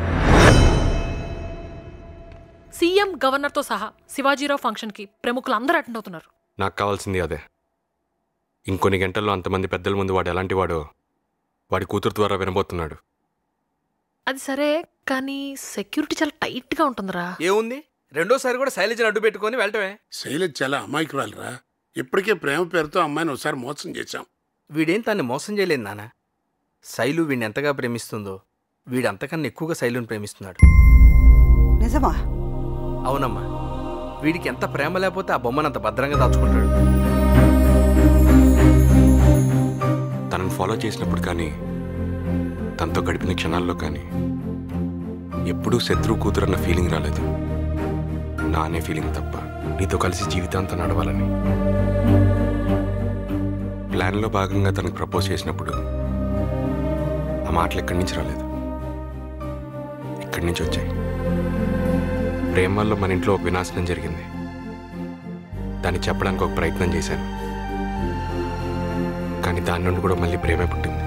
సీఎం గవర్నర్తో సహా శివాజీరావు ఫంక్షన్కి ప్రముఖులు అందరూ అటెండ్ అవుతున్నారు. నాకు కావాల్సింది అదే. ఇంకొన్ని గంటల్లో అంతమంది పెద్దల ముందు వాడు ఎలాంటి వాడో వాడి కూతురు ద్వారా వినబోతున్నాడు. అది సరే, కానీ సెక్యూరిటీ చాలా టైట్గా ఉంటుందిరా. ఏముంది, రెండోసారి కూడా శైలజని అడ్డు పెట్టుకొని వెళ్ళటమే. శైలజ చాలా అమాయకురాలురా. ఇప్పటికే ప్రేమ పేరుతో అమ్మాయిని ఒకసారి మోసం చేశాం. వీడేం తన్ని మోసం చేయలేదు నాన్న. శైలు వీడిని ఎంతగా ప్రేమిస్తుందో వీడు అంతకన్నా ఎక్కువగా శైలుని ప్రేమిస్తున్నాడు. నిజమా? అవునమ్మా, వీడికి ఎంత ప్రేమ లేకపోతే ఆ బొమ్మను అంత భద్రంగా దాచుకుంటాడు. తనను ఫాలో చేసినప్పుడు కానీ తనతో గడిపిన క్షణాల్లో కానీ ఎప్పుడూ శత్రువు కూతురన్న ఫీలింగ్ రాలేదు. నా అనే ఫీలింగ్ తప్ప నీతో కలిసి జీవితాంతం నడవాలని. ప్లాన్లో భాగంగా తనకు ప్రపోజ్ చేసినప్పుడు ఆ మాటలు ఎక్కడి నుంచి రాలేదు, ఇక్కడి నుంచి వచ్చాయి. ప్రేమ వల్ల మన ఇంట్లో ఒక వినాశనం జరిగింది. దాన్ని చెప్పడానికి ఒక ప్రయత్నం చేశాను, కానీ దాని నుండి కూడా మళ్ళీ ప్రేమే పుట్టింది.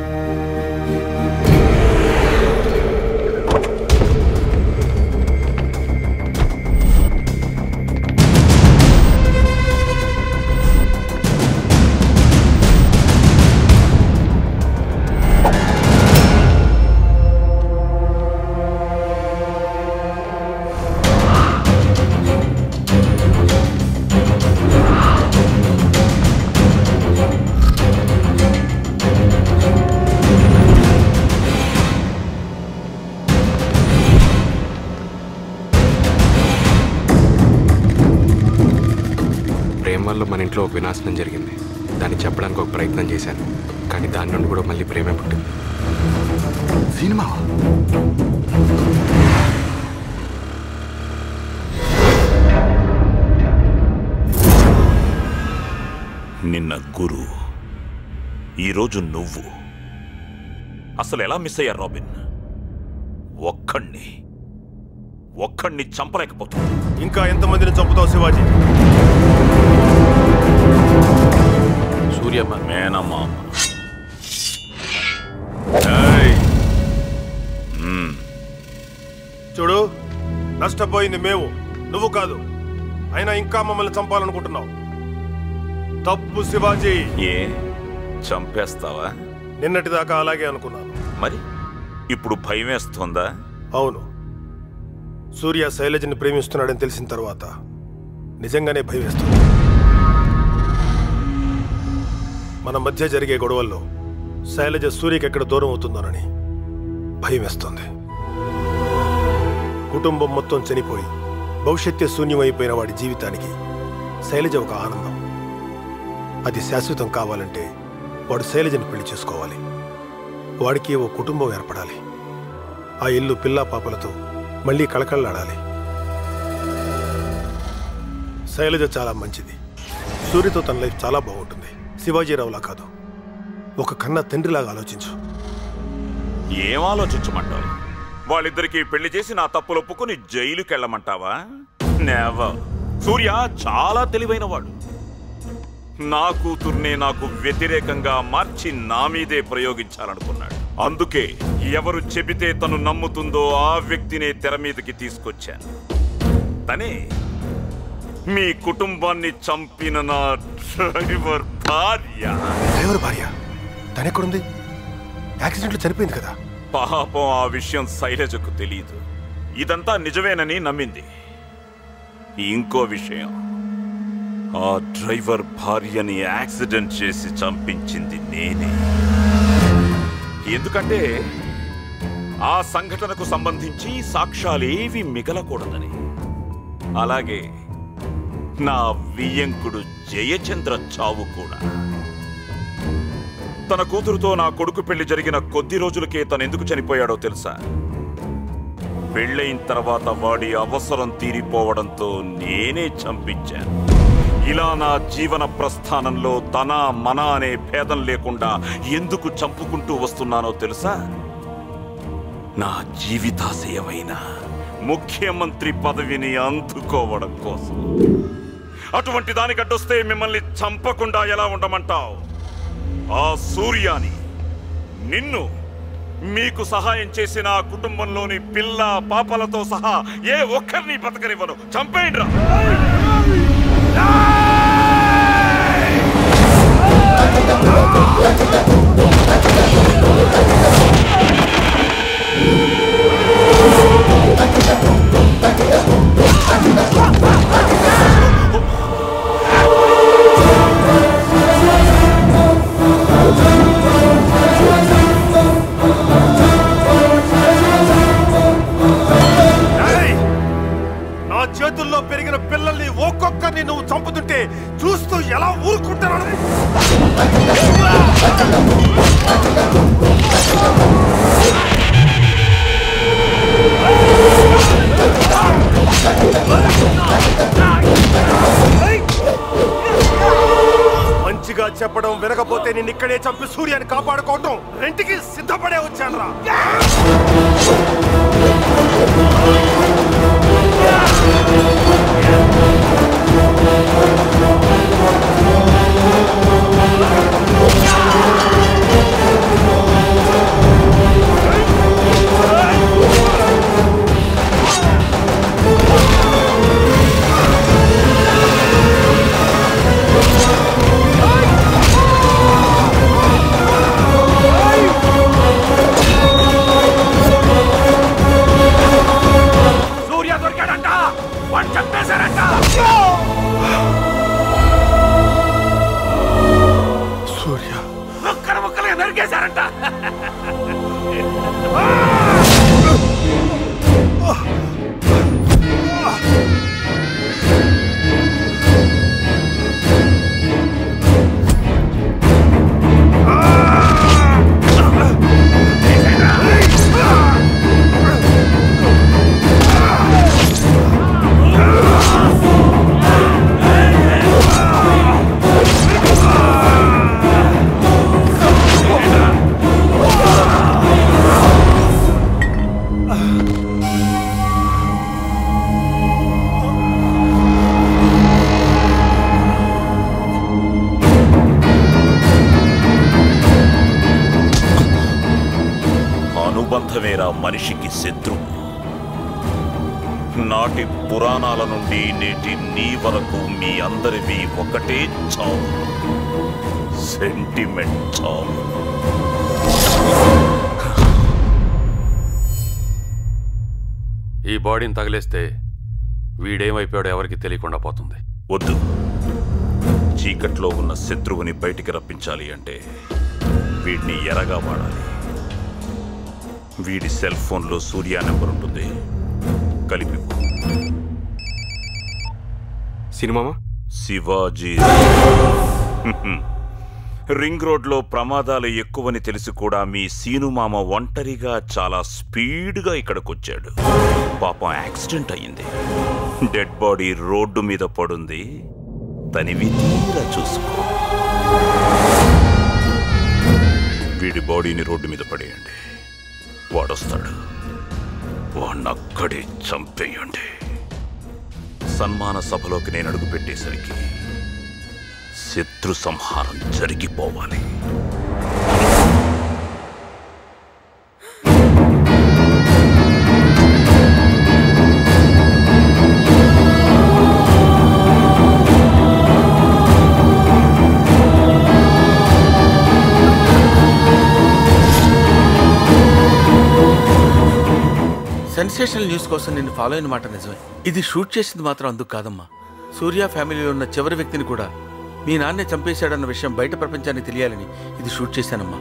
వల్ల మన ఇంట్లో ఒక వినాశనం జరిగింది. దాన్ని చెప్పడానికి ఒక ప్రయత్నం చేశాను, కానీ దాని నుండి కూడా మళ్ళీ ప్రేమే పుట్టింది. సినిమా నిన్న గురు, ఈరోజు నువ్వు. అసలు ఎలా మిస్ అయ్యారు రాబిన్? ఒక్కడిని చంపలేకపోతుంది. ఇంకా ఎంతమందిని చంపుతావు శివాజీ? సూర్యమ్మ, మేనమ్మ. చూడు, నష్టపోయింది మేము, నువ్వు కాదు. అయినా ఇంకా మమ్మల్ని చంపాలనుకుంటున్నావు. తప్పు శివాజీ. ఏ చంపేస్తావా? నిన్నటిదాకా అలాగే అనుకున్నాను. మరి ఇప్పుడు భయమేస్తుందా? అవును. సూర్య శైలజని ప్రేమిస్తున్నాడని తెలిసిన తర్వాత నిజంగానే భయం వేస్తుంది. మన మధ్య జరిగే గొడవల్లో శైలజ సూర్యకి ఎక్కడ దూరం అవుతుందోనని భయం వేస్తుంది. కుటుంబం మొత్తం చనిపోయి భవిష్యత్తే శూన్యమైపోయిన వాడి జీవితానికి శైలజ ఒక ఆనందం. అది శాశ్వతం కావాలంటే వాడు శైలజని పెళ్లి చేసుకోవాలి. వాడికి ఓ కుటుంబం ఏర్పడాలి. ఆ ఇల్లు పిల్లా పాపలతో మళ్ళీ కళకళలాడాలి. శైలజ చాలా మంచిది. సూర్యతో తన లైఫ్ చాలా బాగుంటుంది. శివాజీరావులా కాదు, ఒక కన్న తండ్రిలాగా ఆలోచించు. ఏం ఆలోచించమంటావు? వాళ్ళిద్దరికీ పెళ్లి చేసి నా తప్పులు ఒప్పుకుని జైలుకి వెళ్ళమంటావా? నెవర్. సూర్య చాలా తెలివైన వాడు. నా కూతుర్నే నాకు వ్యతిరేకంగా మార్చి నా మీదే ప్రయోగించాలనుకున్నాడు. అందుకే ఎవరు చెబితే తను నమ్ముతుందో ఆ వ్యక్తినే తెర మీదకి తీసుకొచ్చాను. తనే మీ కుటుంబాన్ని చంపిన నా డ్రైవర్ భార్య. డ్రైవర్ భార్య తనెక్కడుంది? యాక్సిడెంట్లో చనిపోయింది కదా. పాపం ఆ విషయం శైలజకు తెలియదు. ఇదంతా నిజమేనని నమ్మింది. ఇంకో విషయం, ఆ డ్రైవర్ భార్యని యాక్సిడెంట్ చేసి చంపించింది నేనే. ఎందుకంటే ఆ సంఘటనకు సంబంధించి సాక్ష్యాలేవి మిగలకూడదని. అలాగే నా వియ్యంకుడు జయచంద్ర చావు కూడా. తన కూతురుతో నా కొడుకు పెళ్లి జరిగిన కొద్ది రోజులకే తనెందుకు చనిపోయాడో తెలుసా? పెళ్ళైన తర్వాత వాడి అవసరం తీరిపోవడంతో నేనే చంపించాను. ఇలా నా జీవన ప్రస్థానంలో తన మన అనే భేదం లేకుండా ఎందుకు చంపుకుంటూ వస్తున్నానో తెలుసా? నా జీవితాశయమైన ముఖ్యమంత్రి పదవిని అందుకోవడం కోసం. అటువంటి దానికి అడ్డొస్తే మిమ్మల్ని చంపకుండా ఎలా ఉండమంటావు? ఆ సూర్యాని, నిన్ను, మీకు సహాయం చేసిన ఆ కుటుంబంలోని పిల్ల పాపలతో సహా ఏ ఒక్కరిని బతకనివ్వను. చంపేయండిరా. నా చేతుల్లో పెరిగిన పిల్లల్ని ఒక్కొక్కరిని నువ్వు చంపుతుంటే చూస్తూ ఎలా ఊరుకుంటున్నాను? మంచిగా చెప్పడం వినకపోతే నేను ఇక్కడే చంపి సూర్యాన్ని కాపాడుకోవటం రెంటికి సిద్ధపడే వచ్చానురా. సూర్య దొరికాడంట, వాడు చంపేశారంట. సూర్య ముక్కలు ముక్కలుగా నరికేశారంట. అనుబంధమేరా మనిషికి శత్రువు. నాటి పురాణాల నుండి నేటి నీ వరకు మీ అందరివి ఒకటే చావు, సెంటిమెంట్ చావు. ఈ బాడీని తగిలేస్తే వీడేమైపోయాడో ఎవరికి తెలియకుండా పోతుంది. వద్దు. చీకట్లో ఉన్న శత్రువుని బయటికి రప్పించాలి అంటే వీడిని ఎరగా వాడాలి. వీడి సెల్ ఫోన్లో సూర్య నెంబర్ ఉంటుంది, కలిపి. సినిమా శివాజీ. రింగ్ రోడ్లో ప్రమాదాలు ఎక్కువని తెలిసి కూడా మీ సీనుమామ ఒంటరిగా చాలా స్పీడ్గా ఇక్కడికొచ్చాడు. పాపం యాక్సిడెంట్ అయ్యింది. డెడ్ బాడీ రోడ్డు మీద పడుంది. తనివి తీరా చూసుకో. వీడి బాడీని రోడ్డు మీద పడేయండి. వాడొస్తాడు. వాణ్ణక్కడే చంపేయండి. సన్మాన సభలోకి నేను అడుగు పెట్టేసరికి శత్రు సంహారం జరిగిపోవాలి. సెన్సేషనల్ న్యూస్ కోసం నిన్ను ఫాలో అయిన మాట నిజమే. ఇది షూట్ చేసింది మాత్రం అందుకు కాదమ్మా. సూర్య ఫ్యామిలీలో ఉన్న చివరి వ్యక్తిని కూడా మీ నాన్నే చంపేశాడన్న విషయం బయట ప్రపంచానికి తెలియాలని ఇది షూట్ చేశానమ్మా.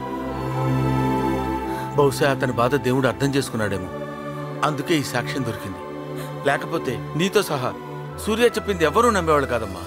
బహుశా అతని బాధ దేవుడు అర్థం చేసుకున్నాడేమో. అందుకే ఈ సాక్ష్యం దొరికింది. లేకపోతే నీతో సహా సూర్య చెప్పింది ఎవరూ నమ్మేవాళ్ళు కాదమ్మా.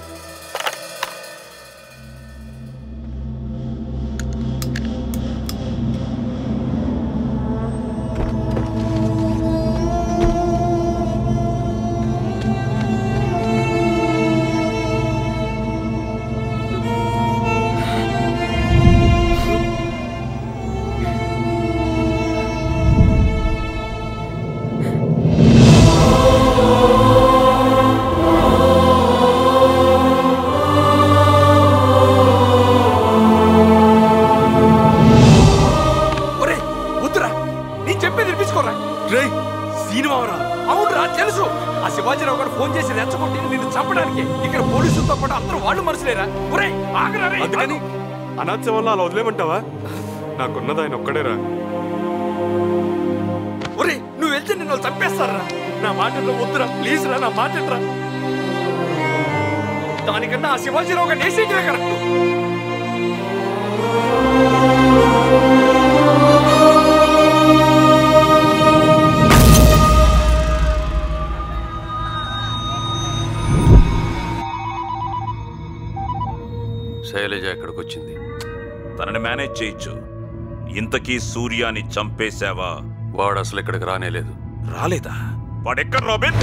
అనాథ వల్ల అలా వదిలేమంటావా? నాకున్నది ఆయన ఒక్కడేరా. ఒరే నువ్వు వెళ్తే నిన్ను చంపేస్తారా? నా మాట వద్దురా, ప్లీజ్ రా, నా మాట రా. దానికన్నా ఆ శివాజీరావు గారు నేసేటివే కరెక్ట్. శైలజ ఎక్కడికి వచ్చింది? తనని మేనేజ్ చేయొచ్చు. ఇంతకీ సూర్యాని చంపేశావా? వాడు అసలు ఇక్కడికి రానేలేదు. రాలేదా? వాడెక్కడ రాబిన్?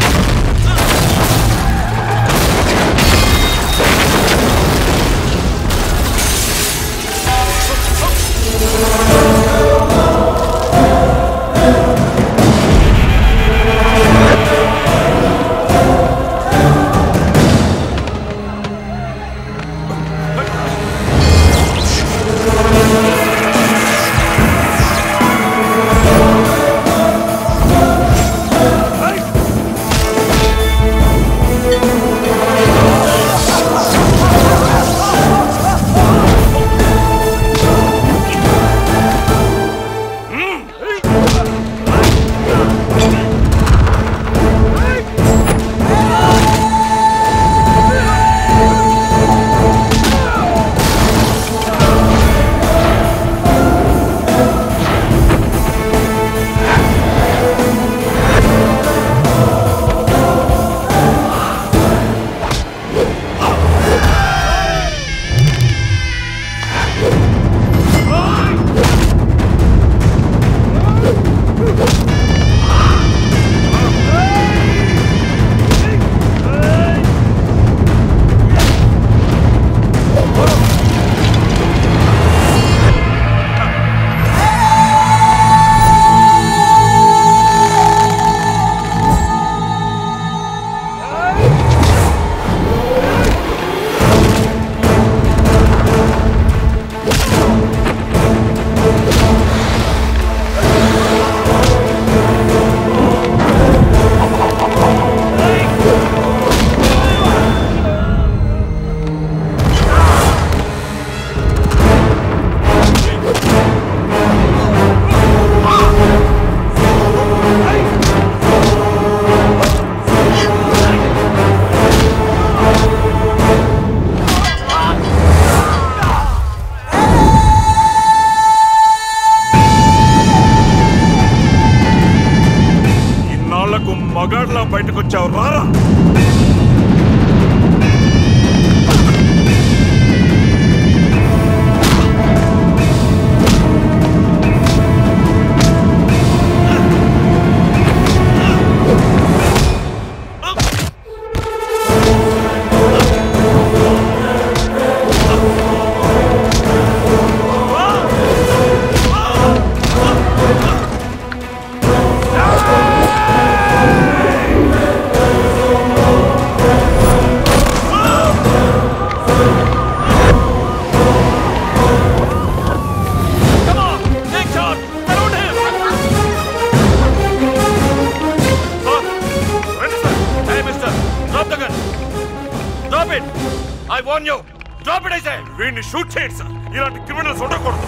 వీడిని షూట్ చేయండి సార్. ఇలాంటి క్రిమినల్స్ ఉండకూడదు.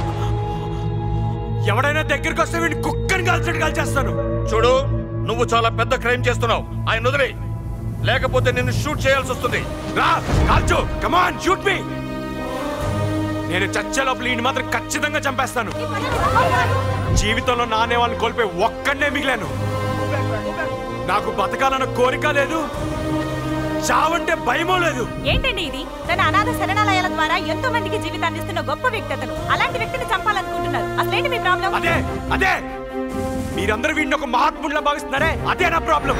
ఎవడైనా దగ్గరికి వస్తే వీడిని కుక్కని కాల్చడం కాల్చేస్తాను. చూడు, నువ్వు చాలా పెద్ద క్రైమ్ చేస్తున్నావు. ఆయన వదిలే, లేకపోతే నిన్ను షూట్ చేయాల్సి వస్తుంది. రా కాల్చు, కమాన్ షూట్ మీ. నేను చచ్చే లోపల ఈయన మాత్రం ఖచ్చితంగా చంపేస్తాను. జీవితంలో నానే వాళ్ళని కోల్పోయి ఒక్కడే మిగిలాను. నాకు బతకాలన్న కోరిక లేదు, చావంటే భయమో లేదు. ఏంటండి ఇది? తన అనాథ శరణాలయాల ద్వారా ఎంతో మందికి జీవితాన్ని ఇస్తున్న గొప్ప వ్యక్తి అతను. అలాంటి వ్యక్తిని చంపాలనుకుంటున్నారు. అసలేంటి మీ ప్రాబ్లం? అదే మీరందరూ వీడిని ఒక మహాత్ముడిలా భావిస్తున్నారే, అదే నా ప్రాబ్లం.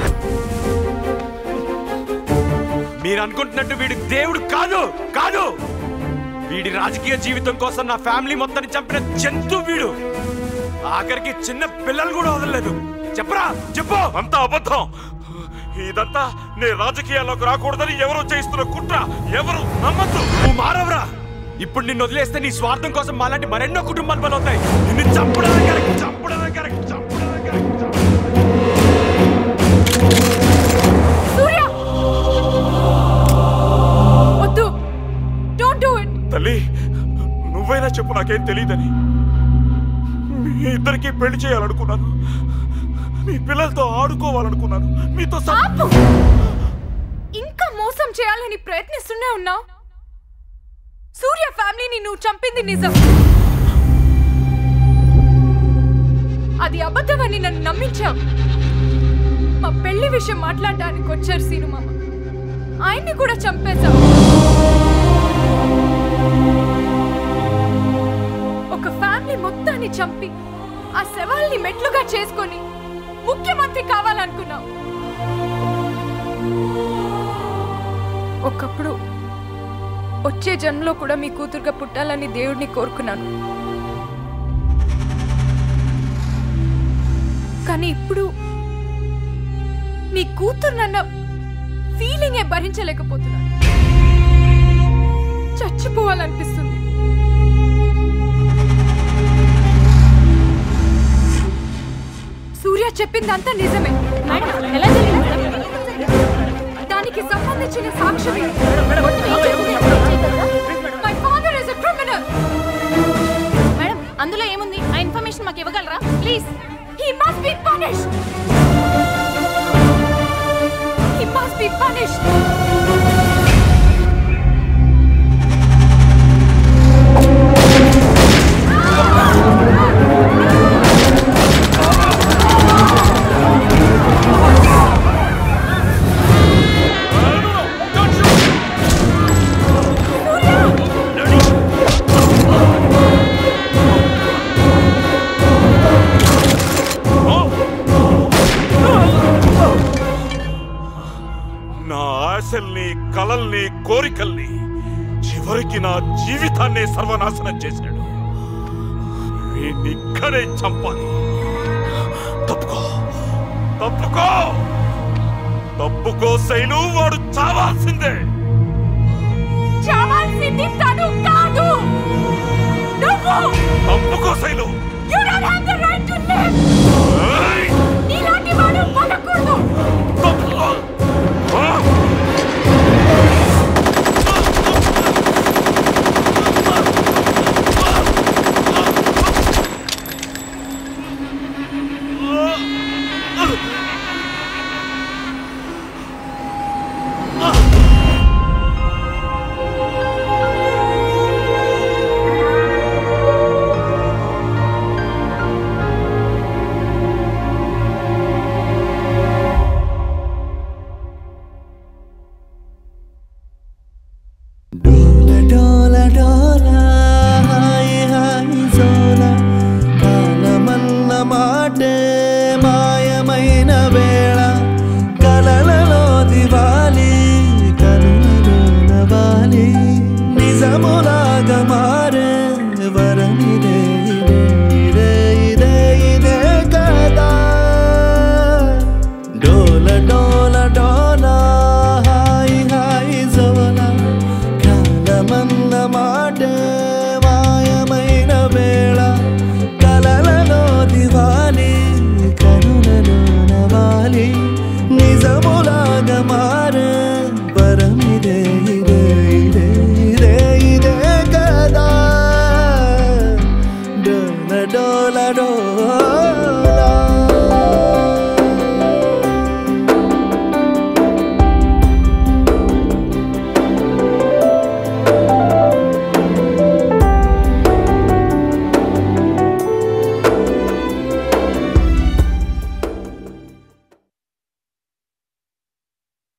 మీరు అనుకుంటున్నట్టు వీడి దేవుడు కాదు కాదు. వీడి రాజకీయ జీవితం కోసం నా ఫ్యామిలీ మొత్తాన్ని చంపిన జంతువు వీడు. ఆఖరికి చిన్న పిల్లలు కూడా వదలలేదు. చెప్పరా చెప్పు. అంతా అబద్ధం. ఇదంతా నే రాజకీయాల్లోకి రాకూడదని ఎవరో చేయిస్తున్న కుట్ర. ఎవరు నమ్మద్దు. నువ్వు మారవరా. ఇప్పుడు నిన్ను వదిలేస్తే నీ స్వార్థం కోసం మాలాంటి మరెన్నో కుటుంబాలు బలవుతాయి. నిన్ను చంపడమే కరెక్ట్, చంపడమే కరెక్ట్, చంపడమే కరెక్ట్. సూర్య వద్దు, డోంట్ డు ఇట్. తల్లి, నువ్వైనా చెప్పు, నాకేం తెలియదని. మీ ఇద్దరికి పెళ్లి చేయాలనుకున్నాను, మీ పిల్లలతో ఆడుకోవాలనుకున్నాను, మీతో ఇంకా మోసం చేయాలని ప్రయత్నిస్తూనే ఉన్నావు. సూర్య ఫ్యామిలీని నువ్వు చంపింది నిజం. అది అబద్ధమని నన్ను నమ్మించావు. మా పెళ్లి విషయం మాట్లాడడానికి వచ్చారు సీను మామ, ఆయన్ని కూడా చంపేశావు. ఒక ఫ్యామిలీ మొత్తాన్ని చంపి ఆ శవాల్ని మెట్లుగా చేసుకొని ముఖ్యమంత్రి కావాలనుకున్నావు. ఒకప్పుడు వచ్చే జన్మలో కూడా మీ కూతురుగా పుట్టాలని దేవుడిని కోరుకున్నాను. కానీ ఇప్పుడు మీ కూతురు నన్న ఫీలింగే భరించలేకపోతున్నాను. చచ్చిపోవాలనిపిస్తుంది. సూర్య చెప్పిందంతా నిజమే. దానికి సంబంధించిన సాక్ష్యం మేడం, అందులో ఏముంది? ఆ ఇన్ఫర్మేషన్ మాకు ఇవ్వగలరా please? He must be punished. He must be punished. ఆశల్ని, కలల్ని, కోరికల్ని, చివరికి నా జీవితాన్నే సర్వనాశనం చేశాడు. వీణ్ణి ఇక్కడే చంపాలి. తప్పుకో, తప్పుకో, తప్పుకో శైలు. వాడు చావాల్సిందే. చావాల్సింది